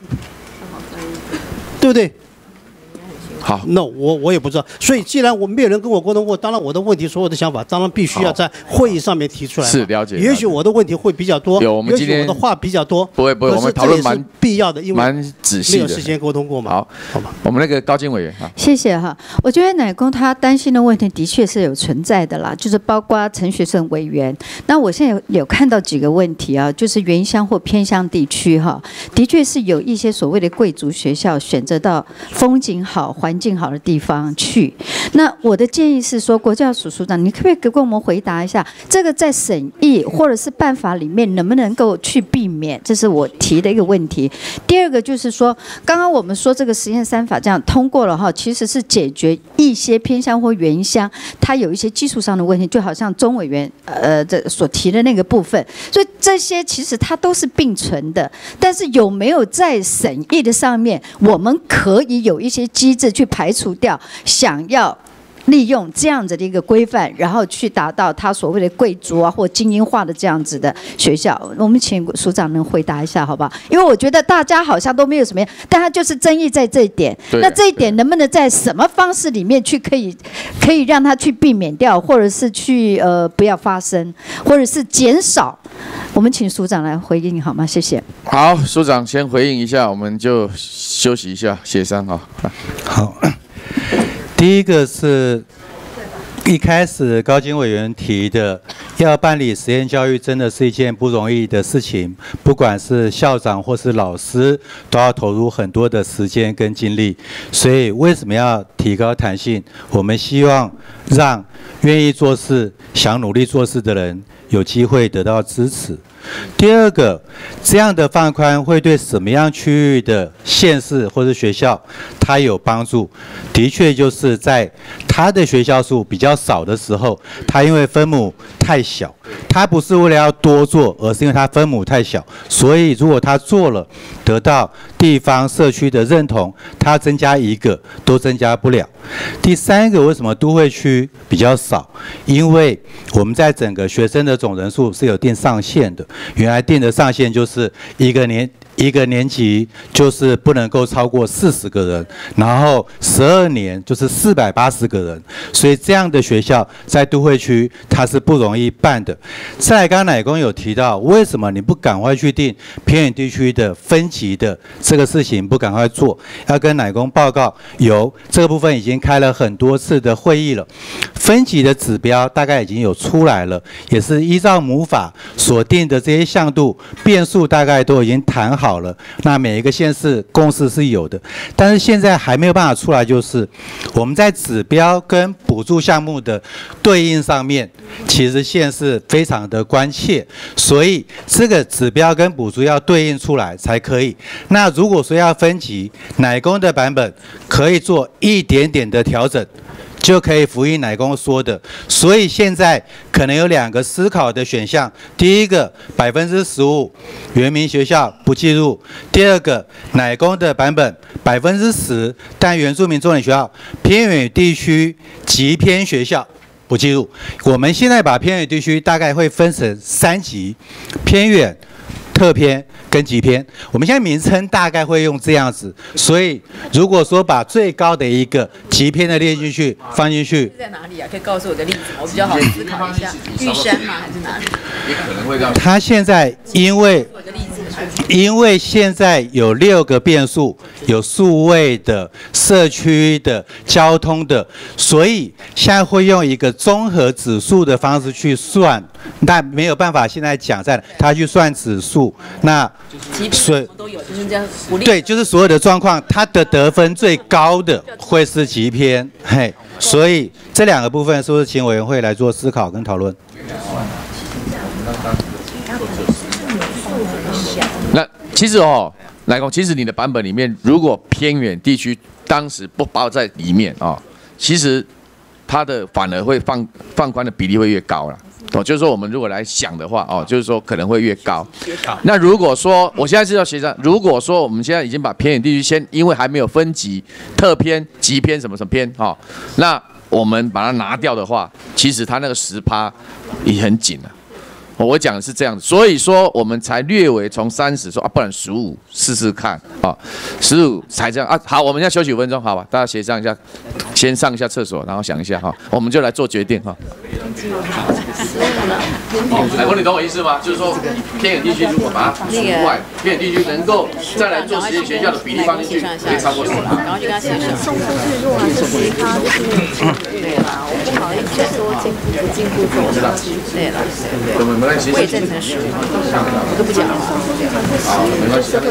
[SPEAKER 8] 对不对？
[SPEAKER 1] 好，
[SPEAKER 8] 那我也不知道，所以既然我没有人跟我沟通过，当然我的问题、所有的想法，当然必须要在会议上面提出来。
[SPEAKER 1] 是了解。
[SPEAKER 8] 也许我的问题会比较多，
[SPEAKER 1] 我们今天
[SPEAKER 8] 也许我的话比较多。
[SPEAKER 1] 不会，我们讨论蛮
[SPEAKER 8] 必要的，因为
[SPEAKER 1] 蛮仔细的，
[SPEAKER 8] 没有事先沟通过嘛。好吧。
[SPEAKER 1] 我们那个高金委员啊，
[SPEAKER 17] 谢谢哈。我觉得乃公他担心的问题的确是有存在的啦，就是包括陈学圣委员。那我现在有看到几个问题啊，就是原乡或偏乡地区哈，的确是有一些所谓的贵族学校选择到风景好、环境好的地方去。那我的建议是说，国教署署长，你可不可以给我们回答一下，这个在审议或者是办法里面能不能够去避免？这是我提的一个问题。第二个就是说，刚刚我们说这个实验3法这样通过了哈，其实是解决一些偏乡或原乡它有一些技术上的问题，就好像钟委员这所提的那个部分，所以这些其实它都是并存的。但是有没有在审议的上面，我们可以有一些机制去排除掉想要利用这样子的一个规范，然后去达到他所谓的贵族啊或精英化的这样子的学校？我们请署长能回答一下好不好？因为我觉得大家好像都没有什么，但他就是争议在这一点。那这一点能不能在什么方式里面去可以让他去避免掉，或者是去不要发生，或者是减少？我们请署长来回应好吗？谢谢。
[SPEAKER 1] 好，署长先回应一下，我们就休息一下协商啊。
[SPEAKER 4] 好。第一个是一开始高金委员提的，要办理实验教育真的是一件不容易的事情，不管是校长或是老师，都要投入很多的时间跟精力。所以为什么要提高弹性？我们希望让愿意做事、想努力做事的人有机会得到支持。第二个，这样的放宽会对什么样区域的县市或者学校它有帮助？的确就是在他的学校数比较少的时候，他因为分母太小，他不是为了要多做，而是因为他分母太小，所以如果他做了，得到地方社区的认同，他增加一个都增加不了。第三个，为什么都会区比较少？因为我们在整个学生的总人数是有定上限的，原来定的上限就是一个年级就是不能够超过40个人，然后12年就是480个人，所以这样的学校在都会区它是不容易办的。再来，刚刚乃公有提到，为什么你不赶快去定偏远地区的分级的这个事情，不赶快做？要跟乃公报告，有这个部分已经开了很多次的会议了，分级的指标大概已经有出来了，也是依照母法所定的这些向度变数大概都已经谈好了，那每一个县市共识是有的，但是现在还没有办法出来，就是我们在指标跟补助项目的对应上面，其实县市非常的关切，所以这个指标跟补助要对应出来才可以。那如果说要分级，乃公的版本可以做一点点的调整， 就可以符合乃公说的。所以现在可能有2个思考的选项：第一个15%原民学校不计入；第二个乃公的版本10%，但原住民重点学校、偏远地区极偏学校不计入。我们现在把偏远地区大概会分成3级：偏远、特偏跟极偏。我们现在名称大概会用这样子，所以如果说把最高的一个极偏的列进去，放进去，
[SPEAKER 12] 在哪里啊？可以告诉我个例子，我比较好思考一下。玉山吗？还是哪里？
[SPEAKER 1] 也可能会让
[SPEAKER 4] 它现在因为现在有6个变数，有数位的、社区的、交通的，所以现在会用一个综合指数的方式去算，但没有办法现在讲在它去算指数，那所以
[SPEAKER 12] 都有，就是这样鼓励。
[SPEAKER 4] 对，就是所有的状况，它的得分最高的会是极偏，嘿，所以这2个部分是不是请委员会来做思考跟讨论？
[SPEAKER 1] 那其实来讲，其实你的版本里面，如果偏远地区当时不包在里面其实它的反而会放宽的比例会越高了。就是说我们如果来想的话就是说可能会越高。那如果说我现在是要协商，如果说我们现在已经把偏远地区因为还没有分级、特偏、极偏什么偏那我们把它拿掉的话，其实它那个10%也很紧了。我讲的是这样子，所以说我们才略微从30说不然15试试看15才这样好，我们要休息5分钟，好吧？大家协商一下，先上一下厕所，然后想一下我们就来做决定乃公，你懂我意思吗？就是说偏远地区如果把它除外，偏远地区能够再来做实验学校的比例放进去，可以超过10%。
[SPEAKER 2] 然后就跟他协商。送出去如果是其他就是对啦，我不好意思说进步不进步走的，对了，我也赞成15，我都不讲了。
[SPEAKER 1] 好，没关系，这个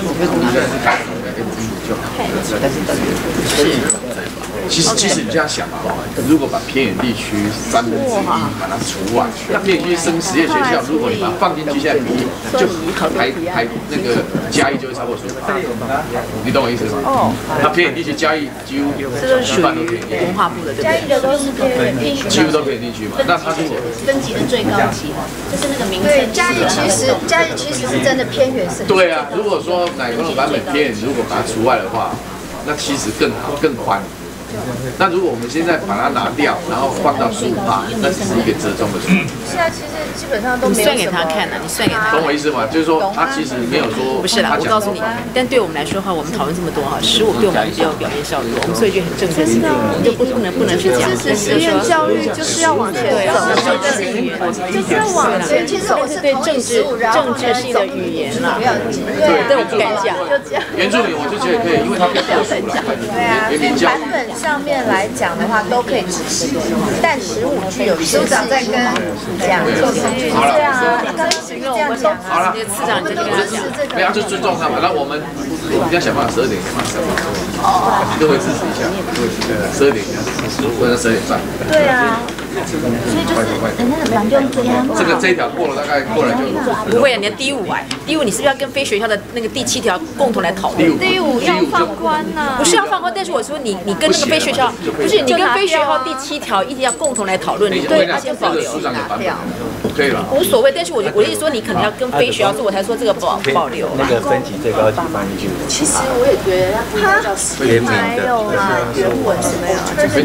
[SPEAKER 1] 其实你这样想如果把偏远地区1/3把它除外，那偏远地区升实验学校，如果你把它放进去，现在比例就还那个嘉义就会超过15%，你懂我意思吗？那偏远地区嘉义几乎
[SPEAKER 12] 这都属于文化部的，对不对？
[SPEAKER 2] 嘉义的都是偏远地区，
[SPEAKER 1] 几乎都偏远地区嘛。那它如果
[SPEAKER 2] 分级的最高级，就是那个名称。对，嘉义其实是真的偏远省。
[SPEAKER 1] 对啊，如果说乃公的版本偏远，如果把它除外的话，那其实更好更宽。那如果我们现在把它拿掉，然后放到15%，那只是一个折中的数。
[SPEAKER 2] 现在其实基本上都没有。
[SPEAKER 12] 你算给他看你算给他看。
[SPEAKER 1] 懂我意思吗？就是说他其实没有说。
[SPEAKER 12] 不是啦，我告诉你，但对我们来说的话，我们讨论这么多15对我们比较表面效果，我们所以就很正确性，我们就不能去讲。
[SPEAKER 2] 支持实验教育就是要往前走，就是要往前。其实我是
[SPEAKER 12] 对政治性的语言啦，对，我不敢讲。
[SPEAKER 1] 原住民我就觉得可以，因为他比较熟了。
[SPEAKER 2] 对啊，版本上面来讲的话都可以支持，但15句有署长在跟这样做对啊，刚刚是这样讲
[SPEAKER 1] 好了，
[SPEAKER 12] 次长你就跟他讲，
[SPEAKER 1] 没有就尊重他嘛。那我们要想办法12点马上，都会支持一下，12点或者12点半。
[SPEAKER 2] 对啊。所以就是人家的版就这样。
[SPEAKER 1] 这一条过了，大概过了就。
[SPEAKER 12] 不会啊，你的第5你是不是要跟非学校的那个第7条共同来讨论？
[SPEAKER 2] 第5要放宽呐。
[SPEAKER 12] 不是要放宽，但是我说你跟那个非学校，不是你跟非学校第7条一定要共同来讨论，你对它先保留。
[SPEAKER 1] 可以了。
[SPEAKER 12] 无所谓，但是我的意思说，你可能要跟非学校说，我才说这个保留。
[SPEAKER 19] 那个分级最高级放进去。
[SPEAKER 2] 其实我也觉得它还有啦，原文什么呀？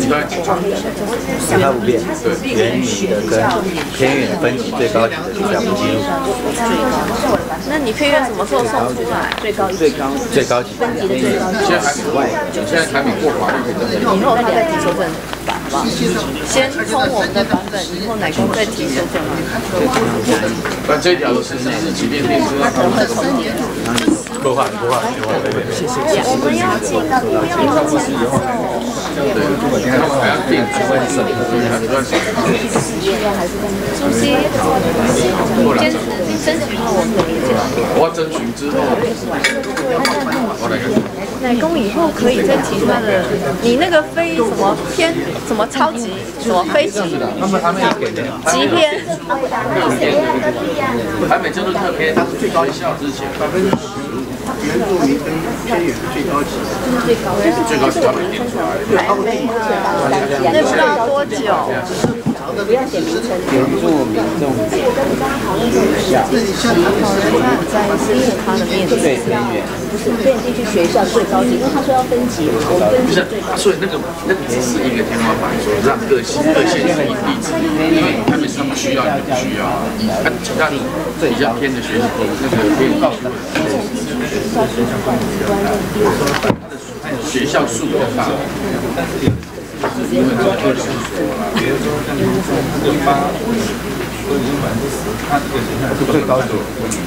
[SPEAKER 19] 它不变。对，原民的跟偏远分级最高级的是2不计入。
[SPEAKER 2] 那你偏远什么时候送出来？最高
[SPEAKER 19] 级分级的最高级。
[SPEAKER 1] 现在还没过法律可以这么。
[SPEAKER 2] 以后他再提修正版，好不好？先通我们的版本，以后乃公再提修正版。
[SPEAKER 1] 那这一条的实施是即便定之后，
[SPEAKER 19] 不换。
[SPEAKER 2] 谢谢。我们要进的不用钱
[SPEAKER 1] 对，还要定我征询之后，
[SPEAKER 2] 乃公以后可以再提他的，你那个非什么偏什么超级什么非极极偏，
[SPEAKER 1] 台北针对特偏，它是最高一效之前15%。
[SPEAKER 10] 原住民跟偏远最高级，最高级他们点出来，
[SPEAKER 2] 那不知道多久。
[SPEAKER 10] 不要点名称。原住民众学校，
[SPEAKER 2] 在是他的面子，
[SPEAKER 10] 最偏远，
[SPEAKER 2] 不是偏远地区学校最高级，因为他说要分级，我们分级最高级。
[SPEAKER 1] 所以那个只是一个天花板，说让各县市一致，因为他们是不需要，你不需要，其他比较偏的学校，那个偏告诉学校数比较大。因为这个200%，它这个学校是最高级，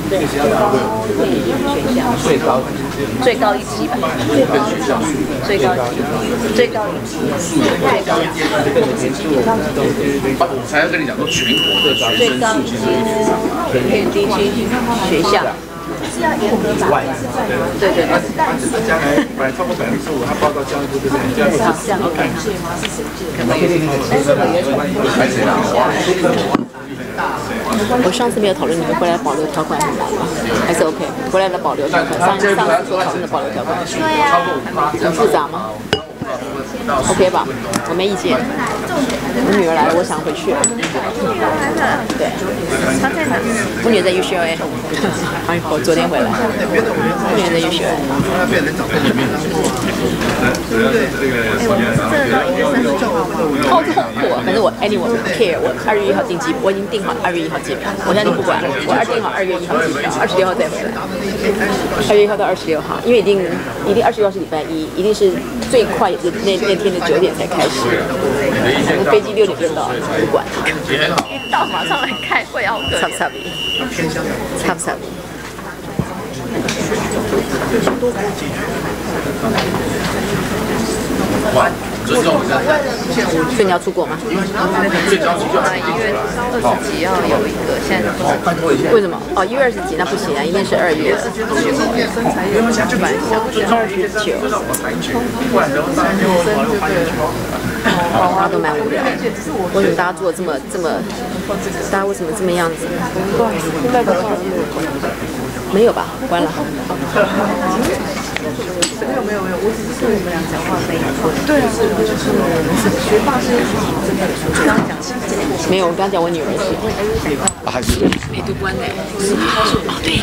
[SPEAKER 2] 最高一级吧，最高一级，最高一级，
[SPEAKER 1] 我才要跟你讲说全国的学生数其实有点少，
[SPEAKER 2] 偏远地区学校。是要严格把关，对对对。
[SPEAKER 10] 他只是将来本来超过15%，他报到教育部这边，这样 OK。
[SPEAKER 2] 我上次没有讨论，你们回来保留条款很难吗？还是 OK？ 回来的保留条款，上次所讨论的保留条款，对呀，很复杂吗 ？OK 吧，我没意见。我女儿来了，我想回去。对，她在哪？我女儿在 UCLA， 我昨天回来。我女儿在 UCLA。好痛苦啊！反正我 anyway 我不 care， 我2月1号订机，我已经订好2月1号机票，我现在就不管了，我订好2月1号机票，26号再回来。2月1号到26号，因为一定26号是礼拜一，一定是最快也是那天的9点才开始，反正飞机6点就到，不管。一到马上来开会，好可怜。差不差。
[SPEAKER 1] 哇，尊重一下。
[SPEAKER 2] 所以你要出国吗？
[SPEAKER 1] 最着急就1
[SPEAKER 2] 月20几号有一个，现在为什么？哦，1月20几那不行啊，一定是2月。大家都蛮无聊。为什么大家做这么？大家为什么这么样子？没有吧？关了。没有，我只是你们俩讲话没对啊，就是学霸是刚刚讲没有，我刚刚讲我女儿是
[SPEAKER 1] 还是
[SPEAKER 2] 没读关的，哦对。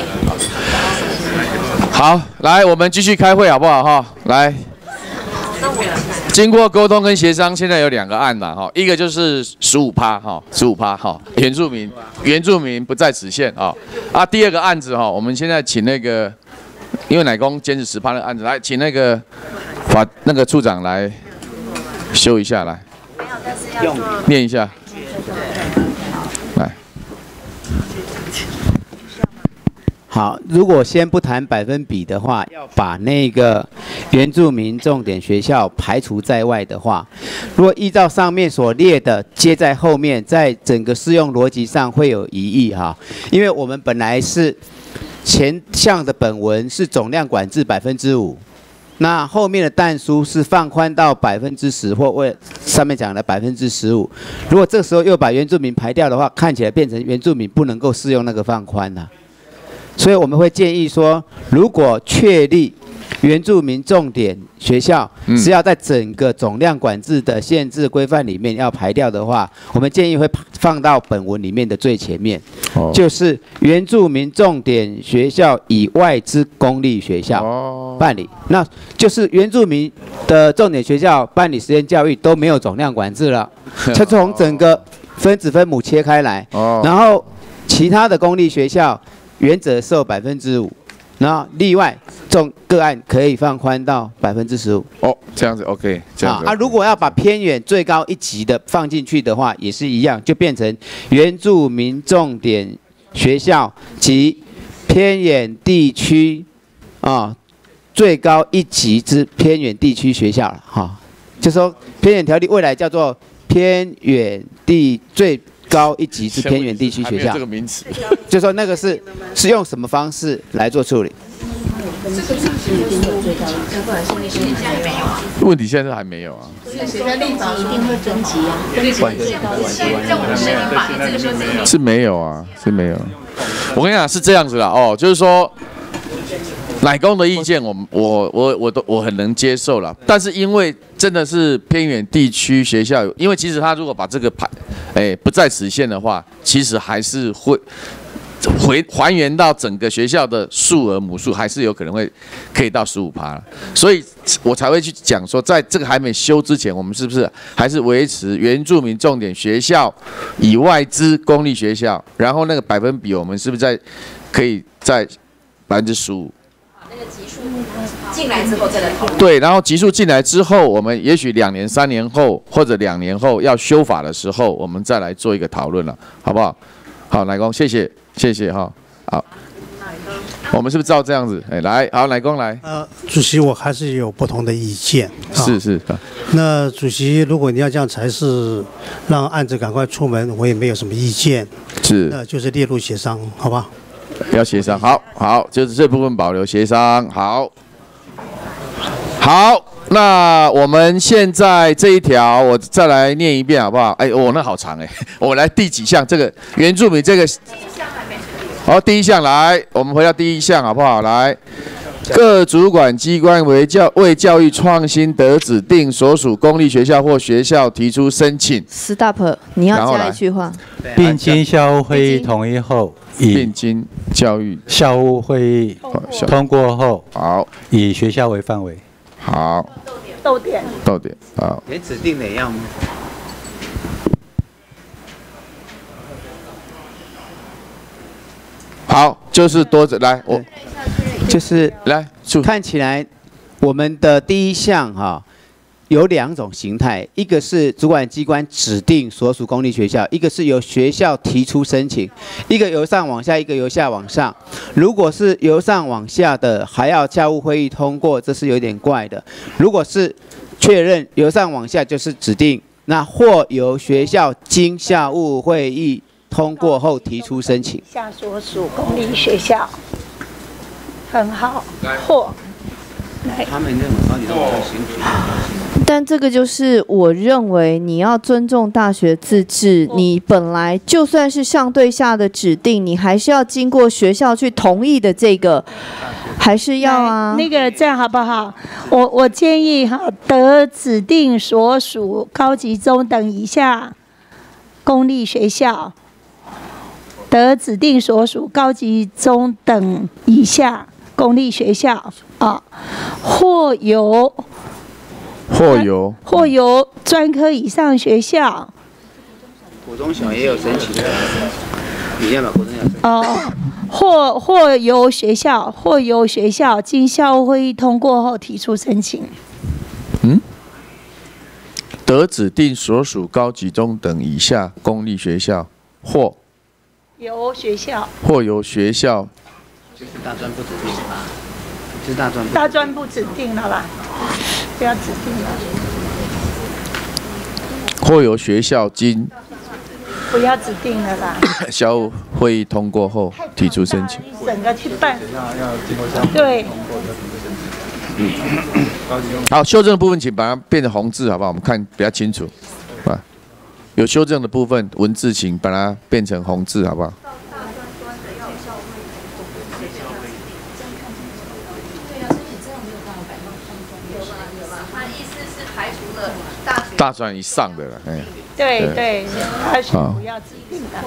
[SPEAKER 1] 好，来我们继续开会好不好哈？来，经过沟通跟协商，现在有2个案了哈，一个就是15%哈，15%哈，原住民不在此限啊。第2个案子哈，我们现在请那个。因为乃公坚持10%的案子，来请那个处长来修一下，来念一下，来。
[SPEAKER 9] 好，如果先不谈百分比的话，要把那个原住民重点学校排除在外的话，如果依照上面所列的接在后面，在整个适用逻辑上会有疑义哈，因为我们本来是。前项的本文是总量管制5%，那后面的但书是放宽到10%或为上面讲的15%。如果这时候又把原住民排掉的话，看起来变成原住民不能够适用那个放宽了。所以我们会建议说，如果确立原住民重点学校是要在整个总量管制的限制规范里面要排掉的话，我们建议会放到本文里面的最前面，就是原住民重点学校以外之公立学校办理，那就是原住民的重点学校办理实验教育都没有总量管制了，就从整个分子分母切开来，然后其他的公立学校原则受5%。然后例外，个案可以放宽到15%。
[SPEAKER 1] 哦，这样子 OK， 这样子。
[SPEAKER 9] 如果要把偏远最高1级的放进去的话，也是一样，就变成原住民重点学校及偏远地区最高1级之偏远地区学校了哈。就说偏远条例未来叫做偏远最高1级之偏远地区学校，
[SPEAKER 1] 这个名词，
[SPEAKER 9] 就说那个是用什么方式来做处理？
[SPEAKER 1] 问题现在还没有啊。
[SPEAKER 2] 学校立法一定会征集啊，
[SPEAKER 1] 是没有啊，是没有。我跟你讲是这样子啦，就是说， 乃公的意见我很能接受了，但是因为真的是偏远地区学校，因为其实他如果把这个不再实现的话，其实还是会还原到整个学校的数额母数，还是有可能可以到15%了，所以我才会去讲说，在这个还没修之前，我们是不是还是维持原住民重点学校以外之公立学校，然后那个百分比我们是不是可以在15%？
[SPEAKER 12] 那个级数进来之后再来讨论。
[SPEAKER 1] 对，然后级数进来之后，我们也许2年、3年后或者2年后要修法的时候，我们再来做一个讨论了，好不好？好，乃公，谢谢哈。好，我们是不是照这样子？来，好，乃公来。
[SPEAKER 8] 主席，我还是有不同的意见。
[SPEAKER 1] 是。
[SPEAKER 8] 那主席，如果你要这样裁示，让案子赶快出门，我也没有什么意见。
[SPEAKER 1] 是。
[SPEAKER 8] 那就是列入协商，好吧？
[SPEAKER 1] 要协商，好，就是这部分保留协商，好。那我们现在这一条，我再来念一遍好不好？那好长我来第几项？这个原住民这个，好，第一项来，我们回到第一项好不好？来，各主管机关为教育创新得指定所属公立学校或学校提出申请。
[SPEAKER 3] Stop， 你要加一句话。
[SPEAKER 4] 并经校务会议同意后，
[SPEAKER 1] 并经教育
[SPEAKER 4] 校务会议通过后，
[SPEAKER 1] 好，
[SPEAKER 4] 以学校为范围。
[SPEAKER 1] 好。
[SPEAKER 11] 逗点，
[SPEAKER 1] 好。
[SPEAKER 9] 连指定的一样吗？
[SPEAKER 1] 好，就是多着来，我
[SPEAKER 9] 就是
[SPEAKER 1] 来
[SPEAKER 9] 看起来我们的第一项有2种形态，一个是主管机关指定所属公立学校，一个是由学校提出申请，一个由上往下，一个由下往上。如果是由上往下的，还要校务会议通过，这是有点怪的。如果是确认由上往下就是指定，那或由学校经校务会议通过后提出申请。
[SPEAKER 11] 下所属公立学校，很好，或。
[SPEAKER 9] 他们认为高级中学行举，
[SPEAKER 3] 但这个就是我认为你要尊重大学自治，你本来就算是上对下的指定，你还是要经过学校去同意的，这个还是要啊。
[SPEAKER 11] 那个这样好不好？我建议得指定所属高级中等以下公立学校，得指定所属高级中等以下公立学校或由专科以上学校，
[SPEAKER 9] 国中小也有申请的，你要把国中小申请
[SPEAKER 11] 或由学校经校务会议通过后提出申请。
[SPEAKER 1] 得指定所属高级中等以下公立学校，或由学校。
[SPEAKER 9] 就是大专不指定吧？是
[SPEAKER 11] 大专不指定了啦，不要指定了。
[SPEAKER 1] 或由学校经
[SPEAKER 11] 不要指定了啦。
[SPEAKER 1] 校务会议通过后提出申请。
[SPEAKER 11] 整个去办。对。
[SPEAKER 1] 好，修正的部分请把它变成红字，好不好？我们看比较清楚。有修正的部分文字，请把它变成红字，好不好？大专以上的了，
[SPEAKER 11] 对，他是不要指定的。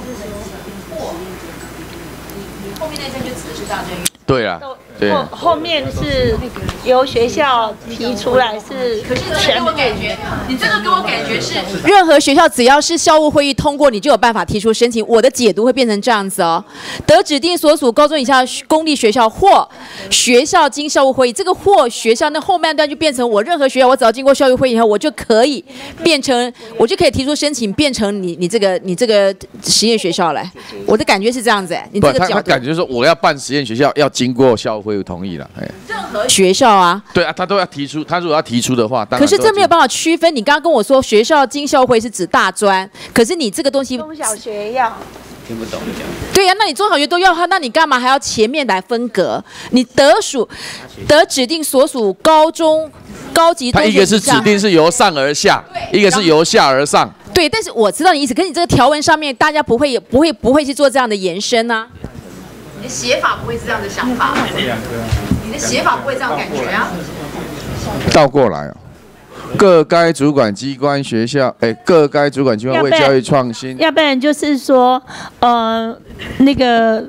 [SPEAKER 12] 后面那项就指的是大专。
[SPEAKER 1] 对啊，对。
[SPEAKER 11] 后面是由学校提出来是。
[SPEAKER 12] 可是这个给我感觉，你这个给我感觉是，任何学校只要是校务会议通过，你就有办法提出申请。我的解读会变成这样子哦：得指定所属高中以下公立学校或学校经校务会议，这个或学校那后半段就变成我任何学校，我只要经过校务会议以后，我就可以变成，我就可以提出申请，变成你这个实验学校来。我的感觉是这样子你这个角度。他
[SPEAKER 1] 感觉说我要办实验学校，要经过校务会议同意了，
[SPEAKER 12] 任何学校啊，
[SPEAKER 1] 对啊，他都要提出，他如果要提出的话，
[SPEAKER 12] 可是这没有办法区分。你刚刚跟我说学校经校会是指大专，可是你这个东西
[SPEAKER 11] 中小学要
[SPEAKER 9] 听不懂讲。
[SPEAKER 12] 对呀，那你中小学都要，那你干嘛还要前面来分隔？你得指定所属高中高级中学以上，
[SPEAKER 1] 他一个是指定是由上而下，一个是由下而上。
[SPEAKER 12] 对，但是我知道你意思，可是你这个条文上面大家不会去做这样的延伸啊。你的写法不会是这样的想法。 的写法不会这样感觉啊。
[SPEAKER 1] 倒过来哦。各该主管机关学校，各该主管机关为教育创新，
[SPEAKER 11] 要不然就是说，那个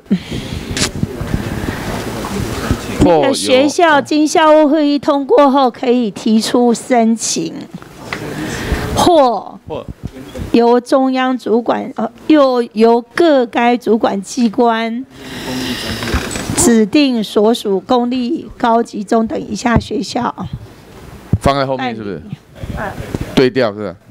[SPEAKER 11] 学校经校务会议通过后，可以提出申请，或由中央主管，又由各该主管机关指定所属公立、高级、中等以下学校。
[SPEAKER 1] 放在后面是不是？对调是吧？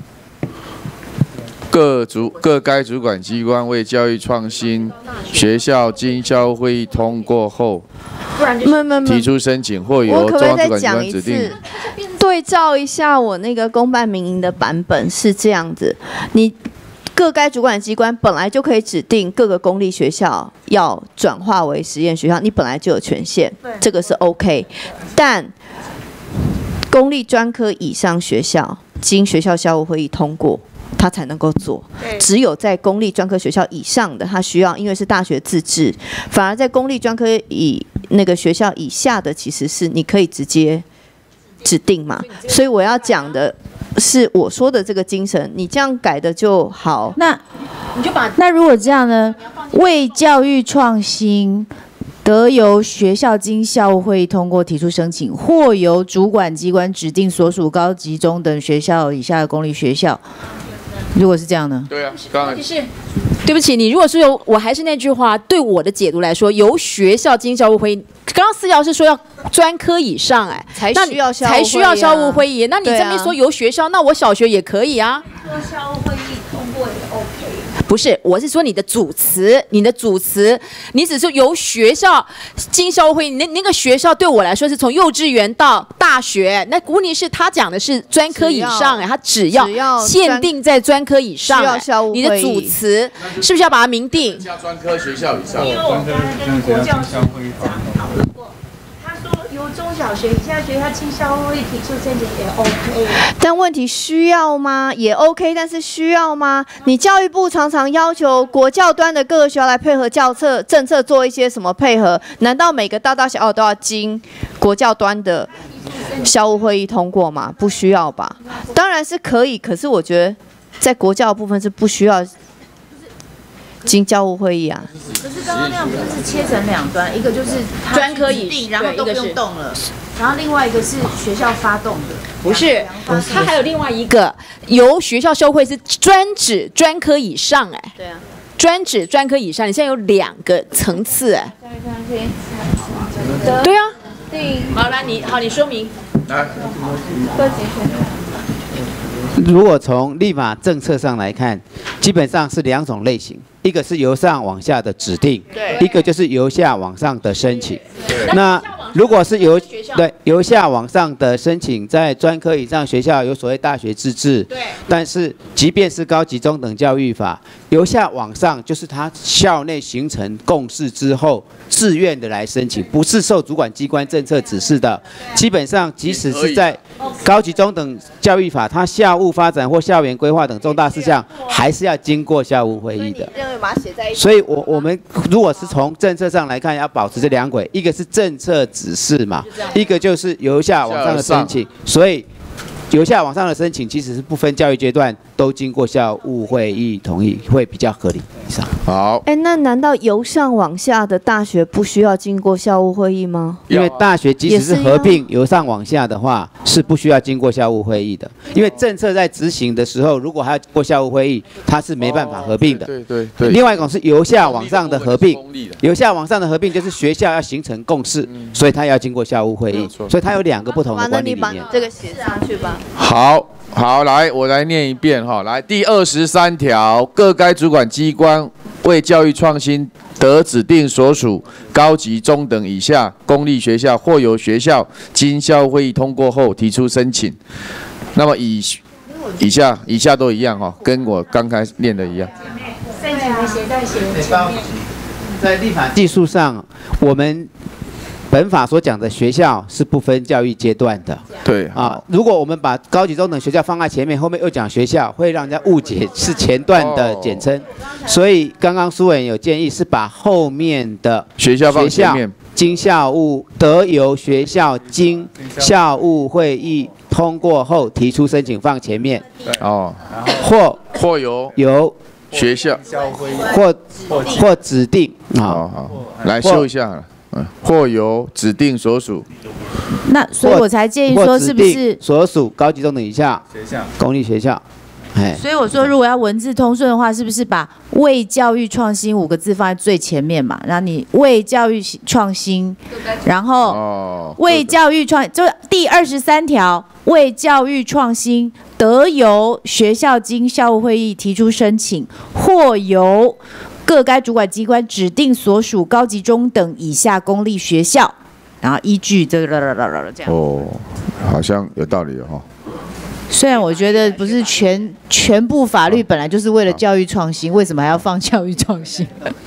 [SPEAKER 1] 各该主管机关为教育创新学校经校务会议通过后，提出申请或由中央主管机关指定。
[SPEAKER 3] 对照一下我那个公办民营的版本是这样子，你各该主管机关本来就可以指定各个公立学校要转化为实验学校，你本来就有权限，这个是 OK， 但公立专科以上学校经学校校务会议通过，他才能够做。只有在公立专科学校以上的，他需要，因为是大学自治，反而在公立专科以那个学校以下的，其实是你可以直接指定嘛。所以我要讲的是我说的这个精神，你这样改的就好。
[SPEAKER 6] 那如果这样呢？为教育创新。得由学校经校务会议通过提出申请，或由主管机关指定所属高级中等学校以下的公立学校。如果是这样呢？
[SPEAKER 1] 对啊，当然
[SPEAKER 12] 是。对不起，你如果是由我还是那句话，对我的解读来说，由学校经校务会议，刚刚思瑶是说要专科以上，
[SPEAKER 3] 才需要
[SPEAKER 12] 校务会议。那你这边说由学校，那我小学也可以啊。
[SPEAKER 7] 说校务会议通过也 OK。
[SPEAKER 12] 不是，我是说你的主词，你只是由学校经校务会议，那个学校对我来说是从幼稚园到大学，那问题是他讲的是专科以上，他只要限定在专科以上，你的主词是不是要把它明定？
[SPEAKER 1] 专科学校以上。
[SPEAKER 7] 因为我刚才跟国教署长讨论过，他说由中小学以下学校经校务会议提出申请也 OK。
[SPEAKER 3] 但问题需要吗？也 OK， 但是需要吗？你教育部常常要求国教端的各个学校来配合政策做一些什么配合？难道每个大大小小都要经国教端的校务会议通过吗？不需要吧？当然是可以，可是我觉得在国教的部分是不需要经教务会议啊。
[SPEAKER 6] 可是刚刚那样不是切成两端，一个就是
[SPEAKER 12] 专科以上，
[SPEAKER 6] 然后都不用动了，然后另外一个是学校发动的。
[SPEAKER 12] 不是，它还有另外一个由学校校会是专指专科以上，
[SPEAKER 3] 对啊，
[SPEAKER 12] 专指专科以上，你现在有2个层次，对啊，好，来你说明。
[SPEAKER 1] 来，
[SPEAKER 9] 如果从立法政策上来看，基本上是2种类型，一个是由上往下的指定，一个就是由下往上的申请。那如果是由下往上的申请，在专科以上学校有所谓大学自治，但是即便是高级中等教育法，由下往上就是他校内形成共识之后，自愿的来申请，不是受主管机关政策指示的。基本上，即使是在高级中等教育法，它校务发展或校园规划等重大事项，还是要经过校务会议的。所以我们如果是从政策上来看，要保持这2轨，一个是政策指示嘛，一个就是由下往上的申请，所以由下往上的申请其实是不分教育阶段都经过校务会议同意，会比较合理。以上。
[SPEAKER 1] 好。
[SPEAKER 3] 那难道由上往下的大学不需要经过校务会议吗？
[SPEAKER 9] 因为大学即使是合并由上往下的话，是不需要经过校务会议的。因为政策在执行的时候，如果还要经过校务会议，它是没办法合并的。
[SPEAKER 1] 对。
[SPEAKER 9] 另外一种是由下往上的合并，由下往上的合并就是学校要形成共识，所以它要经过校务会议，所以它有2个不同的管理理念。
[SPEAKER 3] 那你把这个写上去吧。
[SPEAKER 1] 好，来，我来念一遍哈。来，第23条，各该主管机关为教育创新得指定所属高级中等以下公立学校，或由学校经校会议通过后提出申请。那么以下都一样哈，跟我刚才念的一样。
[SPEAKER 7] 申请的携带前面。
[SPEAKER 9] 在立法技术上，我们本法所讲的学校是不分教育阶段的。
[SPEAKER 1] 对
[SPEAKER 9] 啊，如果我们把高级中等学校放在前面，后面又讲学校，会让人家误解是前段的简称。所以刚刚苏委员有建议是把后面的
[SPEAKER 1] 学校放前面，
[SPEAKER 9] 经校务得由学校经校务会议通过后提出申请放前面。
[SPEAKER 1] 哦，或由学校
[SPEAKER 9] 或指定。
[SPEAKER 1] 好，来修一下。或由指定所属。
[SPEAKER 6] 那所以我才建议说，是不是
[SPEAKER 9] 所属高级中等以下学校公立学校？
[SPEAKER 6] 所以我说，如果要文字通顺的话，是不是把“为教育创新”5个字放在最前面嘛？然后你为教育创新，然后为教育创，就第23条，为教育创新得由学校经校务会议提出申请，或由各该主管机关指定所属高级中等以下公立学校，然后依据这样。
[SPEAKER 1] 哦，好像有道理哦。
[SPEAKER 6] 虽然我觉得不是全部法律本来就是为了教育创新，为什么还要放教育创新？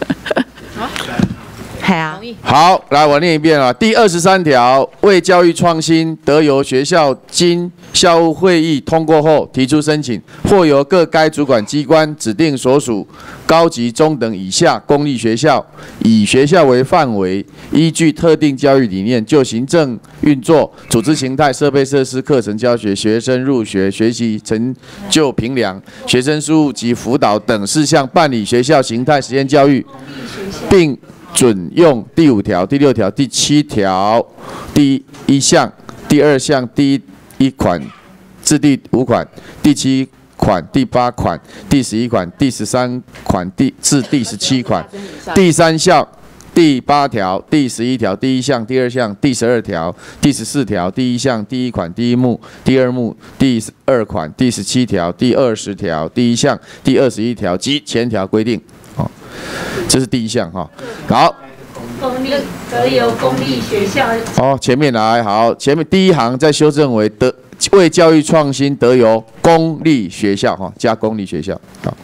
[SPEAKER 1] 好，来我念一遍啊。第23条，为教育创新得由学校经校务会议通过后提出申请，或由各该主管机关指定所属高级中等以下公立学校，以学校为范围，依据特定教育理念，就行政运作、组织形态、设备设施、课程教学、学生入学、学习成就评量、学生事务及辅导等事项办理学校形态实验教育，并准用第5条、第6条、第7条第1项、第2项第1款至第5款、第7款、第8款、第11款、第13款至第17款、第3项第8条、第11条第1项、第2项、第12条、第14条第1项、第1款、第1目、第2目、第2款、第17条、第20条第1项、第21条及前条规定。这是第1项哈。好，
[SPEAKER 7] 得由公立学校。
[SPEAKER 1] 前面来好，前面第1行再修正为为教育创新得由公立学校哈，加公立学校。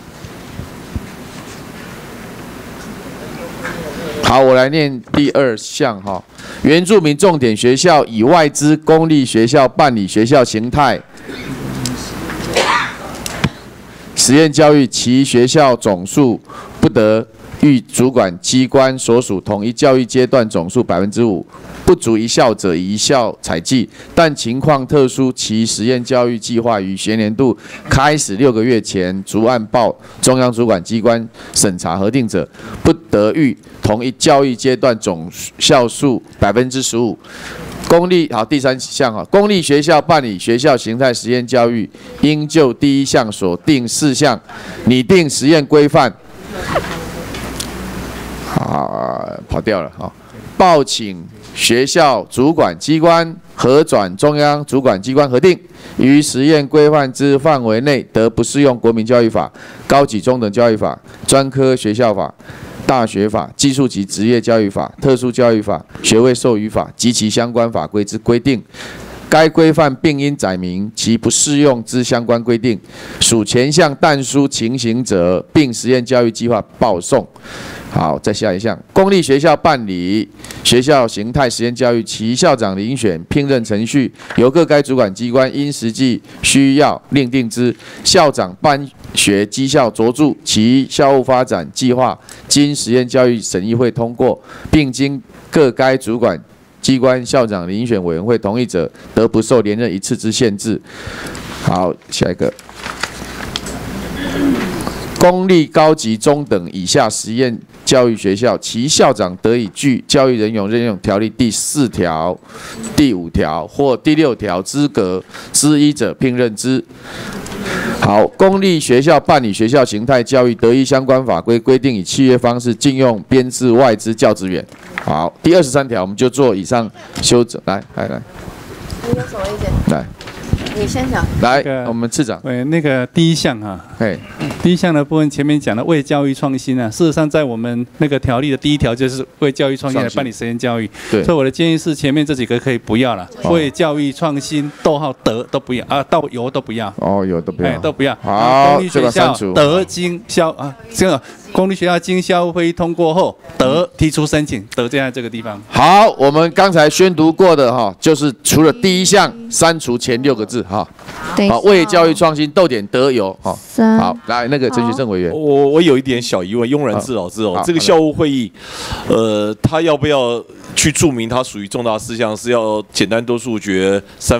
[SPEAKER 1] 好，我来念第2项哈。原住民重点学校以外之公立学校办理学校形态实验教育，其学校总数不得与主管机关所属统一教育阶段总数5%，不足1校者以1校采计，但情况特殊，其实验教育计划于学年度开始6个月前逐案报中央主管机关审查核定者，不得与同一教育阶段总校数15%。公立好，第3项哈，公立学校办理学校形态实验教育，应就第1项所定4项拟定实验规范。跑掉了哈，报请学校主管机关核转中央主管机关核定，于实验规范之范围内，得不适用国民教育法、高级中等教育法、专科学校法、大学法、技术及职业教育法、特殊教育法、学位授予法及其相关法规之规定。该规范并应载明其不适用之相关规定，属前项但书情形者，并实验教育计划报送。好，再下一项，公立学校办理学校形态实验教育，其校长遴选、聘任程序由各该主管机关因实际需要另定之。校长办学绩效卓著，其校务发展计划经实验教育审议会通过，并经各该主管机关校长遴选委员会同意者，得不受连任1次之限制。好，下一个。公立高级中等以下实验教育学校，其校长得以据教育人员任用条例第4条、第5条或第6条资格之一者聘任之。好，公立学校办理学校形态教育，得依相关法规规定以契约方式禁用编制外之教职员。好，第23条我们就做以上修正。来，
[SPEAKER 3] 你有什么意见？
[SPEAKER 1] 来。
[SPEAKER 3] 你先讲。
[SPEAKER 1] 来，我们次长。
[SPEAKER 21] 那个第1项哈，第1项的部分前面讲的为教育创新啊，事实上在我们那个条例的第1条就是为教育创新来办理实验教育。对。所以我的建议是前面这几个可以不要了，为教育创新逗号得都不要啊，到有都不要。
[SPEAKER 1] 有都不要。
[SPEAKER 21] 都不要。
[SPEAKER 1] 好，
[SPEAKER 21] 公立学校得经校这个公立学校经校务会议通过后，得提出申请，得在这个地方。
[SPEAKER 1] 好，我们刚才宣读过的哈，就是除了第一项删除前6个字哈。好，为教育创新逗点得有哈。好，来那个陈学正委员，
[SPEAKER 18] 我有一点小疑问，庸人自扰之哦。这个校务会议，他要不要去注明它属于重大事项，是要简单多数决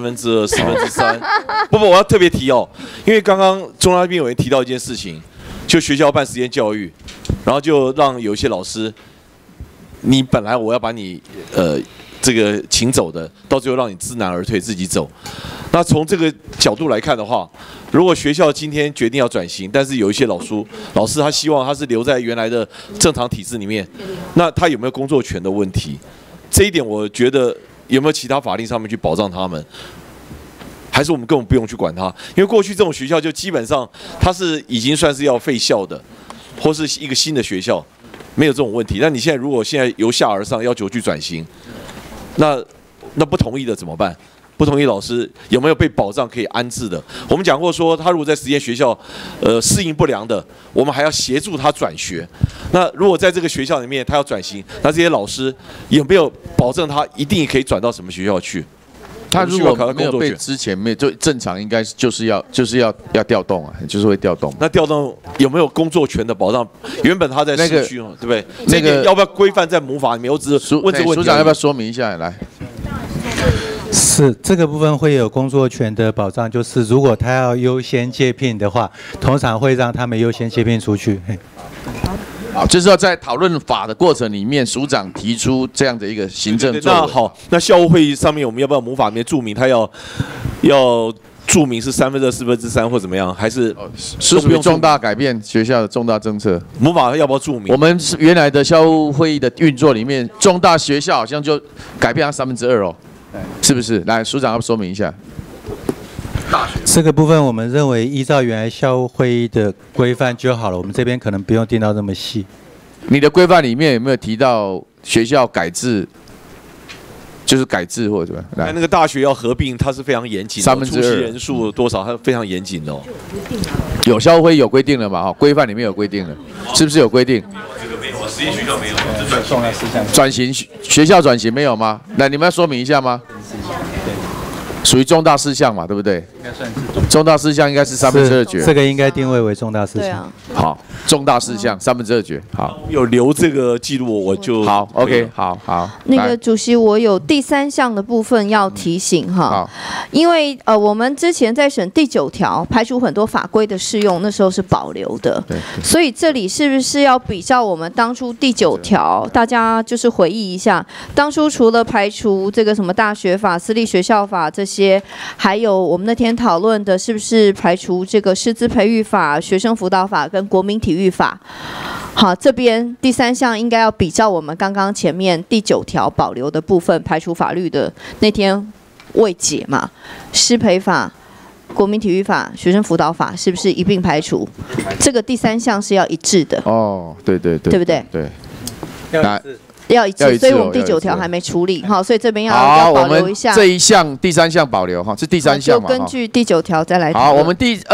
[SPEAKER 18] 2/3、3/4？不，我要特别提哦，因为刚刚钟嘉宾委员提到一件事情，就学校办实验教育，然后就让有一些老师，你本来我要把你这个请走的，到最后让你知难而退，自己走。那从这个角度来看的话，如果学校今天决定要转型，但是有一些老师他希望他是留在原来的正常体制里面，那他有没有工作权的问题？这一点我觉得有没有其他法令上面去保障他们？还是我们根本不用去管它？因为过去这种学校就基本上它是已经算是要废校的，或是一个新的学校，没有这种问题。那你现在如果现在由下而上要求去转型，那不同意的怎么办？不同意老师有没有被保障可以安置的？我们讲过说，他如果在实验学校，适应不良的，我们还要协助他转学。那如果在这个学校里面他要转型，那这些老师有没有保证他一定可以转到什么学校去？
[SPEAKER 1] 他如果没有被之前没有，就正常应该就是要调动啊，就是会调动。
[SPEAKER 18] 那调动有没有工作权的保障？原本他在市区，对不对？那个要不要规范在母法里面？我只是问这个问题。
[SPEAKER 1] 署长要不要说明一下？来。
[SPEAKER 4] 是这个部分会有工作权的保障，就是如果他要优先接聘的话，通常会让他们优先接聘出去。
[SPEAKER 1] 好，就是要在讨论法的过程里面，署长提出这样的一个行政作为。
[SPEAKER 18] 那好，那校务会议上面我们要不要母法里面注明他要注明是2/3、4/3或怎么样？还是
[SPEAKER 1] 是不是重大改变学校的重大政策？
[SPEAKER 18] 母法要不要注明？
[SPEAKER 1] 我们原来的校务会议的运作里面，重大学校好像就改变它2/3哦，是不是？来，署长要说明一下。
[SPEAKER 4] 这个部分我们认为依照原来校务会议的规范就好了，我们这边可能不用定到那么细。
[SPEAKER 1] 你的规范里面有没有提到学校改制？就是改制或者怎么样？
[SPEAKER 18] 那个大学要合并，它是非常严谨的，2/3出席人数多少，它非常严谨的哦。
[SPEAKER 1] 有校务会有规定了嘛？哈，规范里面有规定了，是不是有规定？
[SPEAKER 18] 这个没有，实验学校没有，这转重大事项。
[SPEAKER 1] 转型学校转型没有吗？来，你们要说明一下吗？属于重大事项嘛，对不对？应该算是重大事项，应该是2/3决。
[SPEAKER 4] 这个应该定位为重大事项。
[SPEAKER 1] 对啊。好，重大事项2/3决。好，
[SPEAKER 18] 有留这个记录，我就
[SPEAKER 1] 好。OK， 好。
[SPEAKER 3] 那个主席，我有第3项的部分要提醒哈，因为我们之前在审第9条，排除很多法规的适用，那时候是保留的。对。所以这里是不是要比较我们当初第9条？大家就是回忆一下，当初除了排除这个什么大学法、私立学校法这些，还有我们那天讨论的是不是排除这个师资培育法、学生辅导法跟国民体育法？好，这边第3项应该要比较我们刚刚前面第9条保留的部分，排除法律的那天未解嘛，师培法、国民体育法、学生辅导法是不是一并排除？这个第3项是要一致的。
[SPEAKER 1] 哦，对，对不
[SPEAKER 3] 对？
[SPEAKER 1] 对，
[SPEAKER 3] 要一致，所以我们第9条还没处理哈，所以这边要保留一下。
[SPEAKER 1] 这一项第3项保留哈，是第3项嘛？
[SPEAKER 3] 就根据第9条再来。
[SPEAKER 1] 好，我们第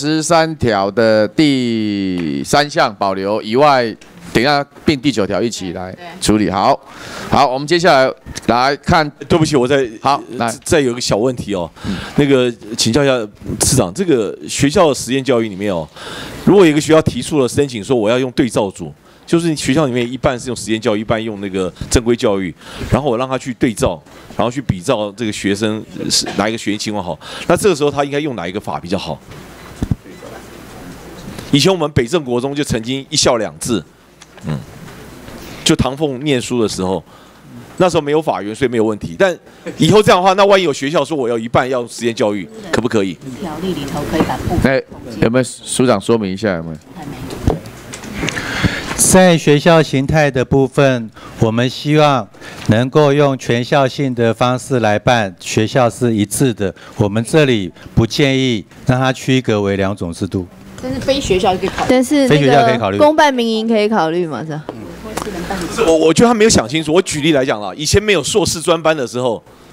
[SPEAKER 1] 23条的第3项保留以外，等一下并第9条一起来处理。好，我们接下来来看。
[SPEAKER 18] 对不起，我再有个小问题哦，那个请教一下次长，这个学校的实验教育里面哦，如果有一个学校提出了申请说我要用对照组。就是学校里面一半是用实验教育，一半用那个正规教育，然后我让他去对照，然后去比照这个学生是哪一个学习情况好。那这个时候他应该用哪一个法比较好？以前我们北正国中就曾经1校2制，就唐凤念书的时候，那时候没有法源，所以没有问题。但以后这样的话，那万一有学校说我要一半要实验教育，可不可以？
[SPEAKER 2] 条例里头可以把部分。
[SPEAKER 1] 有没有署长说明一下？有没有？
[SPEAKER 4] 在学校形态的部分，我们希望能够用全校性的方式来办，学校是一致的。我们这里不建议让它区隔为2种制度。
[SPEAKER 2] 但是非学校可以考虑。
[SPEAKER 3] 但是那个公办民营可以考虑吗？
[SPEAKER 18] 我觉得他没有想清楚。我举例来讲啦，以前没有硕士专班的时候，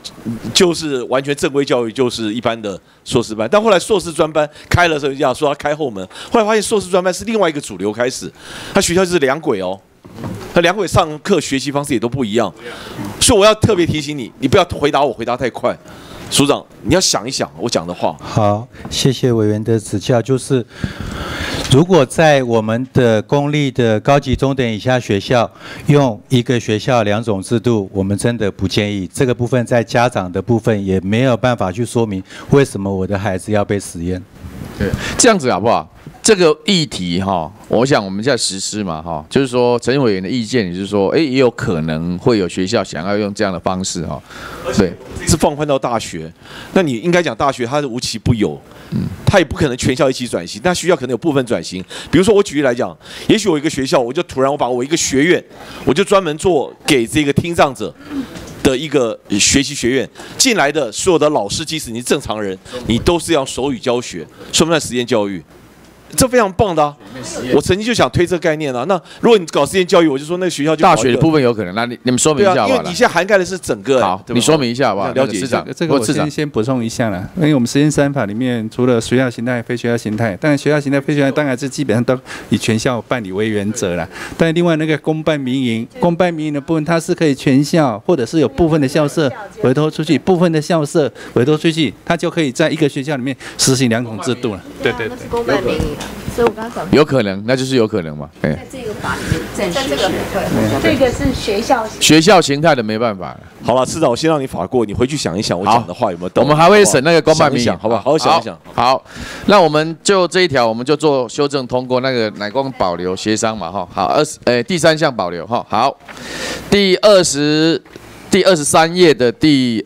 [SPEAKER 18] 就是完全正规教育，就是一般的硕士班。但后来硕士专班开了的时候，要说要开后门，后来发现硕士专班是另外一个主流开始，他学校就是两轨哦。那两轨上课学习方式也都不一样，所以我要特别提醒你，你不要回答我回答太快。署长，你要想一想我讲的话。
[SPEAKER 4] 好，谢谢委员的指教。就是如果在我们的公立的高级中等以下学校用一个学校2种制度，我们真的不建议。这个部分在家长的部分也没有办法去说明为什么我的孩子要被实验。
[SPEAKER 1] 对，这样子好不好？这个议题哈，我想我们在实施嘛哈，就是说陈委员的意见，也就是说，也有可能会有学校想要用这样的方式哈，对，
[SPEAKER 18] 是放宽到大学，那你应该讲大学它是无奇不有，它也不可能全校一起转型，但学校可能有部分转型。比如说我举例来讲，也许我一个学校，我就突然把我一个学院，我就专门做给这个听障者的一个学习学院，进来的所有的老师，即使你是正常人，你都是要手语教学，算不算实验教育？这非常棒的啊！我曾经就想推这个概念啊。那如果你搞实验教育，我就说那个学校就
[SPEAKER 1] 大学的部分有可能。那你们说明一下好不好？
[SPEAKER 18] 因为你现在涵盖的是整个。
[SPEAKER 1] 好，你说明一下好不好？
[SPEAKER 18] 了解一下。
[SPEAKER 21] 这个我先补充一下啦，因为我们实验3法里面，除了学校形态、非学校形态，当然学校形态、非学校当然是基本上都以全校办理为原则啦。但另外那个公办民营的部分，它是可以全校或者是有部分的校舍委托出去，部分的校舍委托出去，它就可以在一个学校里面实行2种制度了。对对对。
[SPEAKER 2] 是公办民营。所以我刚刚讲
[SPEAKER 1] 有可能，那就是有可能嘛。
[SPEAKER 2] 在这个法里面，在这个这个是学校
[SPEAKER 1] 形态的没办法。
[SPEAKER 18] 好了，市长，我先让你法过，你回去想一想我讲的话有没有道理。
[SPEAKER 1] 我们还会审那个公办民营，
[SPEAKER 18] 好不好？好好想一想。
[SPEAKER 1] 好，那我们就这一条，我们就做修正通过，那个乃光保留协商嘛，哈。好，第3项保留哈。好，第23页的第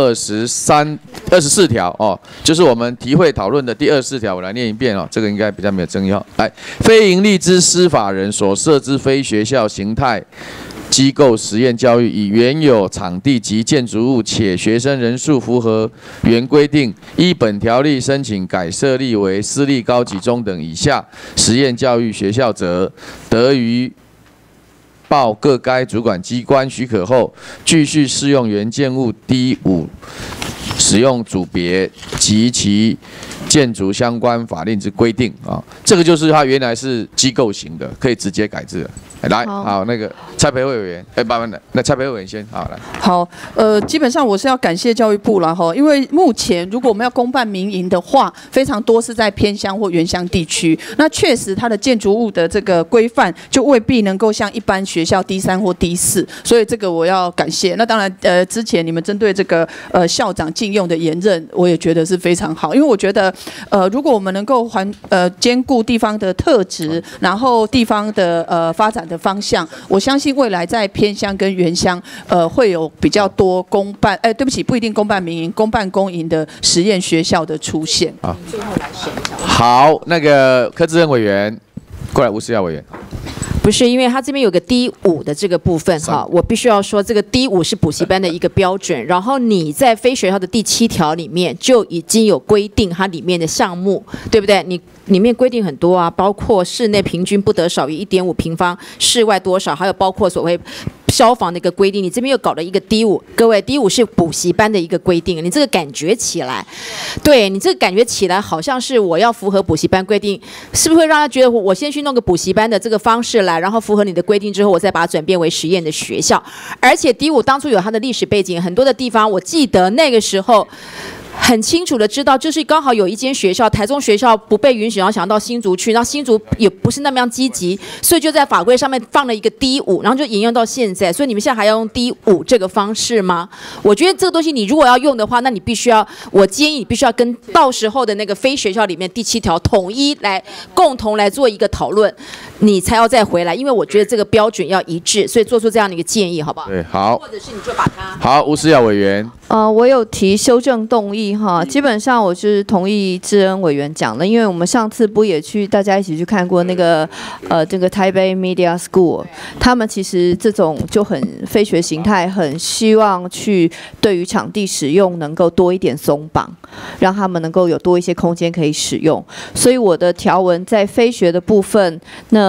[SPEAKER 1] 24条哦，就是我们题会讨论的第24条，我来念一遍哦，这个应该比较没有争议哦。来，非营利之司法人所设之非学校形态机构实验教育，以原有场地及建筑物，且学生人数符合原规定，依本条例申请改设立为私立高级中等以下实验教育学校者，得于报各该主管机关许可后，继续适用原建物第5使用组别及其建筑相关法令之规定啊。这个就是它原来是机构型的，可以直接改制了。来，好，那个蔡培慧委员，慢慢的，那蔡培慧委员先，好来。
[SPEAKER 16] 好，基本上我是要感谢教育部了哈，因为目前如果我们要公办民营的话，非常多是在偏乡或原乡地区，那确实它的建筑物的这个规范就未必能够像一般学校D3或D4，所以这个我要感谢。那当然，之前你们针对这个校长禁用的延任，我也觉得是非常好，因为我觉得如果我们能够兼顾地方的特质，然后地方的发展的方向，我相信未来在偏乡跟原乡，会有比较多公办，对不起，不一定公办民营，公办公营的实验学校的出现。
[SPEAKER 1] 好，那个柯志恩委员过来，吴思耀委员。
[SPEAKER 12] 不是，因为它这边有个D5的这个部分哈，我必须要说，这个D5是补习班的一个标准。然后你在非学校的第7条里面就已经有规定它里面的项目，对不对？你里面规定很多啊，包括室内平均不得少于1.5平方，室外多少，还有包括所谓消防的一个规定。你这边又搞了一个D5，各位，D5是补习班的一个规定，你这个感觉起来，对你这个感觉起来好像是我要符合补习班规定，是不是会让他觉得我先去弄个补习班的这个方式来，然后符合你的规定之后，我再把它转变为实验的学校？而且D5当初有它的历史背景，很多的地方我记得那个时候很清楚的知道，就是刚好有一间学校，台中学校不被允许，然后想到新竹去，然后新竹也不是那么样积极，所以就在法规上面放了一个D5，然后就沿用到现在。所以你们现在还要用D5这个方式吗？我觉得这个东西你如果要用的话，那你必须要，我建议你必须要跟到时候的那个非学校里面第7条统一来共同来做一个讨论，你才要再回来，因为我觉得这个标准要一致，所以做出这样的一个建议，好不好？
[SPEAKER 1] 对，好。
[SPEAKER 12] 或者是你就把它
[SPEAKER 1] 好，吴思耀委员。
[SPEAKER 3] 我有提修正动议哈，基本上我是同意志恩委员讲的，因为我们上次不也去大家一起去看过那个这个台北 Media School， 他们其实这种就很非学形态，很希望去对于场地使用能够多一点松绑，让他们能够有多一些空间可以使用。所以我的条文在非学的部分，那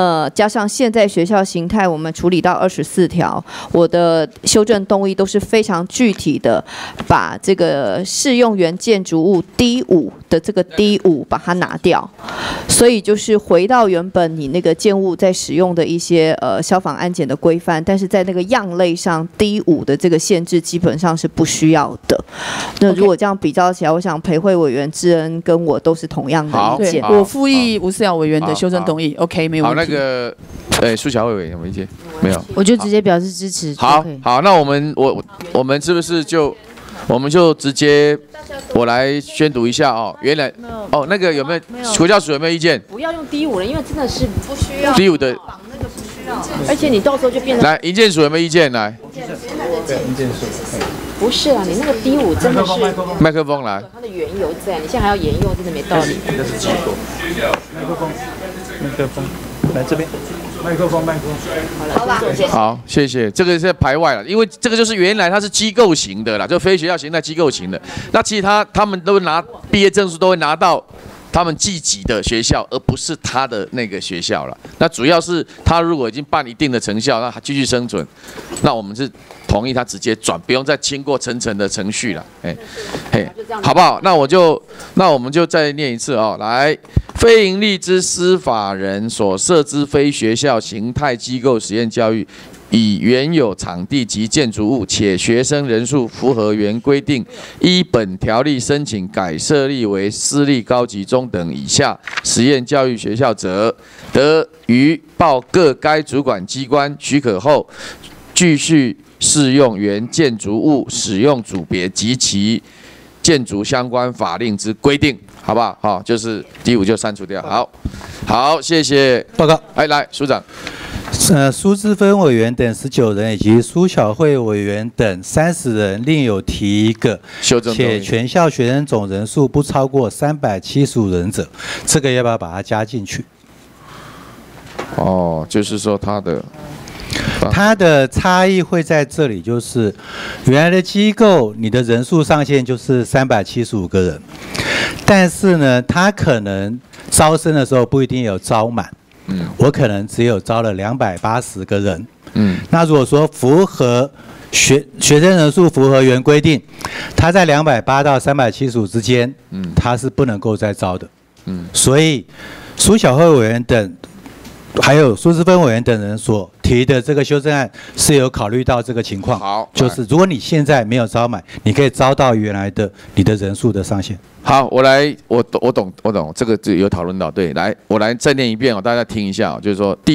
[SPEAKER 3] 那加上现在学校形态，我们处理到24条，我的修正动议都是非常具体的，把这个适用原建筑物 D5的这个 D5把它拿掉，所以就是回到原本你那个建物在使用的一些消防安检的规范，但是在那个样类上 D5的这个限制基本上是不需要的。那如果这样比较起来，我想培慧委员智恩跟我都是同样的意见。
[SPEAKER 16] 我复议吴思瑶委员的修正动议 ，OK， 没有问题。
[SPEAKER 1] 好，那个苏巧慧委员有没有意见？没有，
[SPEAKER 6] 我就直接表示支持。
[SPEAKER 1] 好，好，那我们是不是就我们就直接我来宣读一下哦？原来哦，那个有没有国教署有没有意见？
[SPEAKER 2] 不要用D5了，因为真的是不需要。
[SPEAKER 1] D5的，
[SPEAKER 2] 而且你到时候就变成
[SPEAKER 1] 来，营建署有没有意见？来，
[SPEAKER 21] 营建署。
[SPEAKER 2] 不是啊，你那个 D5真的是
[SPEAKER 1] 麦克风来，
[SPEAKER 2] 它的缘由在，你现在还要沿用，真的没道理。
[SPEAKER 21] 这是机构。麦克风，来这边。麦克风。
[SPEAKER 2] 好了，
[SPEAKER 1] 好，谢谢。这个是排外了，因为这个就是原来它是机构型的啦，就非学校形态机构型的。那其实他们都拿毕业证书都会拿到他们自己的学校，而不是他的那个学校了。那主要是他如果已经办一定的成效，那他继续生存，那我们是同意他直接转，不用再经过层层的程序了。好不好？那我们就再念一次哦。来，非营利之司法人所设之非学校形态机构实验教育，以原有场地及建筑物，且学生人数符合原规定，依本条例申请改设立为私立高级中等以下实验教育学校者，得于报各该主管机关许可后，继续适用原建筑物使用组别及其建筑相关法令之规定，好不好？好，就是D5就删除掉。好，谢谢。
[SPEAKER 4] 报告。
[SPEAKER 1] 来，署长。
[SPEAKER 4] 苏姿芬委员等19人以及苏巧慧委员等30人另有提一个，且全校学生总人数不超过375人者，这个要不要把它加进去？
[SPEAKER 1] 哦，就是说
[SPEAKER 4] 它的差异会在这里，就是原来的机构你的人数上限就是375个人，但是呢，它可能招生的时候不一定有招满。我可能只有招了280个人。那如果说符合学生人数符合原规定，他在280到375之间，他是不能够再招的。所以苏巧慧委员等还有苏姿芬委员等人所提的这个修正案是有考虑到这个情况。好，就是如果你现在没有招满，你可以招到原来的你的人数的上限。
[SPEAKER 1] 好，我懂，这个有讨论到。对，来，我来再念一遍哦，大家听一下哦，就是说第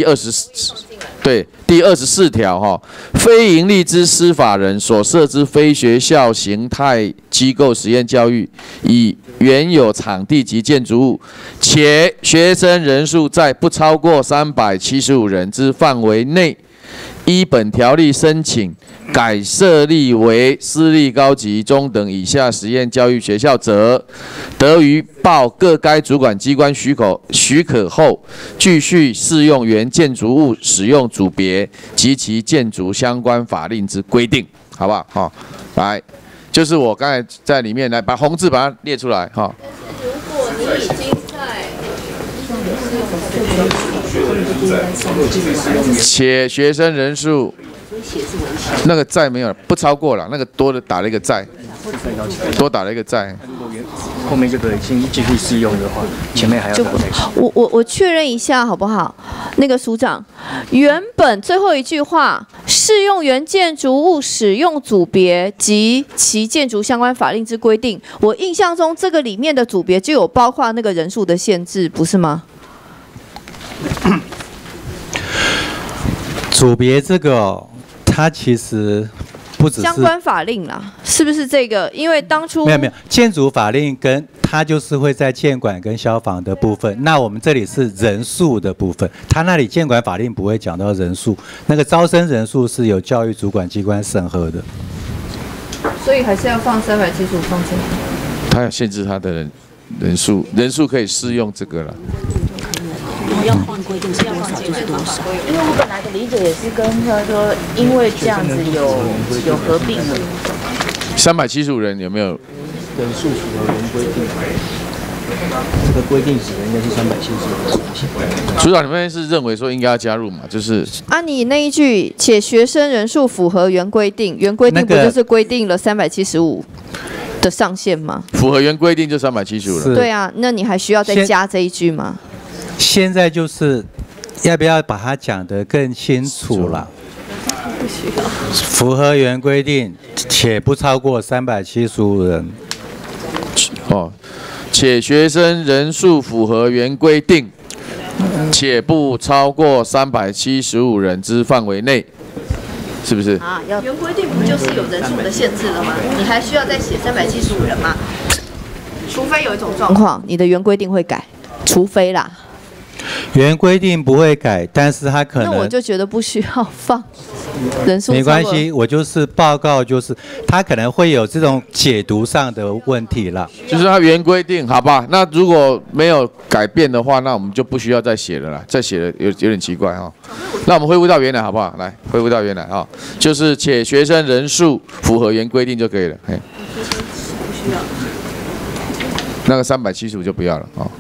[SPEAKER 1] 24条哈，非营利之司法人所设之非学校形态机构实验教育，以原有场地及建筑物，且学生人数在不超过375人之范围内，依本条例申请改设立为私立高级中等以下实验教育学校者，得于报各该主管机关许可后，继续适用原建筑物使用组别及其建筑相关法令之规定，好不好？好，来，就是我刚才在里面来把红字把它列出来哈。
[SPEAKER 3] 如果你已经
[SPEAKER 1] 且学生人数那个在没有不超过了，那个多的打了一个在，多打了一个在。
[SPEAKER 10] 后面这个已经继续适用的话，前面还要打那个。
[SPEAKER 3] 我确认一下好不好？那个署长，原本最后一句话适用原建筑物使用组别及其建筑相关法令之规定，我印象中这个里面的组别就有包括那个人数的限制，不是吗？
[SPEAKER 4] 组别这个，它其实不只是
[SPEAKER 3] 相关法令啦，是不是这个？因为当初
[SPEAKER 4] 没有建筑法令跟它就是会在建管跟消防的部分，那我们这里是人数的部分，它那里建管法令不会讲到人数，那个招生人数是由教育主管机关审核的，
[SPEAKER 3] 所以还是要放375放进来。
[SPEAKER 1] 它要限制它的人数可以适用这个了。
[SPEAKER 2] 要放规定是多少就是多少，因为我本来的理解也是跟他说，因为这样子有合并的。
[SPEAKER 1] 375人有没有？
[SPEAKER 10] 人数符合原规定。 这个规定值应该是375。
[SPEAKER 1] 组长，你们是认为说应该要加入嘛？就是
[SPEAKER 3] 啊，你那一句且学生人数符合原规定，原规定不就是规定了375的上限吗？
[SPEAKER 1] 符合原规定就375了。
[SPEAKER 3] 对啊，那你还需要再加这一句吗？
[SPEAKER 4] 现在就是要不要把它讲得更清楚了？
[SPEAKER 3] 不需要。
[SPEAKER 4] 符合原规定，且不超过375人。
[SPEAKER 1] 哦，且学生人数符合原规定，且不超过375人之范围内，是不是？
[SPEAKER 3] 啊，原规定不就是有人数的限制了吗？你还需要再写375人吗？除非有一种状况，你的原规定会改，除非啦。
[SPEAKER 4] 原规定不会改，但是他可能
[SPEAKER 3] 那我就觉得不需要放人数。
[SPEAKER 4] 没关系，我就是报告，就是他可能会有这种解读上的问题了。
[SPEAKER 1] 就是他原规定，好吧？那如果没有改变的话，那我们就不需要再写了啦，再写了有点奇怪哈。那我们恢复到原来好不好？来，恢复到原来啊，就是且学生人数符合原规定就可以了。嘿，
[SPEAKER 3] 不需要。
[SPEAKER 1] 那个375就不要了啊。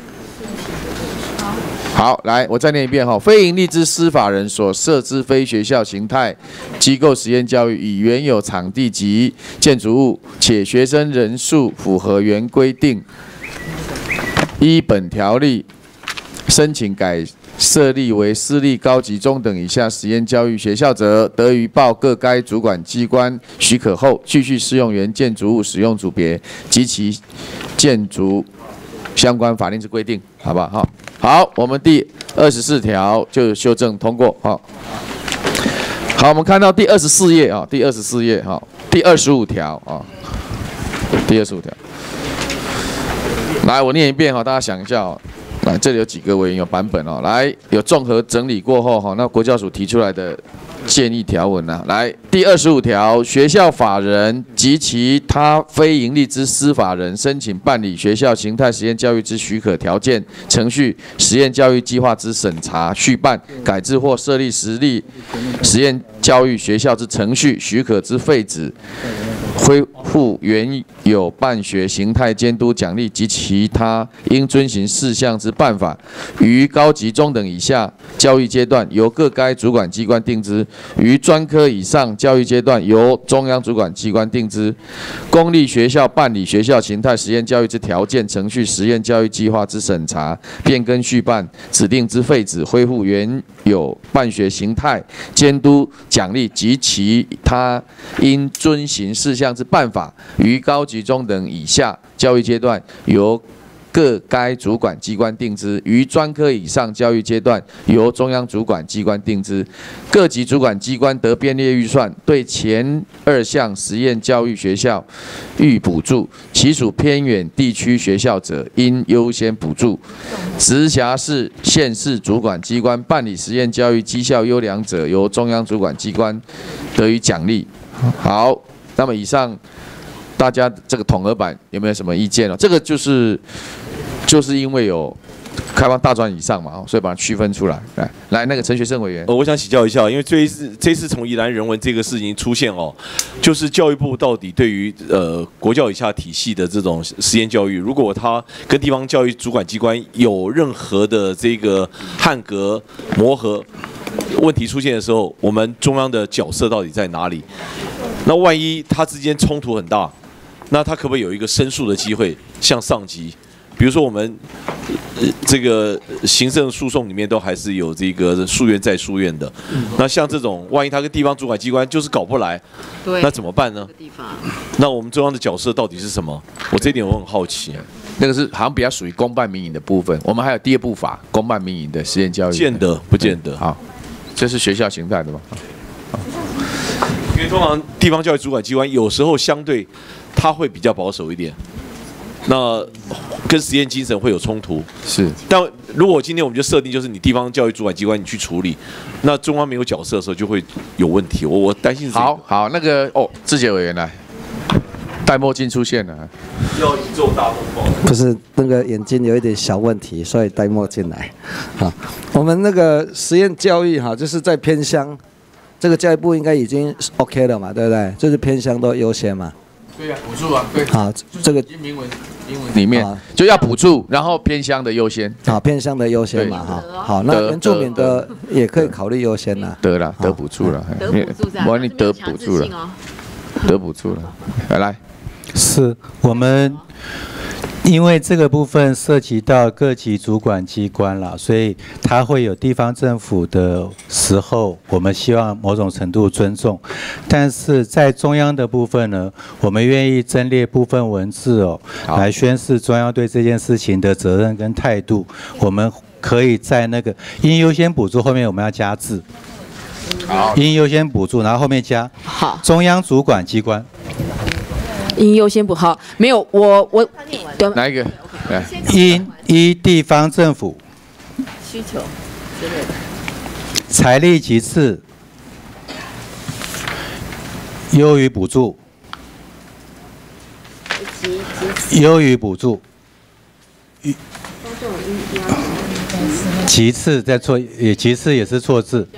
[SPEAKER 1] 好，来，我再念一遍哈。非营利之司法人所设之非学校形态机构实验教育，以原有场地及建筑物，且学生人数符合原规定，依本条例申请改设立为私立高级中等以下实验教育学校者，得于报各该主管机关许可后，继续适用原建筑物使用组别及其建筑相关法令之规定，好不好？好，我们第24条就修正通过。好，我们看到第24页啊，第24页哈，第25条啊，第25条。来，我念一遍哈，大家想一下哦。来，这里有几个委员有版本哦。来，有综合整理过后哈，那国教署提出来的建议条文啊。来，第25条，学校法人及其他非营利之司法人申请办理学校形态实验教育之许可条件、程序、实验教育计划之审查、续办、改制或设立实例实验教育学校之程序、许可之废止、恢复原有办学形态监督奖励及其他应遵循事项之办法，于高级中等以下教育阶段由各该主管机关定之，于专科以上教育阶段由中央主管机关定之。公立学校办理学校形态实验教育之条件、程序、实验教育计划之审查、变更续办、指定之废止、恢复原有办学形态、监督奖励及其他应遵循事项之办法，于高级中等以下教育阶段由各该主管机关定之，于专科以上教育阶段由中央主管机关定之。各级主管机关得编列预算，对前2项实验教育学校予补助，其属偏远地区学校者，应优先补助。直辖市、县市主管机关办理实验教育绩效优良者，由中央主管机关得予奖励。好，那么以上大家这个统合版有没有什么意见哦？这个就是因为有开放大专以上嘛，所以把它区分出来。来，那个陈学圣委员，
[SPEAKER 18] 我想请教一下，因为这次从宜兰人文这个事情出现哦，就是教育部到底对于国教以下体系的这种实验教育，如果他跟地方教育主管机关有任何的这个汉格磨合问题出现的时候，我们中央的角色到底在哪里？那万一他之间冲突很大，那他可不可以有一个申诉的机会，向上级？比如说我们这个行政诉讼里面都还是有这个诉愿再诉愿的，那像这种万一他跟地方主管机关就是搞不来，那怎么办呢？那我们中央的角色到底是什么？我这一点我很好奇。
[SPEAKER 1] 那个是好像比较属于公办民营的部分，我们还有第2部法公办民营的实验教育。
[SPEAKER 18] 不见得。
[SPEAKER 1] 好，这是学校形态的嘛？
[SPEAKER 18] 因为通常地方教育主管机关有时候相对他会比较保守一点。那跟实验精神会有冲突，
[SPEAKER 1] 是。
[SPEAKER 18] 但如果今天我们就设定就是你地方教育主管机关你去处理，那中央没有角色的时候就会有问题。我担心是这个。
[SPEAKER 1] 好，那个志杰委员来，戴墨镜出现了。
[SPEAKER 18] 要宇宙大风暴。
[SPEAKER 5] 不是那个眼睛有一点小问题，所以戴墨镜来。好，我们那个实验教育哈，就是在偏乡，这个教育部应该已经 OK 了嘛，对不对？就是偏乡都优先嘛。
[SPEAKER 1] 对呀，补助啊，对。
[SPEAKER 5] 好，这个
[SPEAKER 1] 英文里面就要补助，然后偏乡的优先。
[SPEAKER 5] 好，偏乡的优先嘛，哈。好，那原住民的也可以考虑优先啦。
[SPEAKER 1] 得了，得补助了。
[SPEAKER 12] 得补助在，
[SPEAKER 1] 我你得补助了，得补助了。来，
[SPEAKER 4] 是我们。因为这个部分涉及到各级主管机关了，所以它会有地方政府的时候，我们希望某种程度尊重。但是在中央的部分呢，我们愿意增列部分文字来宣示中央对这件事情的责任跟态度。我们可以在那个应优先补助后面我们要加字，应优先补助，然后后面加中央主管机关。
[SPEAKER 12] 应优先补好，没有我
[SPEAKER 1] 哪一个？
[SPEAKER 4] 应依地方政府
[SPEAKER 2] 需求之类的，
[SPEAKER 4] 财力其次，优于补助，优于补助，其次再错，也其次也是错字。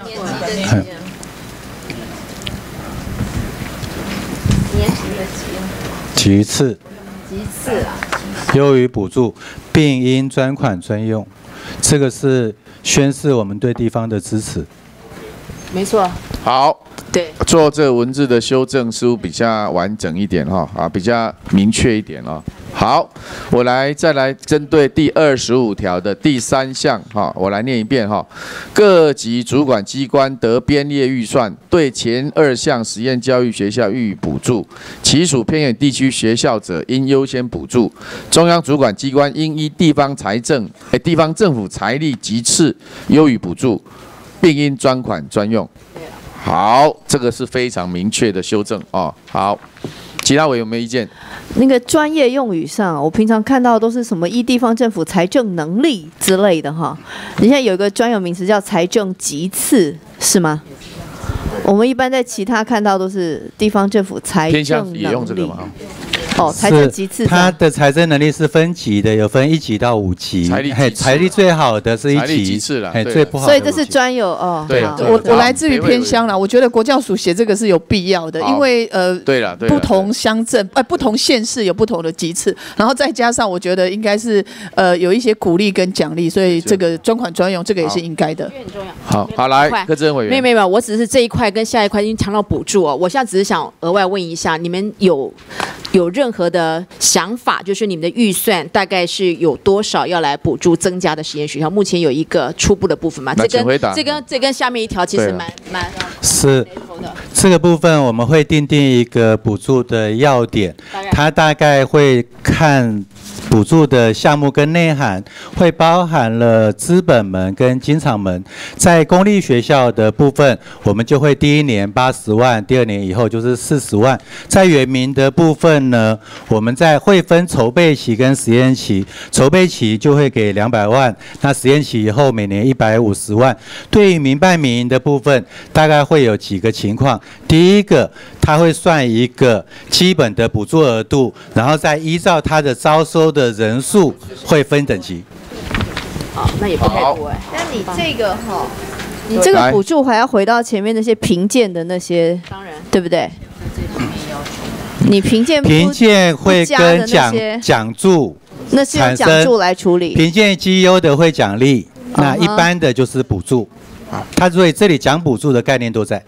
[SPEAKER 4] 其次，优于补助，并应专款专用，这个是宣示我们对地方的支持。
[SPEAKER 12] 没错。
[SPEAKER 1] 好，
[SPEAKER 12] 对，
[SPEAKER 1] 做这个文字的修正似乎比较完整一点比较明确一点好，我再来针对第25条的第3项我来念一遍各级主管机关得编列预算，对前2项实验教育学校予以补助，其属偏远地区学校者应优先补助。中央主管机关应依地方政府财力级次优予补助，并应专款专用。好，这个是非常明确的修正好。其他委员有没有意见？
[SPEAKER 3] 那个专业用语上，我平常看到都是什么依地方政府财政能力之类的你现在有一个专有名词叫财政级次，是吗？我们一般在其他看到都是地方政府财政能力。
[SPEAKER 1] 也用这个吗？
[SPEAKER 3] 财政级次，
[SPEAKER 4] 它的财政能力是分级的，有分1级到5级。财力最好的是1级，
[SPEAKER 1] 财力级次啦，
[SPEAKER 4] 最不好的。
[SPEAKER 3] 所以这是专有
[SPEAKER 1] 对，
[SPEAKER 16] 我来自于偏乡啦，我觉得国教署写这个是有必要的，因为
[SPEAKER 1] 对了，
[SPEAKER 16] 不同乡镇不同县市有不同的级次，然后再加上我觉得应该是有一些鼓励跟奖励，所以这个专款专用这个也是应该的。
[SPEAKER 1] 好，来，柯志恩委员。
[SPEAKER 12] 没有，我只是这一块跟下一块已经谈到补助我现在只是想额外问一下，你们有任何的想法，就是你们的预算大概是有多少要来补助增加的实验学校？目前有一个初步的部分嘛？这跟下面一条其实蛮
[SPEAKER 4] 是这个部分我们会订定一个补助的要点，它大概会看补助的项目跟内涵，会包含了资本门跟经常门。在公立学校的部分，我们就会第1年80万，第2年以后就是40万。在原民的部分呢，我们会分筹备期跟实验期，筹备期就会给200万，那实验期以后每年150万。对于民办民营的部分，大概会有几个情况。第一个，它会算一个基本的补助额度，然后再依照它的招收的人数会分等级。
[SPEAKER 12] 那也不太多
[SPEAKER 3] 但你这个你这个补助还要回到前面那些评鉴的那些，当然，对不对？你评鉴会跟奖助那是用奖助来处理，
[SPEAKER 4] 评鉴绩优的会奖励，那一般的就是补助。所以这里讲补助的概念都在。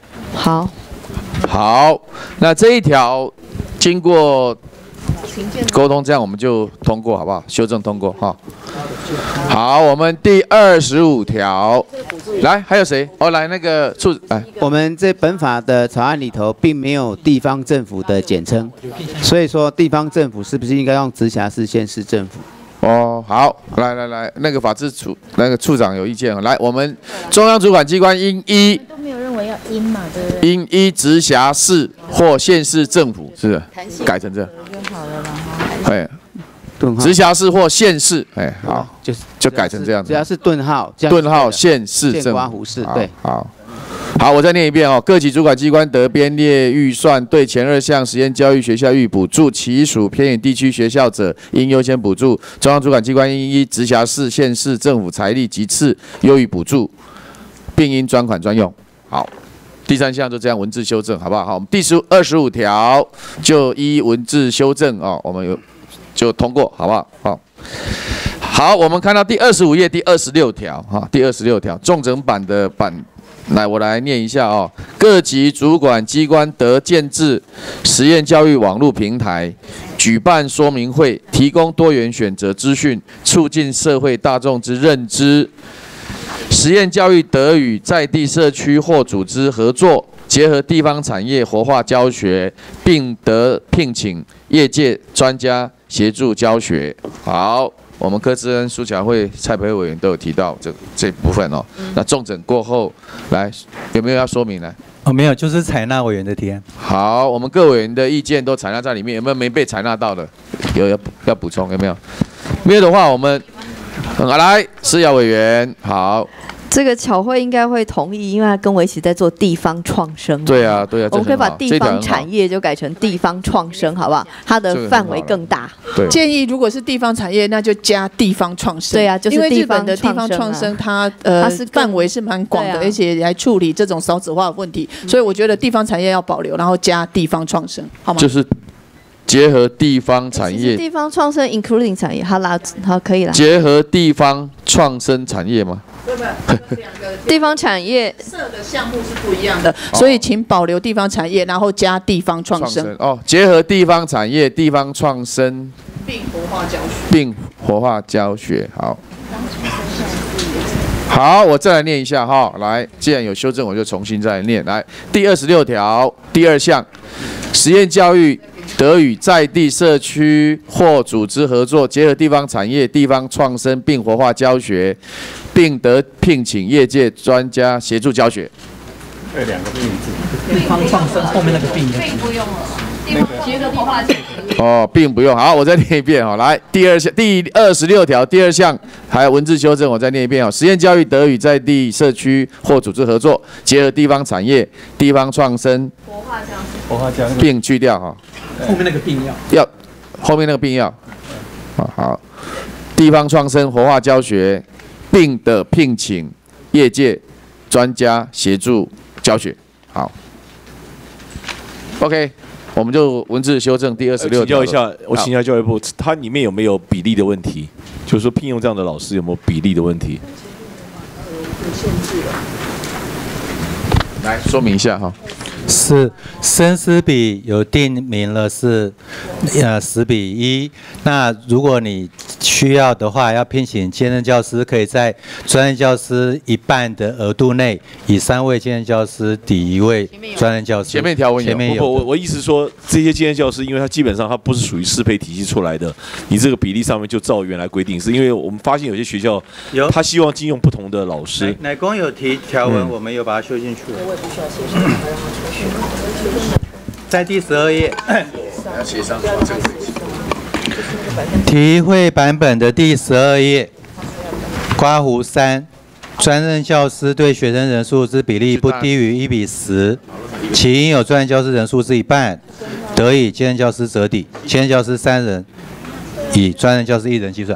[SPEAKER 1] 好，那这一条经过沟通，这样我们就通过，好不好？修正通过好，我们第25条，来，还有谁？来那个
[SPEAKER 9] 我们这本法的草案里头并没有地方政府的简称，所以说地方政府是不是应该用直辖市、县市政府？
[SPEAKER 1] 好，来，那个法制处那个处长有意见来，我们中央主管机关应依
[SPEAKER 7] 都没有认为要因嘛，对不对？
[SPEAKER 1] 应依直辖市或县市政府，是不是？改成这样
[SPEAKER 7] 就好了啦。
[SPEAKER 1] 直辖市或县市，好，就改成这样子。
[SPEAKER 9] 只要是顿号
[SPEAKER 1] 县市政府，
[SPEAKER 9] 对，
[SPEAKER 1] 好，我再念一遍各级主管机关得编列预算，对前2项实验教育学校予补助，其属偏远地区学校者应优先补助。中央主管机关应依直辖市、县市政府财力级次优予补助，并应专款专用。好， 第3项就这样文字修正，好不好？好，我们第25条就依文字修正哦，我们就通过，好不好？好。好，我们看到第25页第26条，哈，第26条重整版的版，来，我来念一下哦。各级主管机关得建置实验教育网络平台，举办说明会，提供多元选择资讯，促进社会大众之认知。实验教育得与在地社区或组织合作，结合地方产业活化教学，并得聘请业界专家协助教学。好，我们柯志恩、苏巧慧、蔡培慧委员都有提到这部分哦。那重整过后，来有没有要说明呢？
[SPEAKER 4] 哦，没有，就是采纳委员的提案。
[SPEAKER 1] 好，我们各委员的意见都采纳在里面，有没有没被采纳到的？有要补充有没有？没有的话，我们来施瑶委员好。
[SPEAKER 3] 这个巧慧应该会同意，因为他跟我一起在做地方创生。
[SPEAKER 1] 对啊，对啊，
[SPEAKER 3] 我们可以把地方产业就改成地方创生，好不好？它的范围更大。
[SPEAKER 1] 对。
[SPEAKER 16] 建议如果是地方产业，那就加地方创生。
[SPEAKER 3] 对啊，就是
[SPEAKER 16] 因为日本的地方创生，它是范围是蛮广的，而且来处理这种少子化的问题，所以我觉得地方产业要保留，然后加地方创生，好吗？
[SPEAKER 1] 就是结合地方产业。
[SPEAKER 3] 地方创生 including 产业，好可以啦。
[SPEAKER 1] 结合地方创生产业吗？
[SPEAKER 3] 地方产业
[SPEAKER 16] 设的项目是不一样的，所以请保留地方产业，然后加地方创生。
[SPEAKER 1] 哦，结合地方产业、地方创生，
[SPEAKER 16] 并活化教学。
[SPEAKER 1] 并活化教学，好。好，我再来念一下哈。来，既然有修正，我就重新再来念。来，第26条第2项，实验教育得与在地社区或组织合作，结合地方产业、地方创生，并活化教学，并得聘请业界专家协助教学。
[SPEAKER 10] 2个并字，地方创生后面那个并不用了，结合活化教学。
[SPEAKER 1] 哦，并不用。好，我再念一遍哈。来，第26条第2项还有文字修正，我再念一遍哦。实验教育得与在地社区或组织合作，结合地方产业、地方创生，活化教学，并去掉哈。
[SPEAKER 10] 后面那个并要
[SPEAKER 1] 后面那个并要。好，地方创生活化教学，并的聘请业界专家协助教学。好 ，OK。我们就文字修正第26条。
[SPEAKER 18] 请教一下，我请教教育部，它里面有没有比例的问题？就是说聘用这样的老师有没有比例的问题？
[SPEAKER 1] 来说明一下哈。
[SPEAKER 4] 是生师比有定明了是10:1。那如果你需要的话，要聘请兼任教师，可以在专任教师1半的额度内，以3位兼任教师抵1位专任教师。
[SPEAKER 1] 前面条文
[SPEAKER 18] 有。我意思说，这些兼任教师，因为他基本上他不是属于适配体系出来的，你这个比例上面就照原来规定，是因为我们发现有些学校他希望聘用不同的老师。
[SPEAKER 4] 乃公有提条文，我们有把它修进去了。我也不需要写上来，让他出去。在第12页，
[SPEAKER 1] 要写上
[SPEAKER 4] 题汇版本的第12页，刮弧3，专任教师对学生人数之比例不低于1:10，其应有专任教师人数之1半，得以兼任教师折抵，兼任教师3人，以专任教师1人计算。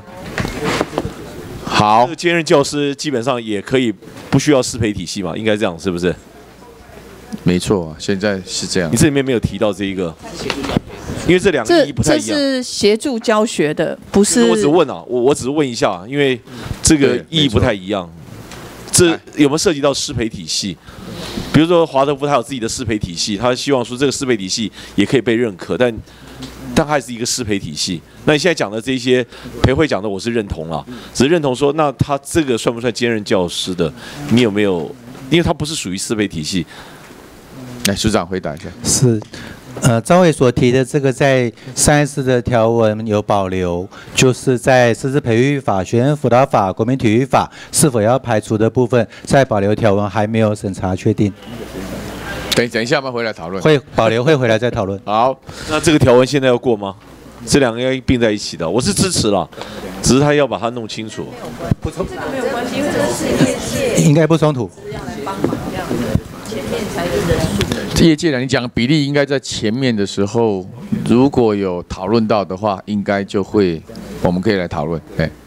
[SPEAKER 1] 好，
[SPEAKER 18] 兼任教师基本上也可以不需要适配体系嘛，应该这样是不是？
[SPEAKER 1] 没错，现在是这样。
[SPEAKER 18] 你这里面没有提到这一个，因为这2个意义不太一样。
[SPEAKER 16] 这是协助教学的，不是。
[SPEAKER 18] 我只问啊，我只是问一下，因为这个意义不太一样。这有没有涉及到适配体系？比如说华德福他有自己的适配体系，他希望说这个适配体系也可以被认可，但它还是一个适配体系。那你现在讲的这些培慧讲的，我是认同了，只是认同说，那他这个算不算兼任教师的？你有没有？因为他不是属于适配体系。
[SPEAKER 1] 来，署长回答一下。
[SPEAKER 4] 是，赵伟所提的这个在34的条文有保留，就是在师资培育法、学生辅导法、国民体育法是否要排除的部分，在保留条文还没有审查确定。
[SPEAKER 1] 等一下，我们回来讨论。
[SPEAKER 4] 会保留，会回来再讨论。
[SPEAKER 18] 好，那这个条文现在要过吗？这2个要并在一起的，我是支持了，只是他要把它弄清楚。
[SPEAKER 15] 不冲突，没有关系，因为这是业界，
[SPEAKER 4] 应该不冲突。
[SPEAKER 15] 前面才是人数。
[SPEAKER 1] 业界呢，你讲比例应该在前面的时候，如果有讨论到的话，应该就会，我们可以来讨论。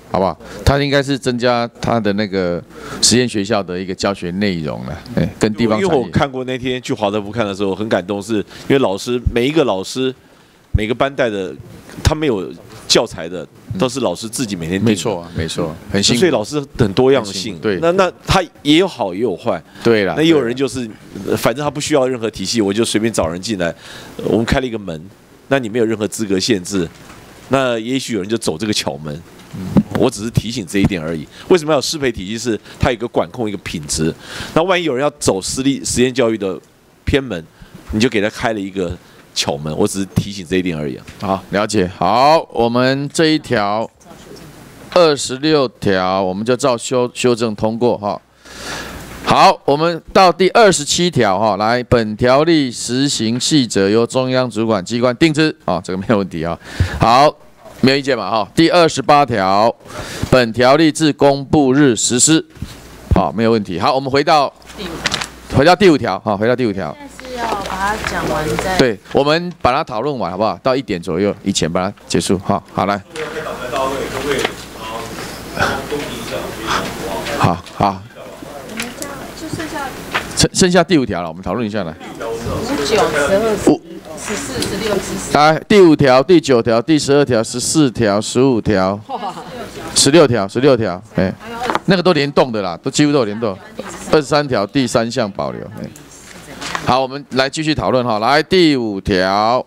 [SPEAKER 1] 好不好？它应该是增加它的那个实验学校的一个教学内容了，跟地方产业。
[SPEAKER 18] 因为我看过那天去华德福看的时候，很感动，是因为每一个老师每个班带的，他没有教材的，都是老师自己每天定的。
[SPEAKER 1] 没错啊，没错，很辛苦。
[SPEAKER 18] 所以老师很多样性。
[SPEAKER 1] 对，
[SPEAKER 18] 那他也有好也有坏。
[SPEAKER 1] 对啦，
[SPEAKER 18] 那也有人就是，反正他不需要任何体系，我就随便找人进来，我们开了一个门，那你没有任何资格限制，那也许有人就走这个巧门。我只是提醒这一点而已。为什么要有适配体系？是它有一个管控，一个品质。那万一有人要走私立实验教育的偏门，你就给他开了一个巧门。我只是提醒这一点而已。
[SPEAKER 1] 好，了解。好，我们这一条26条，我们就照修正通过哈。好，我们到第27条哈，来，本条例实行细则由中央主管机关定之。啊，这个没有问题啊。好。没有意见嘛？哈，第28条，本条例自公布日实施。好，没有问题。好，我们回到第5条。好，回到第5条。
[SPEAKER 2] 现在是要把它讲完再。
[SPEAKER 1] 对，我们把它讨论完，好不好？到1点左右以前把它结束。好，好来。好。就剩下第5条了，我们讨论一下来。
[SPEAKER 2] 5、9、12、14、16、17。
[SPEAKER 1] 来，第5条、第9条、第12条、14条、15条、16条，那个都联动的啦，几乎都有联动。23条第3项保留。好，我们来继续讨论哈。来，第5条。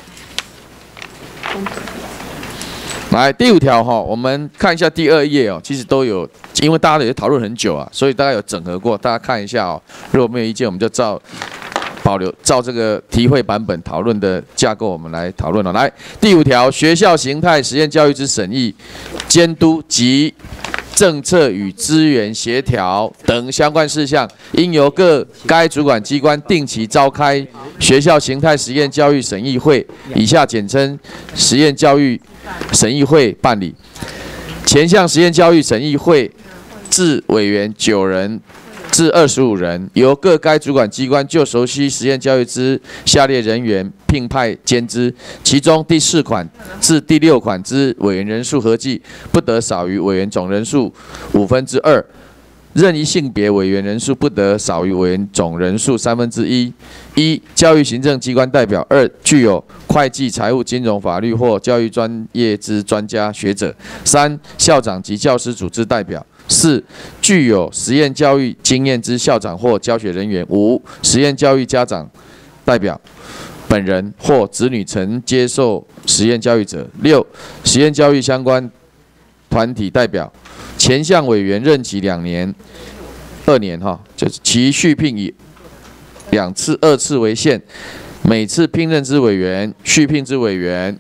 [SPEAKER 1] 来，第5条哈，我们看一下第2页哦，其实都有，因为大家也讨论很久啊，所以大家有整合过，大家看一下哦。如果没有意见，我们就照这个题汇版本讨论的架构，我们来讨论了。来，第5条，学校形态实验教育之审议、监督及政策与资源协调等相关事项，应由各该主管机关定期召开学校形态实验教育审议会（以下简称实验教育审议会）办理。前项实验教育审议会自委员9人至25人，由各该主管机关就熟悉实验教育之下列人员聘派监之，其中第4款至第6款之委员人数合计不得少于委员总人数2/5，任一性别委员人数不得少于委员总人数1/3。1、教育行政机关代表；2、具有会计、财务、金融、法律或教育专业之专家学者； 3、校长及教师组织代表； 4、具有实验教育经验之校长或教学人员； 5、实验教育家长代表本人或子女曾接受实验教育者； 6、实验教育相关团体代表。前项委员任期2年哈，就是其续聘以2次为限，每次聘任之委员、续聘之委员，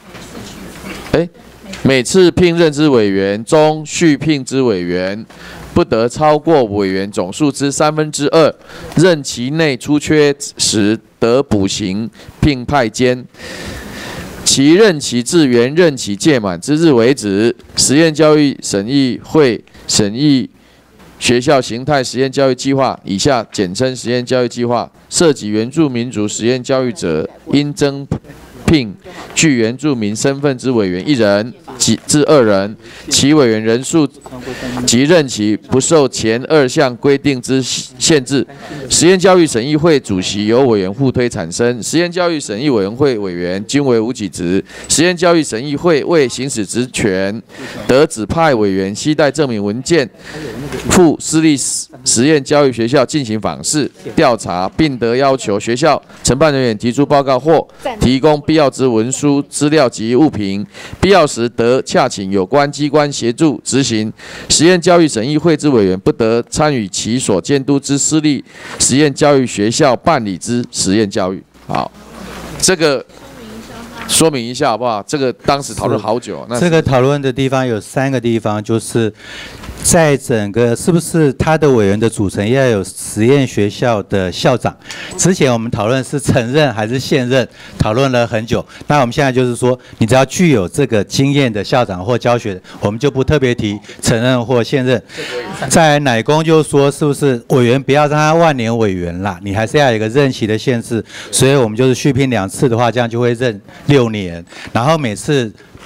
[SPEAKER 1] 每次聘任之委员中续聘之委员不得超过委员总数之2/3，任期内出缺时得补行聘派监。其任期至原任期届满之日为止。实验教育审议会审议学校形态实验教育计划（以下简称实验教育计划），涉及原住民族实验教育者，应征聘具原住民身份之委员1人至2人，其委员人数及任期不受前2项规定之限制。实验教育审议会主席由委员互推产生，实验教育审议委员会委员均为无给职。实验教育审议会为行使职权，得指派委员携带证明文件赴私立实验教育学校进行访视、调查，并得要求学校承办人员提出报告或提供必要之文书、资料及物品，必要时得洽请有关机关协助执行。实验教育审议会之委员不得参与其所监督之私立实验教育学校办理之实验教育。好，这个说明一下好不好？这个当时讨论好久。
[SPEAKER 4] 这个讨论的地方有3个地方，就是在整个是不是他的委员的组成要有实验学校的校长。之前我们讨论是承认还是现任，讨论了很久。那我们现在就是说，你只要具有这个经验的校长或教学，我们就不特别提承认或现任。在乃公就说，是不是委员不要让他万年委员啦，你还是要有一个任期的限制。所以我们就是续聘2次的话，这样就会任6年，然后每次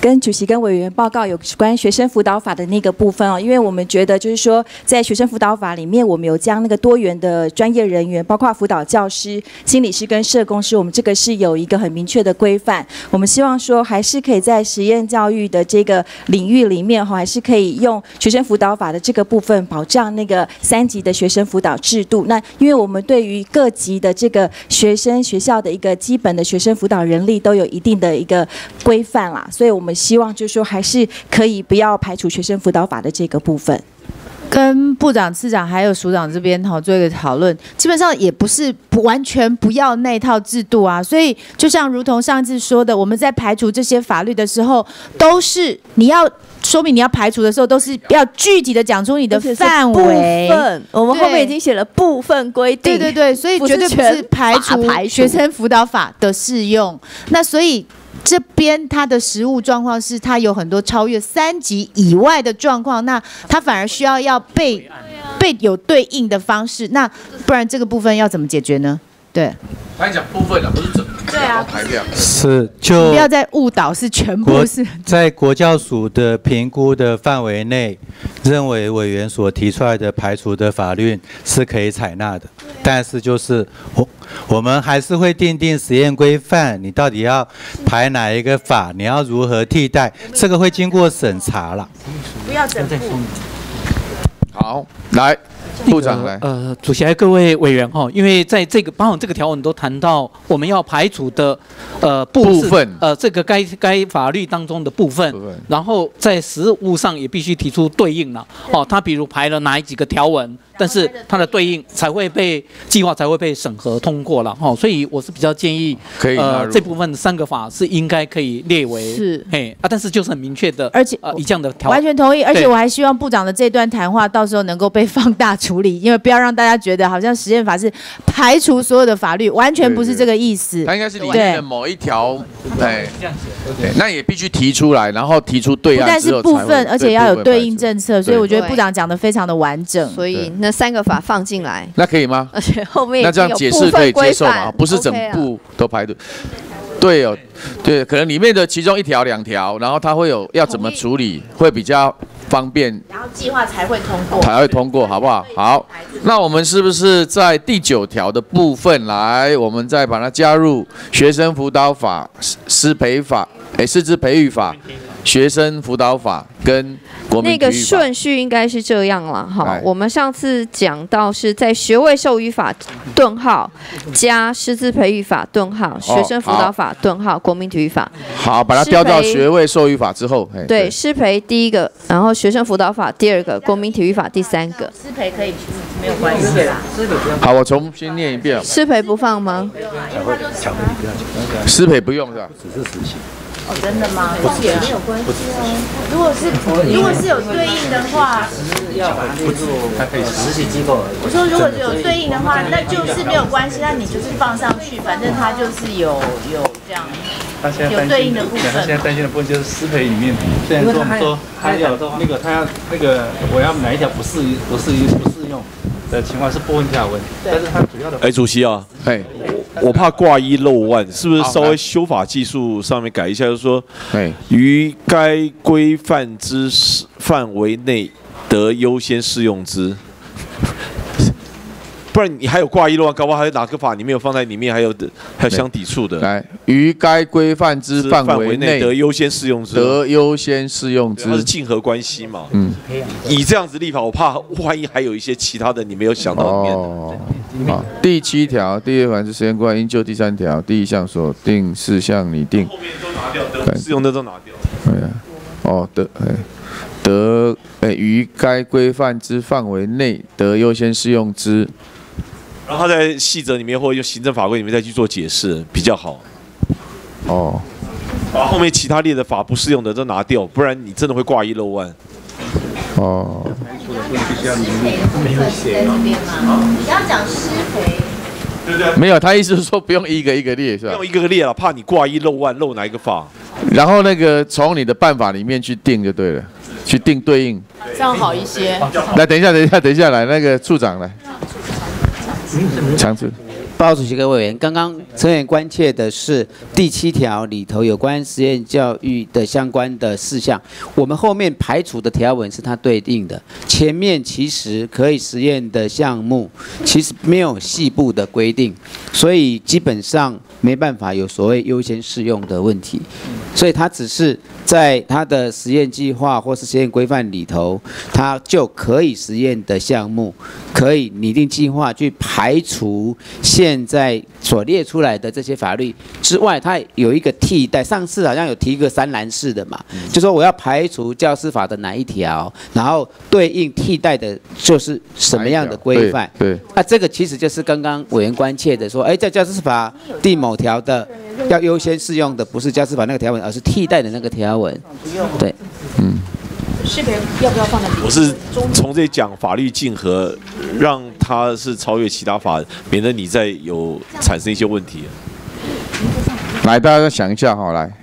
[SPEAKER 13] 跟主席跟委员报告有关学生辅导法的那个部分哦，因为我们觉得就是说，在学生辅导法里面，我们有将那个多元的专业人员，包括辅导教师、心理师跟社工师，我们这个是有一个很明确的规范。我们希望说，还是可以在实验教育的这个领域里面哈，还是可以用学生辅导法的这个部分保障那个3级的学生辅导制度。那因为我们对于各级的这个学校的一个基本的学生辅导人力都有一定的一个规范啦，所以我们希望就是说还是可以不要排除学生辅导法的这个部分。
[SPEAKER 6] 跟部长、次长还有署长这边做一个讨论，基本上也不是完全不要那套制度啊。所以就像如同上次说的，我们在排除这些法律的时候，都是你要说明你要排除的时候，都是要具体的讲出你的范围。
[SPEAKER 3] 我们后面已经写了部分规定。
[SPEAKER 6] 对，所以绝对不是排除学生辅导法的适用。那所以这边它的实务状况是，它有很多超越3级以外的状况，那它反而需要被有对应的方式，那不然这个部分要怎么解决呢？对，
[SPEAKER 1] 他讲部分不是整个。
[SPEAKER 6] 对啊，
[SPEAKER 1] 排量
[SPEAKER 4] 是就
[SPEAKER 6] 不要再误导，是全部是
[SPEAKER 4] 在国教署的评估的范围内，认为委员所提出来的排除的法律是可以采纳的，但是就是我们还是会订定实验规范，你到底要排哪一个法，你要如何替代，这个会经过审查了。
[SPEAKER 6] 不要整部。
[SPEAKER 1] 好，来。部长来，
[SPEAKER 10] 主席还有各位委员哈，因为在这个包含这个条文都谈到我们要排除的部分，这个该法律当中的部分，然后在实务上也必须提出对应了。哦，他比如排了哪几个条文，但是它的对应才会被计划才会被审核通过了哈，所以我是比较建议
[SPEAKER 1] 可以
[SPEAKER 10] 这部分3个法是应该可以列为
[SPEAKER 6] 是
[SPEAKER 10] 但是就是很明确的，
[SPEAKER 6] 而且
[SPEAKER 10] 以这样的条文
[SPEAKER 6] 完全同意，而且我还希望部长的这段谈话到时候能够被放大处理，因为不要让大家觉得好像实验法是排除所有的法律，完全不是这个意思。
[SPEAKER 1] 它应该是里面的某一条，对，那也必须提出来，然后提出对案之后才会。
[SPEAKER 6] 不但是部分，而且要有对应政策，所以我觉得部长讲的非常的完整。
[SPEAKER 3] 所以那3个法放进来，
[SPEAKER 1] 那可以吗？
[SPEAKER 3] 而且后面
[SPEAKER 1] 那这样解释可以接受吗？不是整部都排队。对哦，对，可能里面的其中1条、2条，然后它会有要怎么处理，会比较方便，
[SPEAKER 6] 然后计划才会通过，
[SPEAKER 1] 才会通过，好不好？好，那我们是不是在第9条的部分来，我们再把它加入学生辅导法、师培法、师资培育法、学生辅导法跟国民体育法。
[SPEAKER 3] 那个顺序应该是这样了哈。我们上次讲到是在学位授予法加师资培育法学生辅导法国民体育法。
[SPEAKER 1] 好，把它调到学位授予法之后。
[SPEAKER 3] 对，师培第1个，然后学生辅导法第2个，国民体育法第3个。
[SPEAKER 6] 师培可以没有关系啦。
[SPEAKER 1] 好，我重新念一遍。
[SPEAKER 3] 师培不放吗？
[SPEAKER 1] 师培不用是吧？
[SPEAKER 19] 只是实习。
[SPEAKER 6] 哦，真的吗？也没有关系哦。如果是有对应的话，
[SPEAKER 10] 它可以实习机构而已。
[SPEAKER 6] 我说如果有对应的话，那就是没有关系，那你就是放上去，反正它就是有这样。有对应的部分。
[SPEAKER 21] 他现在担心的部分就是师培里面，虽然说我们说他要那个我要哪一条不适用的情况是部分条文，但是它主要的。
[SPEAKER 18] 主席啊，我怕挂一漏万，是不是稍微修法技术上面改一下，就是说，于该规范之范围内得优先适用之。不然你还有挂一漏万，搞不好还有哪个法你没有放在里面，还有相抵触的。
[SPEAKER 1] 来，于该规范之范围内
[SPEAKER 18] 得优先适用之。
[SPEAKER 1] 得优先适用之，
[SPEAKER 18] 它是竞合关系嘛。以这样子立法，我怕万一还有一些其他的你没有想到里面的。
[SPEAKER 1] 好，第7条第2款之实验规范应就第3条第1项所定事项拟定。
[SPEAKER 18] 后面都拿掉，适用的都拿掉。
[SPEAKER 1] 得于该规范之范围内得优先适用之。
[SPEAKER 18] 然后他在细则里面或者用行政法规里面再去做解释比较好。把后面其他列的法不适用的都拿掉，不然你真的会挂一漏万。
[SPEAKER 6] 没有写你刚刚讲师培。
[SPEAKER 1] 没有，他意思是说不用一个一个列是吧？
[SPEAKER 18] 用一个个列了，怕你挂一漏万，漏哪一个法？
[SPEAKER 1] 然后那个从你的办法里面去定就对了，去定对应，
[SPEAKER 2] 这样好一些。
[SPEAKER 1] 来，等一下，来那个处长来，强制。
[SPEAKER 9] 报告主席各位委员，刚刚陈委员关切的是第7条里头有关实验教育的相关的事项，我们后面排除的条文是它对应的，前面其实可以实验的项目其实没有细部的规定，所以基本上没办法有所谓优先适用的问题，所以它只是在它的实验计划或是实验规范里头，它就可以实验的项目可以拟定计划去排除现在所列出来的这些法律之外，它有一个替代。上次好像有提一个3栏式的嘛，就说我要排除教师法的哪一条，然后对应替代的就是什么样的规范。
[SPEAKER 1] 对，
[SPEAKER 9] 那这个其实就是刚刚委员关切的说，在教师法第某条的要优先适用的不是教师法那个条文，而是替代的那个条文。对，
[SPEAKER 12] 是别要不要放在？
[SPEAKER 18] 我是从这里讲法律竞合，让它是超越其他法，免得你再有产生一些问题。
[SPEAKER 1] 来，大家想一下哈，来。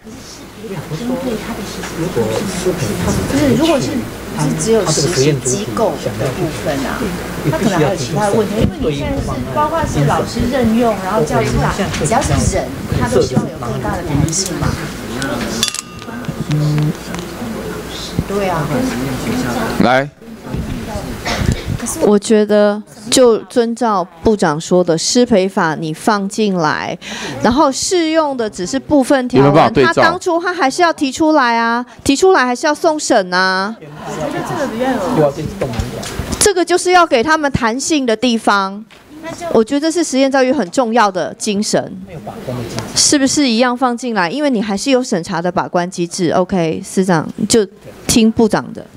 [SPEAKER 6] 不是，如果是只有实习机构的部分啊，它可能还有其他的问题，因为你现在是包括是老师任用，然后教师法，只要是人，他都希望有更大的弹性嘛。对啊。
[SPEAKER 1] 来。
[SPEAKER 3] 我觉得就遵照部长说的师培法，你放进来，然后适用的只是部分条文，他当初他还是要提出来啊，提出来还是要送审啊。
[SPEAKER 6] 我觉得这个比较有。
[SPEAKER 3] 这个就是要给他们弹性的地方。我觉得这是实验教育很重要的精神，是不是一样放进来？因为你还是有审查的把关机制。OK， 司长就听部长的。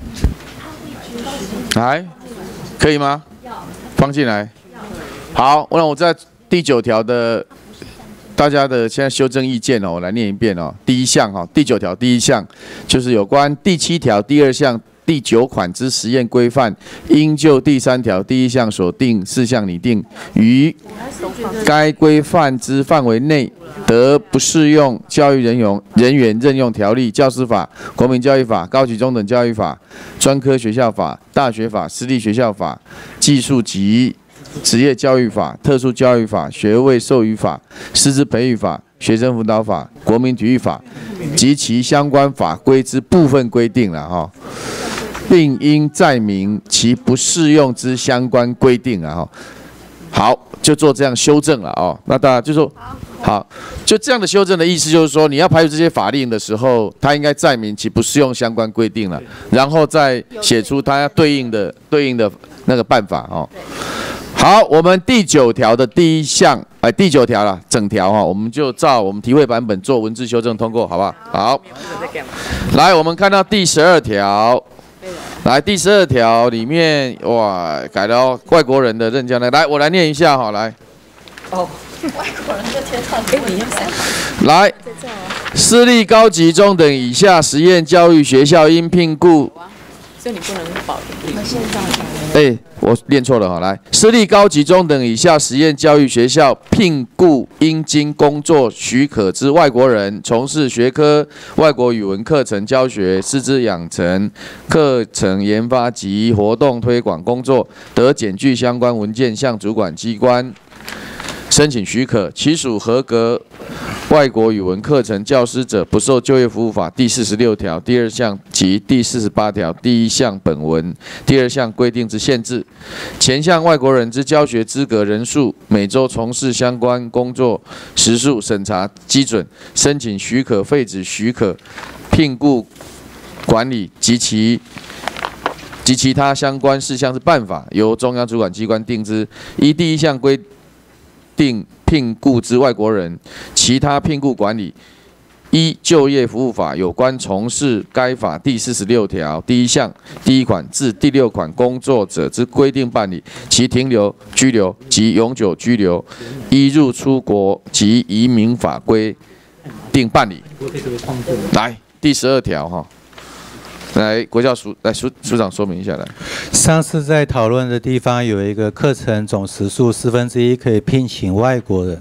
[SPEAKER 1] 来。可以吗？放进来。好，那我在第9条的大家的现在修正意见哦，我来念一遍哦。第1项哈，第9条第1项就是有关第7条第2项第9款之实验规范，应就第3条第1项所定事项拟定，于该规范之范围内得不适用教育人员任用条例、教师法、国民教育法、高级中等教育法、专科学校法、大学法、私立学校法、技术及职业教育法、特殊教育法、学位授予法、师资培育法、学生辅导法、国民体育法及其相关法规之部分规定了哈，并应载明其不适用之相关规定啊哈。好，就做这样修正了哦。那大家就说好，就这样的修正的意思就是说，你要排除这些法令的时候，它应该载明其不适用相关规定了，然后再写出它要对应的那个办法哦。好，我们第9条的第1项，第9条了，整条哈，我们就照我们题汇版本做文字修正通过，好不好？好，来，我们看到第12条。来，第12条里面，哇，改了外国人的任教呢。来，我来念一下哈，来。
[SPEAKER 2] 哦，外国人就贴上给你用3。
[SPEAKER 1] 来，私立高级中等以下实验教育学校应聘雇。
[SPEAKER 2] 所以你不能保定。
[SPEAKER 1] 我念错了哈。来，私立高级中等以下实验教育学校聘雇应经工作许可之外国人，从事学科外国语文课程教学、师资养成、课程研发及活动推广工作，得检具相关文件向主管机关申请许可，其属合格外国语文课程教师者，不受就业服务法第46条第2项及第48条第1项本文第2项规定之限制。前项外国人之教学资格人数、每周从事相关工作时数、审查基准、申请许可、废止许可、聘雇管理及其他相关事项之办法，由中央主管机关定之。依第1项规定聘雇之外国人，其他聘雇管理，依就业服务法有关从事该法第46条第1项第1款至第6款工作者之规定办理，其停留、居留及永久居留，依入出国及移民法规定办理。来，第12条哈。来，国教署来署长说明一下来。
[SPEAKER 4] 上次在讨论的地方有一个课程总时数1/4可以聘请外国人，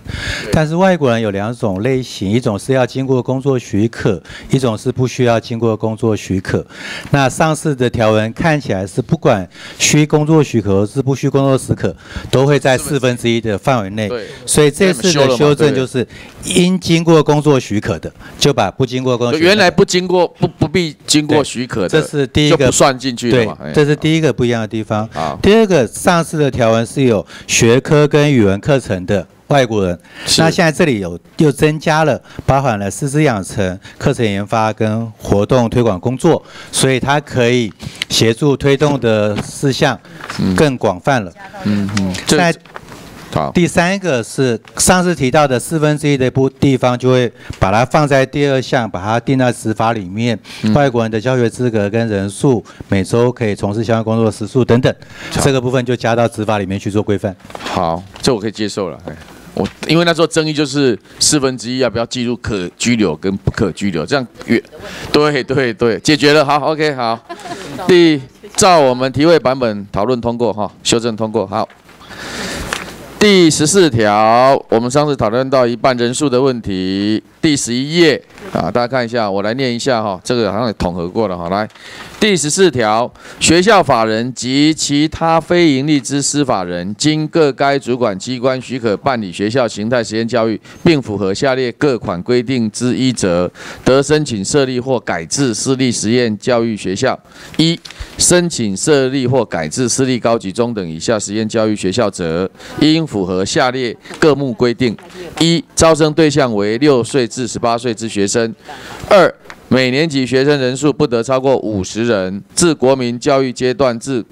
[SPEAKER 4] 但是外国人有2种类型，一种是要经过工作许可，一种是不需要经过工作许可。那上次的条文看起来是不管需工作许可或是不需工作许可，都会在1/4的范围内。所以这次的修正就是应经过工作许可的，就把不经过工作许可。
[SPEAKER 1] 原来不必经过许可的，
[SPEAKER 4] 这是第一个
[SPEAKER 1] 就不算进去了嘛。
[SPEAKER 4] 这是第一个不一样的地方。第二个，上次的条文是有学科跟语文课程的外国人，那现在这里又增加了，包含了师资养成、课程研发跟活动推广工作，所以它可以协助推动的事项更广泛了。在第3个是上次提到的1/4的地方，就会把它放在第2项，把它定在执法里面。外国人的教学资格跟人数，每周可以从事相关工作时数等等，这个部分就加到执法里面去做规范。
[SPEAKER 1] 好，这我可以接受了。因为那时候争议就是1/4要不要计入可拘留跟不可拘留，这样对，解决了。好 ，OK， 好。照我们题汇版本讨论通过哈，修正通过。好。第14条，我们上次讨论到一半人数的问题，第11页大家看一下，我来念一下哈，这个好像也统合过了哈。来，第14条，学校法人及其他非营利之司法人，经各该主管机关许可办理学校形态实验教育，并符合下列各款规定之一者，得申请设立或改制私立实验教育学校。1. 申请设立或改制私立高级中等以下实验教育学校者，应符合下列各目规定： 1. 招生对象为6岁至18岁之学生； 2. 每年级学生人数不得超过50人，自国民教育阶段至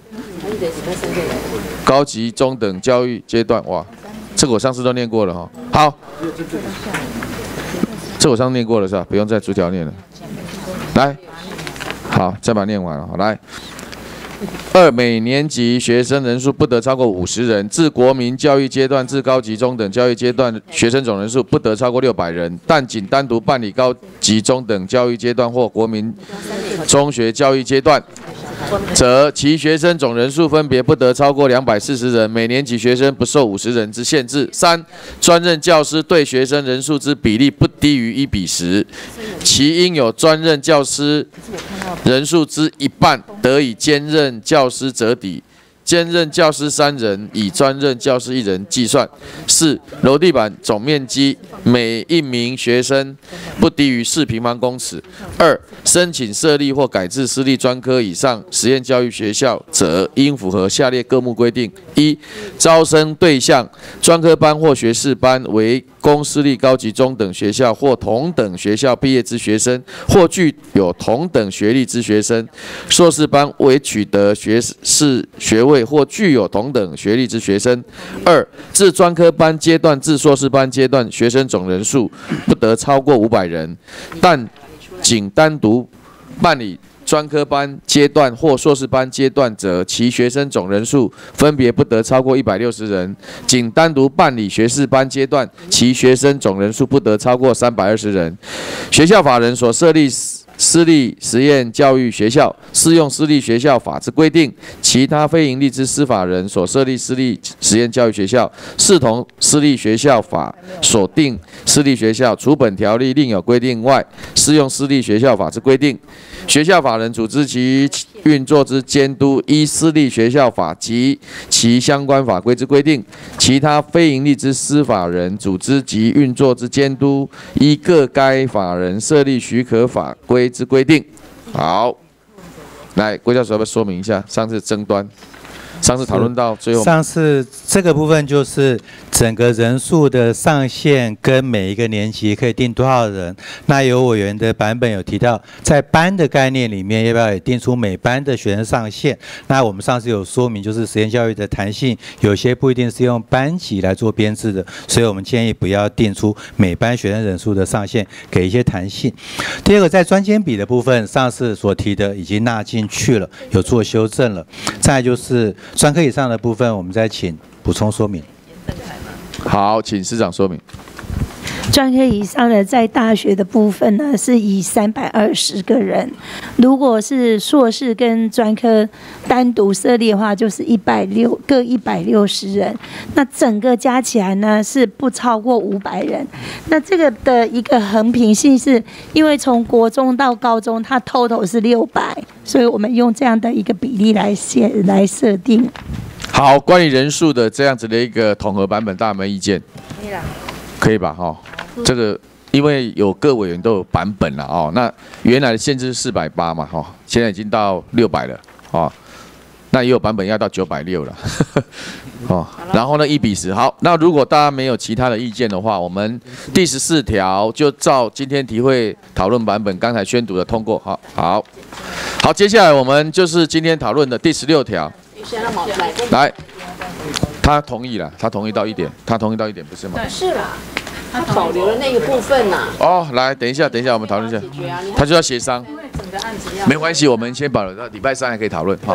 [SPEAKER 1] 高级中等教育阶段。哇，这个我上次都念过了哈。好，这我上次念过了是吧？不用再逐条念了。来，好，再把它念完了。好，来。2. 每年级学生人数不得超过50人，自国民教育阶段至高级中等教育阶段学生总人数不得超过600人，但仅单独办理高级中等教育阶段或国民中学教育阶段则，其学生总人数分别不得超过240人，每年级学生不受50人之限制。3. 专任教师对学生人数之比例不低于1:10，其应有专任教师人数之1半得以兼任教师折抵，兼任教师3人，以专任教师1人计算。4. 楼地板总面积每一名学生不低于4平方公尺。2. 申请设立或改制私立专科以上实验教育学校者，应符合下列各目规定： 1. 招生对象专科班或学士班为公私立高级中等学校或同等学校毕业之学生，或具有同等学历之学生；硕士班为取得学士学位或具有同等学历之学生。2. 自专科班阶段至硕士班阶段学生总人数不得超过500人，但仅单独办理专科班阶段或硕士班阶段者，其学生总人数分别不得超过160人；仅单独办理学士班阶段，其学生总人数不得超过320人。学校法人所设立私立实验教育学校，适用私立学校法之规定；其他非营利之司法人所设立私立实验教育学校，视同私立学校法所定私立学校，除本条例另有规定外，适用私立学校法之规定。学校法人组织及运作之监督，依私立学校法及其相关法规之规定；其他非营利之司法人组织及运作之监督，依各该法人设立许可法规之规定。好，来，郭教授要不要说明一下上次争端？上次讨论到最后，
[SPEAKER 4] 上次这个部分就是整个人数的上限跟每一个年级可以定多少人。那有委员的版本有提到，在班的概念里面，要不要也定出每班的学生上限？那我们上次有说明，就是实验教育的弹性，有些不一定是用班级来做编制的，所以我们建议不要定出每班学生人数的上限，给一些弹性。第二个，在专兼比的部分，上次所提的已经纳进去了，有做修正了。再来就是专科以上的部分，我们再请补充说明。
[SPEAKER 1] 好，请师长说明。
[SPEAKER 11] 专科以上的在大学的部分呢，是以320个人。如果是硕士跟专科单独设立的话，就是各160人。那整个加起来呢，是不超过500人。那这个的一个衡平性是，因为从国中到高中，它 total 是600，所以我们用这样的一个比例来设定。
[SPEAKER 1] 好，关于人数的这样子的一个统合版本，大家有没有意见？
[SPEAKER 2] 可以啦，
[SPEAKER 1] 可以吧？哈，这个因为有各委员都有版本了哦。那原来的限制是480嘛，哈，现在已经到600了，哦。那也有版本要到960了，哦。然后呢，1:10。好，那如果大家没有其他的意见的话，我们第14条就照今天题会讨论版本刚才宣读的通过。好，接下来我们就是今天讨论的第16条。来，他同意了，他同意到一点，不是吗？
[SPEAKER 2] 是啦，他保留了那个部分呐。
[SPEAKER 1] 哦，来，等一下，我们讨论一下。他就要协商，没关系，我们先保留到礼拜3还可以讨论。好，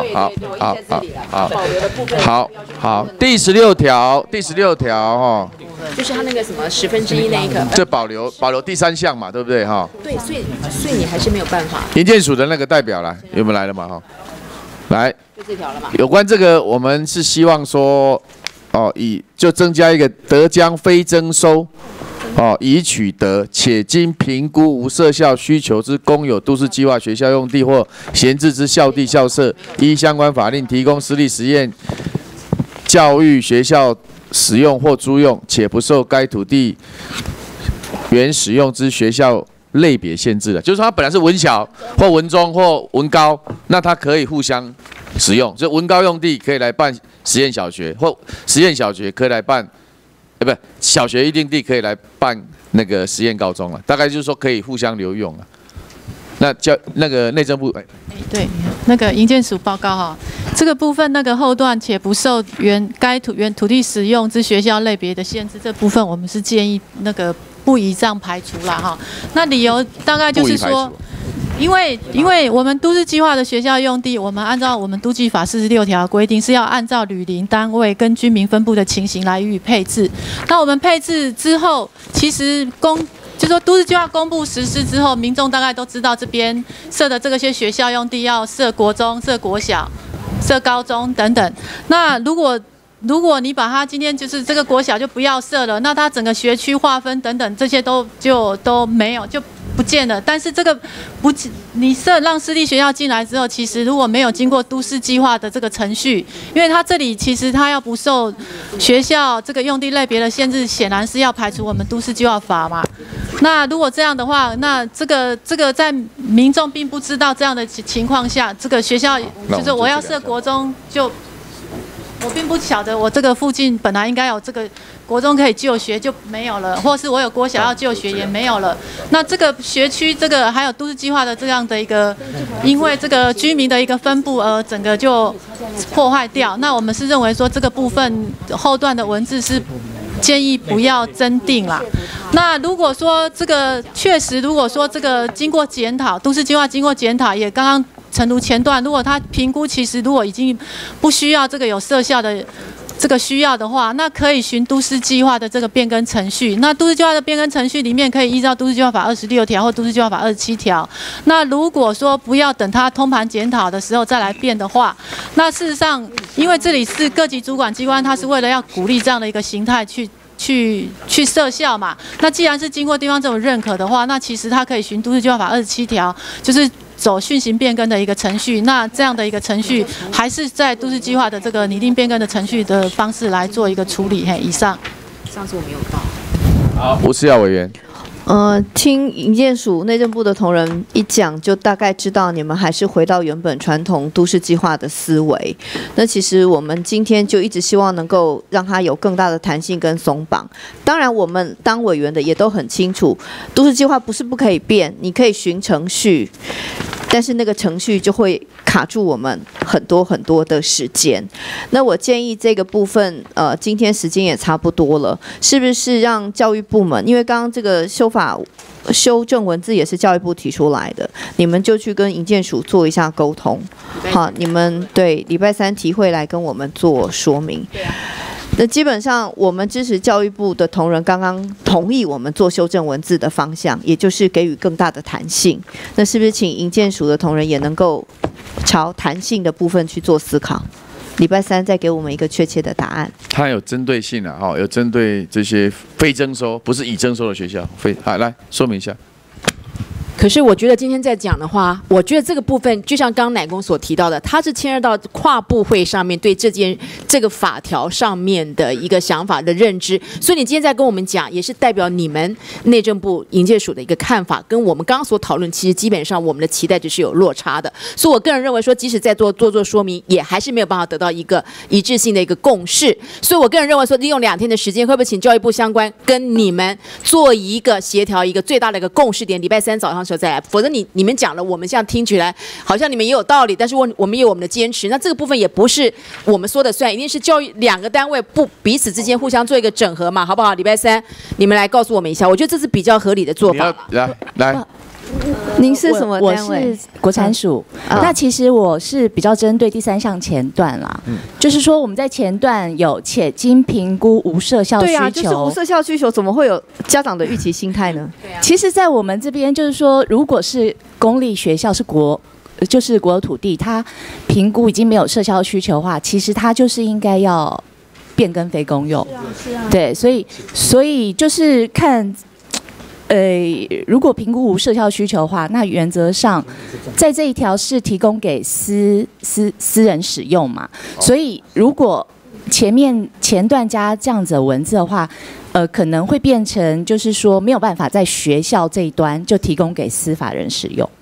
[SPEAKER 1] 好，第16条哈，
[SPEAKER 2] 就是他那个什么1/10那一个，
[SPEAKER 1] 就保留第3项嘛，对不对哈？
[SPEAKER 2] 对，所以你还是没有办法。
[SPEAKER 1] 营建署的那个代表来，有没有来了嘛？哈，来。
[SPEAKER 2] 就这条了嘛。
[SPEAKER 1] 有关这个，我们是希望说，就增加一个得将非征收，已取得且经评估无设校需求之公有都市计划学校用地或闲置之校地校舍，依相关法令提供私立实验教育学校使用或租用，且不受该土地原使用之学校类别限制的，就是说它本来是文小或文中或文高，那它可以互相使用，所以文高用地可以来办实验小学，或实验小学可以来办，不，小学一定地可以来办那个实验高中了，大概就是说可以互相留用了。那个内政部，
[SPEAKER 20] 对，那个营建署报告哈，这个部分那个后段且不受原土地使用之学校类别的限制，这部分我们是建议那个不宜这样排除啦哈。那理由大概就是说。因为我们都市计划的学校用地，我们按照我们都计法46条规定，是要按照旅邻单位跟居民分布的情形来予以配置。那我们配置之后，其实就说都市计划公布实施之后，民众大概都知道这边设的这些学校用地要设国中、设国小、设高中等等。那如果你把它今天就是这个国小就不要设了，那它整个学区划分等等这些都没有就不见了。但是这个你让私立学校进来之后，其实如果没有经过都市计划的这个程序，因为它这里其实它要不受学校这个用地类别的限制，显然是要排除我们都市计划法嘛。那如果这样的话，那这个在民众并不知道这样的情况下，这个学校就是我要设国中我并不晓得我这个附近本来应该有这个国中可以就学就没有了，或是我有国小要就学也没有了。那这个学区这个还有都市计划的这样的一个，因为这个居民的一个分布而整个就破坏掉。那我们是认为说这个部分后段的文字是建议不要增订啦。那如果说这个确实，如果说这个经过检讨，都市计划经过检讨，也刚刚诚如前段，如果他评估其实如果已经不需要这个有设校的这个需要的话，那可以循都市计划的这个变更程序。那都市计划的变更程序里面可以依照都市计划法26条或都市计划法27条。那如果说不要等它通盘检讨的时候再来变的话，那事实上因为这里是各级主管机关，它是为了要鼓励这样的一个形态去设校嘛。那既然是经过地方政府认可的话，那其实它可以循都市计划法27条，就是走讯行变更的一个程序。那这样的一个程序还是在都市计划的这个拟定变更的程序的方式来做一个处理。以上
[SPEAKER 2] 次我没有到。
[SPEAKER 1] 好，吴思耀委员。
[SPEAKER 3] 听营建署内政部的同仁一讲，就大概知道你们还是回到原本传统都市计划的思维。那其实我们今天就一直希望能够让它有更大的弹性跟松绑。当然，我们当委员的也都很清楚，都市计划不是不可以变，你可以循程序。但是那个程序就会卡住我们很多的时间。那我建议这个部分，今天时间也差不多了，是不是让教育部门，因为刚刚这个修正文字也是教育部提出来的，你们就去跟营建署做一下沟通，好，你们对礼拜3题会来跟我们做说明。 那基本上我们支持教育部的同仁刚刚同意我们做修正文字的方向，也就是给予更大的弹性。那是不是请营建署的同仁也能够朝弹性的部分去做思考？礼拜三再给我们一个确切的答案。
[SPEAKER 1] 它有针对性啊，有针对这些非征收，不是已征收的学校。来说明一下。
[SPEAKER 12] 可是我觉得今天在讲的话，我觉得这个部分就像刚刚乃公所提到的，它是牵涉到跨部会上面对这个法条上面的一个想法的认知，所以你今天在跟我们讲，也是代表你们内政部营建署的一个看法，跟我们刚刚所讨论，其实基本上我们的期待值是有落差的。所以我个人认为说，即使在做说明，也还是没有办法得到一个一致性的一个共识。所以我个人认为说，利用2天的时间，会不会请教育部相关跟你们做一个协调，一个最大的一个共识点，礼拜三早上的时候再来，否则你们讲了，我们这样听起来好像你们也有道理，但是我们也有我们的坚持，那这个部分也不是我们说的算，一定是教育2个单位不彼此之间互相做一个整合嘛，好不好？礼拜三你们来告诉我们一下，我觉得这是比较合理的做法。
[SPEAKER 1] 来。
[SPEAKER 3] 您是什么单位？
[SPEAKER 13] 我是国产署。那其实我是比较针对第3项前段啦，就是说我们在前段有且经评估无设校需求。
[SPEAKER 3] 对啊，就是无设校需求，怎么会有家长的预期心态呢？
[SPEAKER 13] 其实，在我们这边就是说，如果是公立学校就是国有土地，它评估已经没有设校需求的话，其实它就是应该要变更非公用。对，所以就是看。如果评估无设校需求的话，那原则上，在这一条是提供给私人使用嘛，所以如果前段加这样子的文字的话，可能会变成就是说没有办法在学校这一端就提供给司法人使用。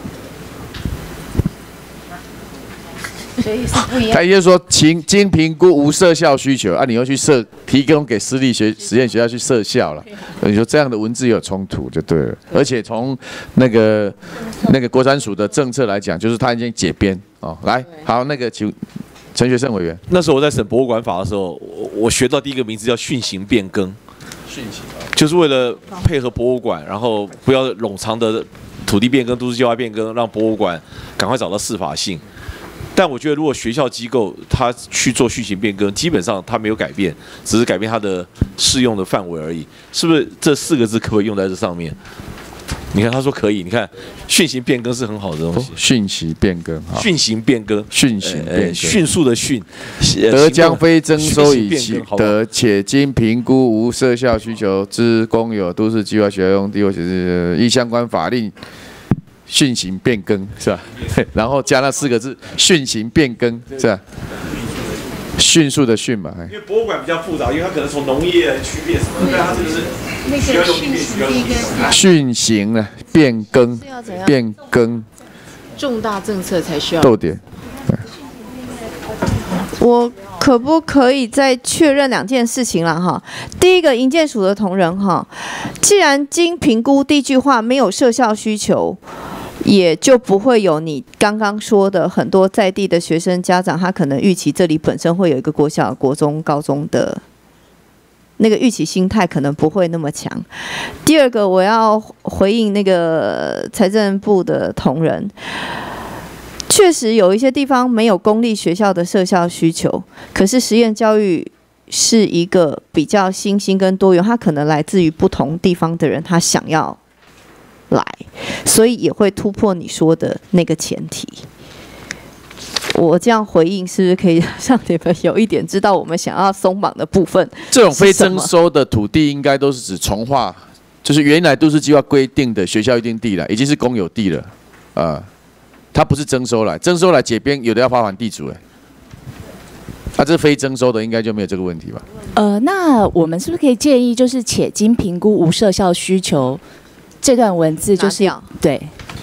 [SPEAKER 3] 所以是不一样。
[SPEAKER 1] 他也就是说，经评估无设校需求啊，你又去提供给私立实验学校去设校了，你说这样的文字有冲突就对了。而且从那个国产署的政策来讲，就是他已经解编哦。来，好，请陈学圣委员。
[SPEAKER 18] 那时候我在审博物馆法的时候，我学到第一个名字叫训行变更，就是为了配合博物馆，然后不要冗长的土地变更、都市计划变更，让博物馆赶快找到适法性。但我觉得，如果学校机构他去做训行变更，基本上他没有改变，只是改变他的适用的范围而已。是不是这4个字可不可以用在这上面？你看他说可以，你看训行变更是很好的东西。
[SPEAKER 1] 训行变更，
[SPEAKER 18] 训行变更，
[SPEAKER 1] 训行变更，
[SPEAKER 18] 迅速的迅，
[SPEAKER 1] 得将非征收以其得且经评估无设校需求之公有都市计划学校用地或者是依相关法令。训行变更是吧？然后加那4个字，训行变更是吧？迅速的迅嘛。
[SPEAKER 18] 因为博物馆比较复杂，因为它可能从农业区别什么，但它这个是需要用
[SPEAKER 1] 训行啊，变更，变更，
[SPEAKER 12] 重大政策才需要。
[SPEAKER 1] 逗点。
[SPEAKER 3] 我可不可以再确认2件事情了哈？第一个，营建署的同仁哈，既然经评估第一句话没有设校需求，也就不会有你刚刚说的很多在地的学生家长，他可能预期这里本身会有一个国小、国中、高中的那个预期心态可能不会那么强。第二个，我要回应那个财政部的同仁。确实有一些地方没有公立学校的设校需求，可是实验教育是一个比较新兴跟多元，它可能来自于不同地方的人，他想要来，所以也会突破你说的那个前提。我这样回应是不是可以让你们有一点知道我们想要松绑的部分？
[SPEAKER 1] 这种非征收的土地应该都是指重划，就是原来都市计划规定的学校预定地了，已经是公有地了，它不是征收来，征收来解编，有的要发还地主这非征收的应该就没有这个问题吧？
[SPEAKER 13] 那我们是不是可以建议，就是且经评估无设校需求这段文字就是对。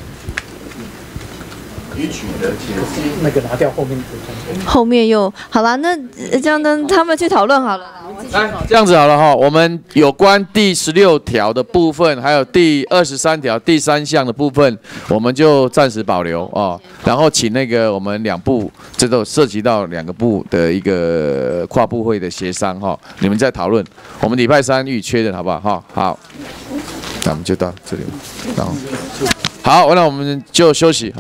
[SPEAKER 10] 那个拿掉
[SPEAKER 3] 后面又好了，那这样呢，他们去讨论好了。
[SPEAKER 1] 来，这样子好了哈，我们有关第16条的部分，还有第23条第3项的部分，我们就暂时保留然后请我们2部，这都涉及到2个部的一个跨部会的协商你们再讨论。我们礼拜3予以确认，好不好？好，那我们就到这里，然后好，那我们就休息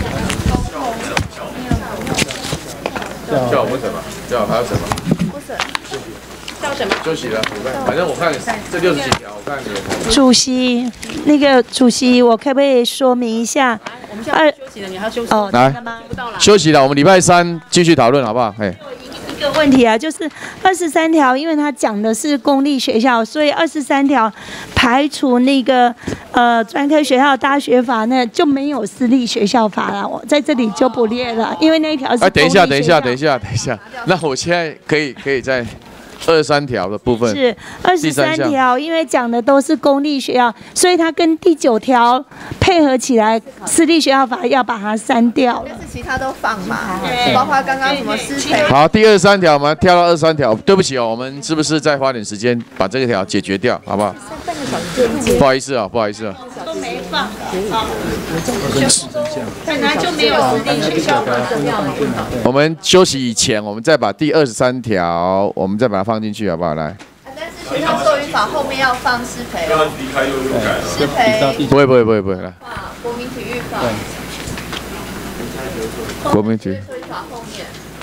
[SPEAKER 1] 叫我们什么？叫还有什么？ 什么？休息了，反正我看这60几条，我看你。
[SPEAKER 11] 主席，我可不可以说明一下？
[SPEAKER 2] 我们现在休息了，你还要休息？
[SPEAKER 11] 哦，
[SPEAKER 1] 来，休息了，我们礼拜3继续讨论，好不好？哎。
[SPEAKER 11] 一个问题啊，就是23条，因为它讲的是公立学校，所以23条排除那个专科学校大学法，那就没有私立学校法了。我在这里就不列了，因为那一条是公立学校。
[SPEAKER 1] 等一下，那我现在可以在23条的部分
[SPEAKER 11] 是23条，因为讲的都是公立学校，所以它跟第9条配合起来，私立学校法要把它删掉了。
[SPEAKER 3] 但是其他都放嘛，包括刚刚什么师培。
[SPEAKER 1] 好，第23条我们跳到23条，对不起哦，我们是不是再花点时间把这个条解决掉，好不好？不好意思啊。
[SPEAKER 11] 都没放，本来就没有私立学校法。
[SPEAKER 1] 我们休息以前，我们再把第23条，我们再把它放进去，好不好？来。
[SPEAKER 3] 但是学校授予法后面要放师培。师培。
[SPEAKER 1] 不会，来。
[SPEAKER 3] 国民体育法。
[SPEAKER 1] 国民体育
[SPEAKER 3] 法后面。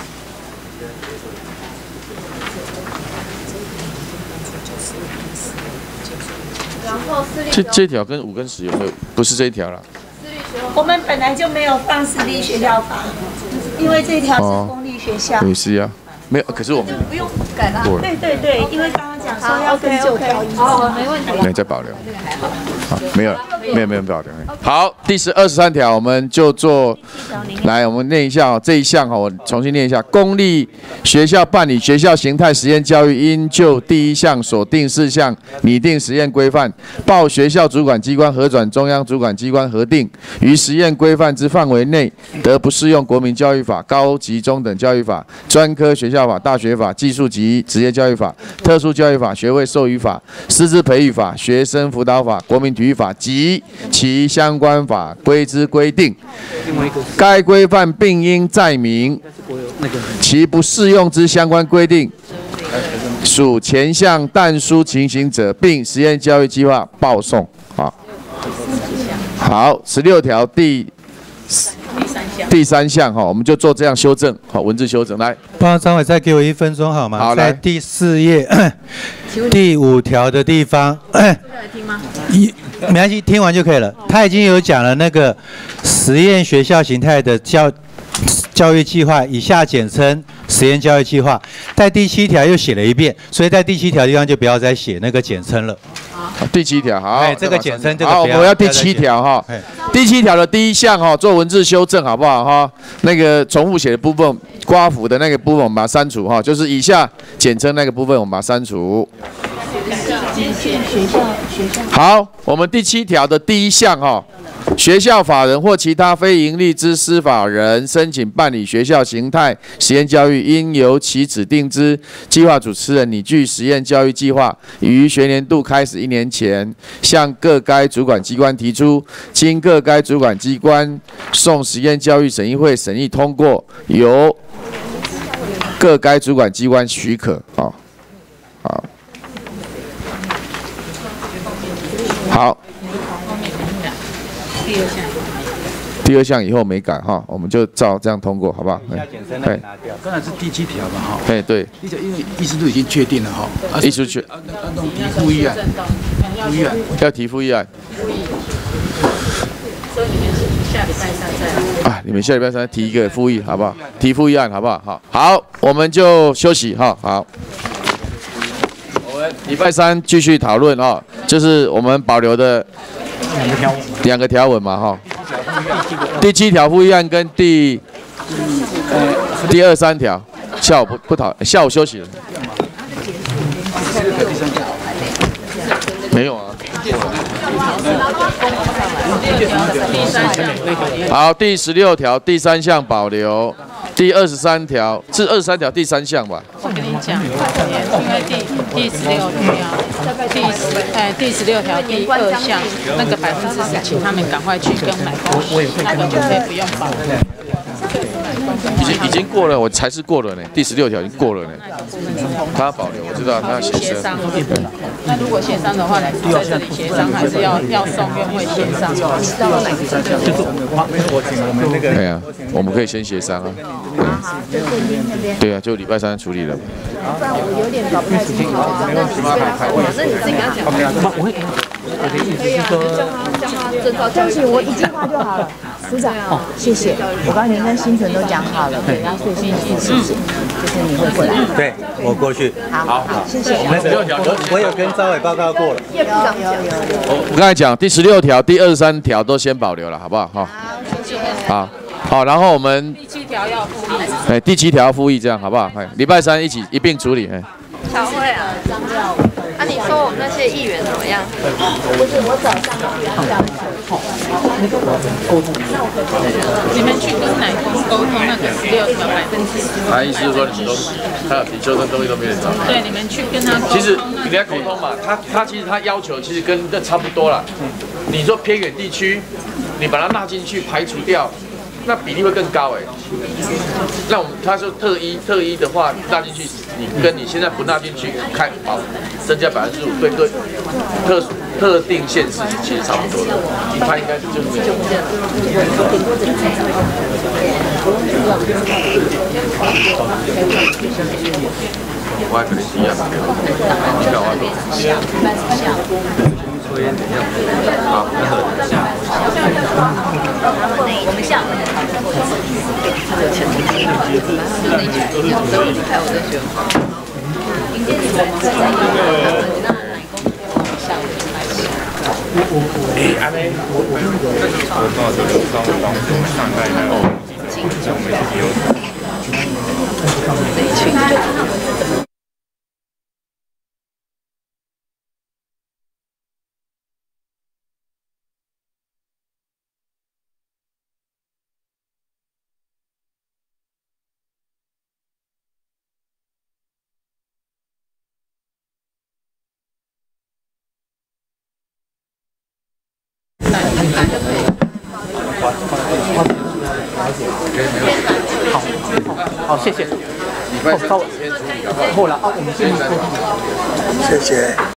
[SPEAKER 3] 然后
[SPEAKER 1] 这条跟5跟10有没有？不是这一条了。
[SPEAKER 11] 我们本来就没有放私立学校法，因为这条是公立学校。
[SPEAKER 1] 也是啊，没有，可是我们
[SPEAKER 11] 不用改了。对，因为刚刚讲说要跟9条一致。
[SPEAKER 2] 没问题。
[SPEAKER 1] 没再保留。好，没有了，没有保留。好，第23条我们就做，来，我们念一下哦，这一项哈，我重新念一下。公立学校办理学校形态实验教育，应就第1项所定事项拟定实验规范，报学校主管机关核转中央主管机关核定，于实验规范之范围内，得不适用国民教育法、高级中等教育法、专科学校法、大学法、技术及职业教育法、特殊教育法、学位授予法、师资培育法、学生辅导法、国民体育法及其相关法规之规定。该规范并应载明其不适用之相关规定，属前项但书情形者，并实验教育计划报送。好，16条第3项哈，我们就做这样修正，好，文字修正来。
[SPEAKER 4] 帮张伟再给我1分钟好吗？
[SPEAKER 1] 好，
[SPEAKER 4] 在第4页第5条的地方，没关系，听完就可以了。他已经有讲了那个实验学校形态的教育计划，以下简称实验教育计划。在第7条又写了一遍，所以在第7条地方就不要再写那个简称了。
[SPEAKER 1] 第7条好，
[SPEAKER 4] 这个简称这个
[SPEAKER 1] 好，我们要第7条哈。第7条的第1项哈，做文字修正好不好哈？那个重复写的部分，刮符的那个部分我们把它删除哈，就是以下简称那个部分我们把它删除。好，我们第7条的第1项哈，学校法人或其他非营利之司法人申请办理学校形态实验教育，应由其指定之计划主持人拟具实验教育计划，于学年度开始1年前，向各该主管机关提出，经各该主管机关送实验教育审议会审议通过，由各该主管机关许可。好。第2项以后没改哈，我们就照这样通过，好不好？
[SPEAKER 17] 对，当然是第7条嘛哈。
[SPEAKER 1] 对。
[SPEAKER 17] 因为意思都已经确定了哈。
[SPEAKER 1] 意思确。
[SPEAKER 17] 弄提复议案。
[SPEAKER 1] 要提复议案。
[SPEAKER 2] 所以你们是下礼拜3再来。
[SPEAKER 1] 你们下礼拜3提一个复议，好不好？提复议案，好不好？好，我们就休息哈。好。我们礼拜3继续讨论哈，就是我们保留的2个条文嘛哈。第7条复议案跟第23条，下午不讨，下午休息了。没有啊。好，第16条第3项保留，第23条是23条第3项吧？
[SPEAKER 20] 我跟你讲，因为第16条第2项那个40%，请他们赶快去跟买公司，那个就可以不用保留。
[SPEAKER 1] 已经过了，我才是过了呢，第16条已经过了呢。他要保留，我知道他要协商。
[SPEAKER 20] 那如果协商的话，在这里协商还是要送院会协商？
[SPEAKER 21] 就是我请我们那个。
[SPEAKER 1] 对啊，我们可以先协商啊。对啊，就礼拜3处理了。
[SPEAKER 3] 不然我有点搞不太清楚啊。那你自己跟他讲。
[SPEAKER 21] 我的意思是说，
[SPEAKER 3] 叫他遵照教育。对不起，我一句话就好了。署长，谢谢。我刚才跟新存都讲好了，对，然后最新一件事情就是你会过来。
[SPEAKER 4] 对，我过去。
[SPEAKER 3] 好，谢谢。
[SPEAKER 4] 我有跟招委报告过了。
[SPEAKER 3] 叶部长有。
[SPEAKER 1] 我刚才讲第16条、第23条都先保留了，好不好？好，
[SPEAKER 3] 谢谢。
[SPEAKER 1] 好，然后我们
[SPEAKER 20] 第7条要复议。
[SPEAKER 1] 第7条复议，这样好不好？礼拜3一并处理。
[SPEAKER 3] 乔慧啊，你说我们那些议员怎么样？不是，我早上
[SPEAKER 20] 你们去跟哪公沟通那个16条4%？
[SPEAKER 1] 他意思是说你修正东西都没人找。
[SPEAKER 20] 对，你们去跟他沟通。
[SPEAKER 1] 其实你跟他沟通嘛，他其实他要求其实跟这差不多了。你说偏远地区，你把它纳进去排除掉。那比例会更高哎。那他说特一的话纳进去，你跟你现在不纳进去增加15%，对特定县市其实差不多的，他应该就是这样。我还可能一样，好，
[SPEAKER 3] 我们下午在讨论，他的前提就那群，还有那些，迎接你们在那哪一公下午就开始。
[SPEAKER 8] 安尼，我到这个上大概我们
[SPEAKER 3] 这一群就。
[SPEAKER 10] 好，谢谢。
[SPEAKER 1] 稍微后来啊，我们先谢谢。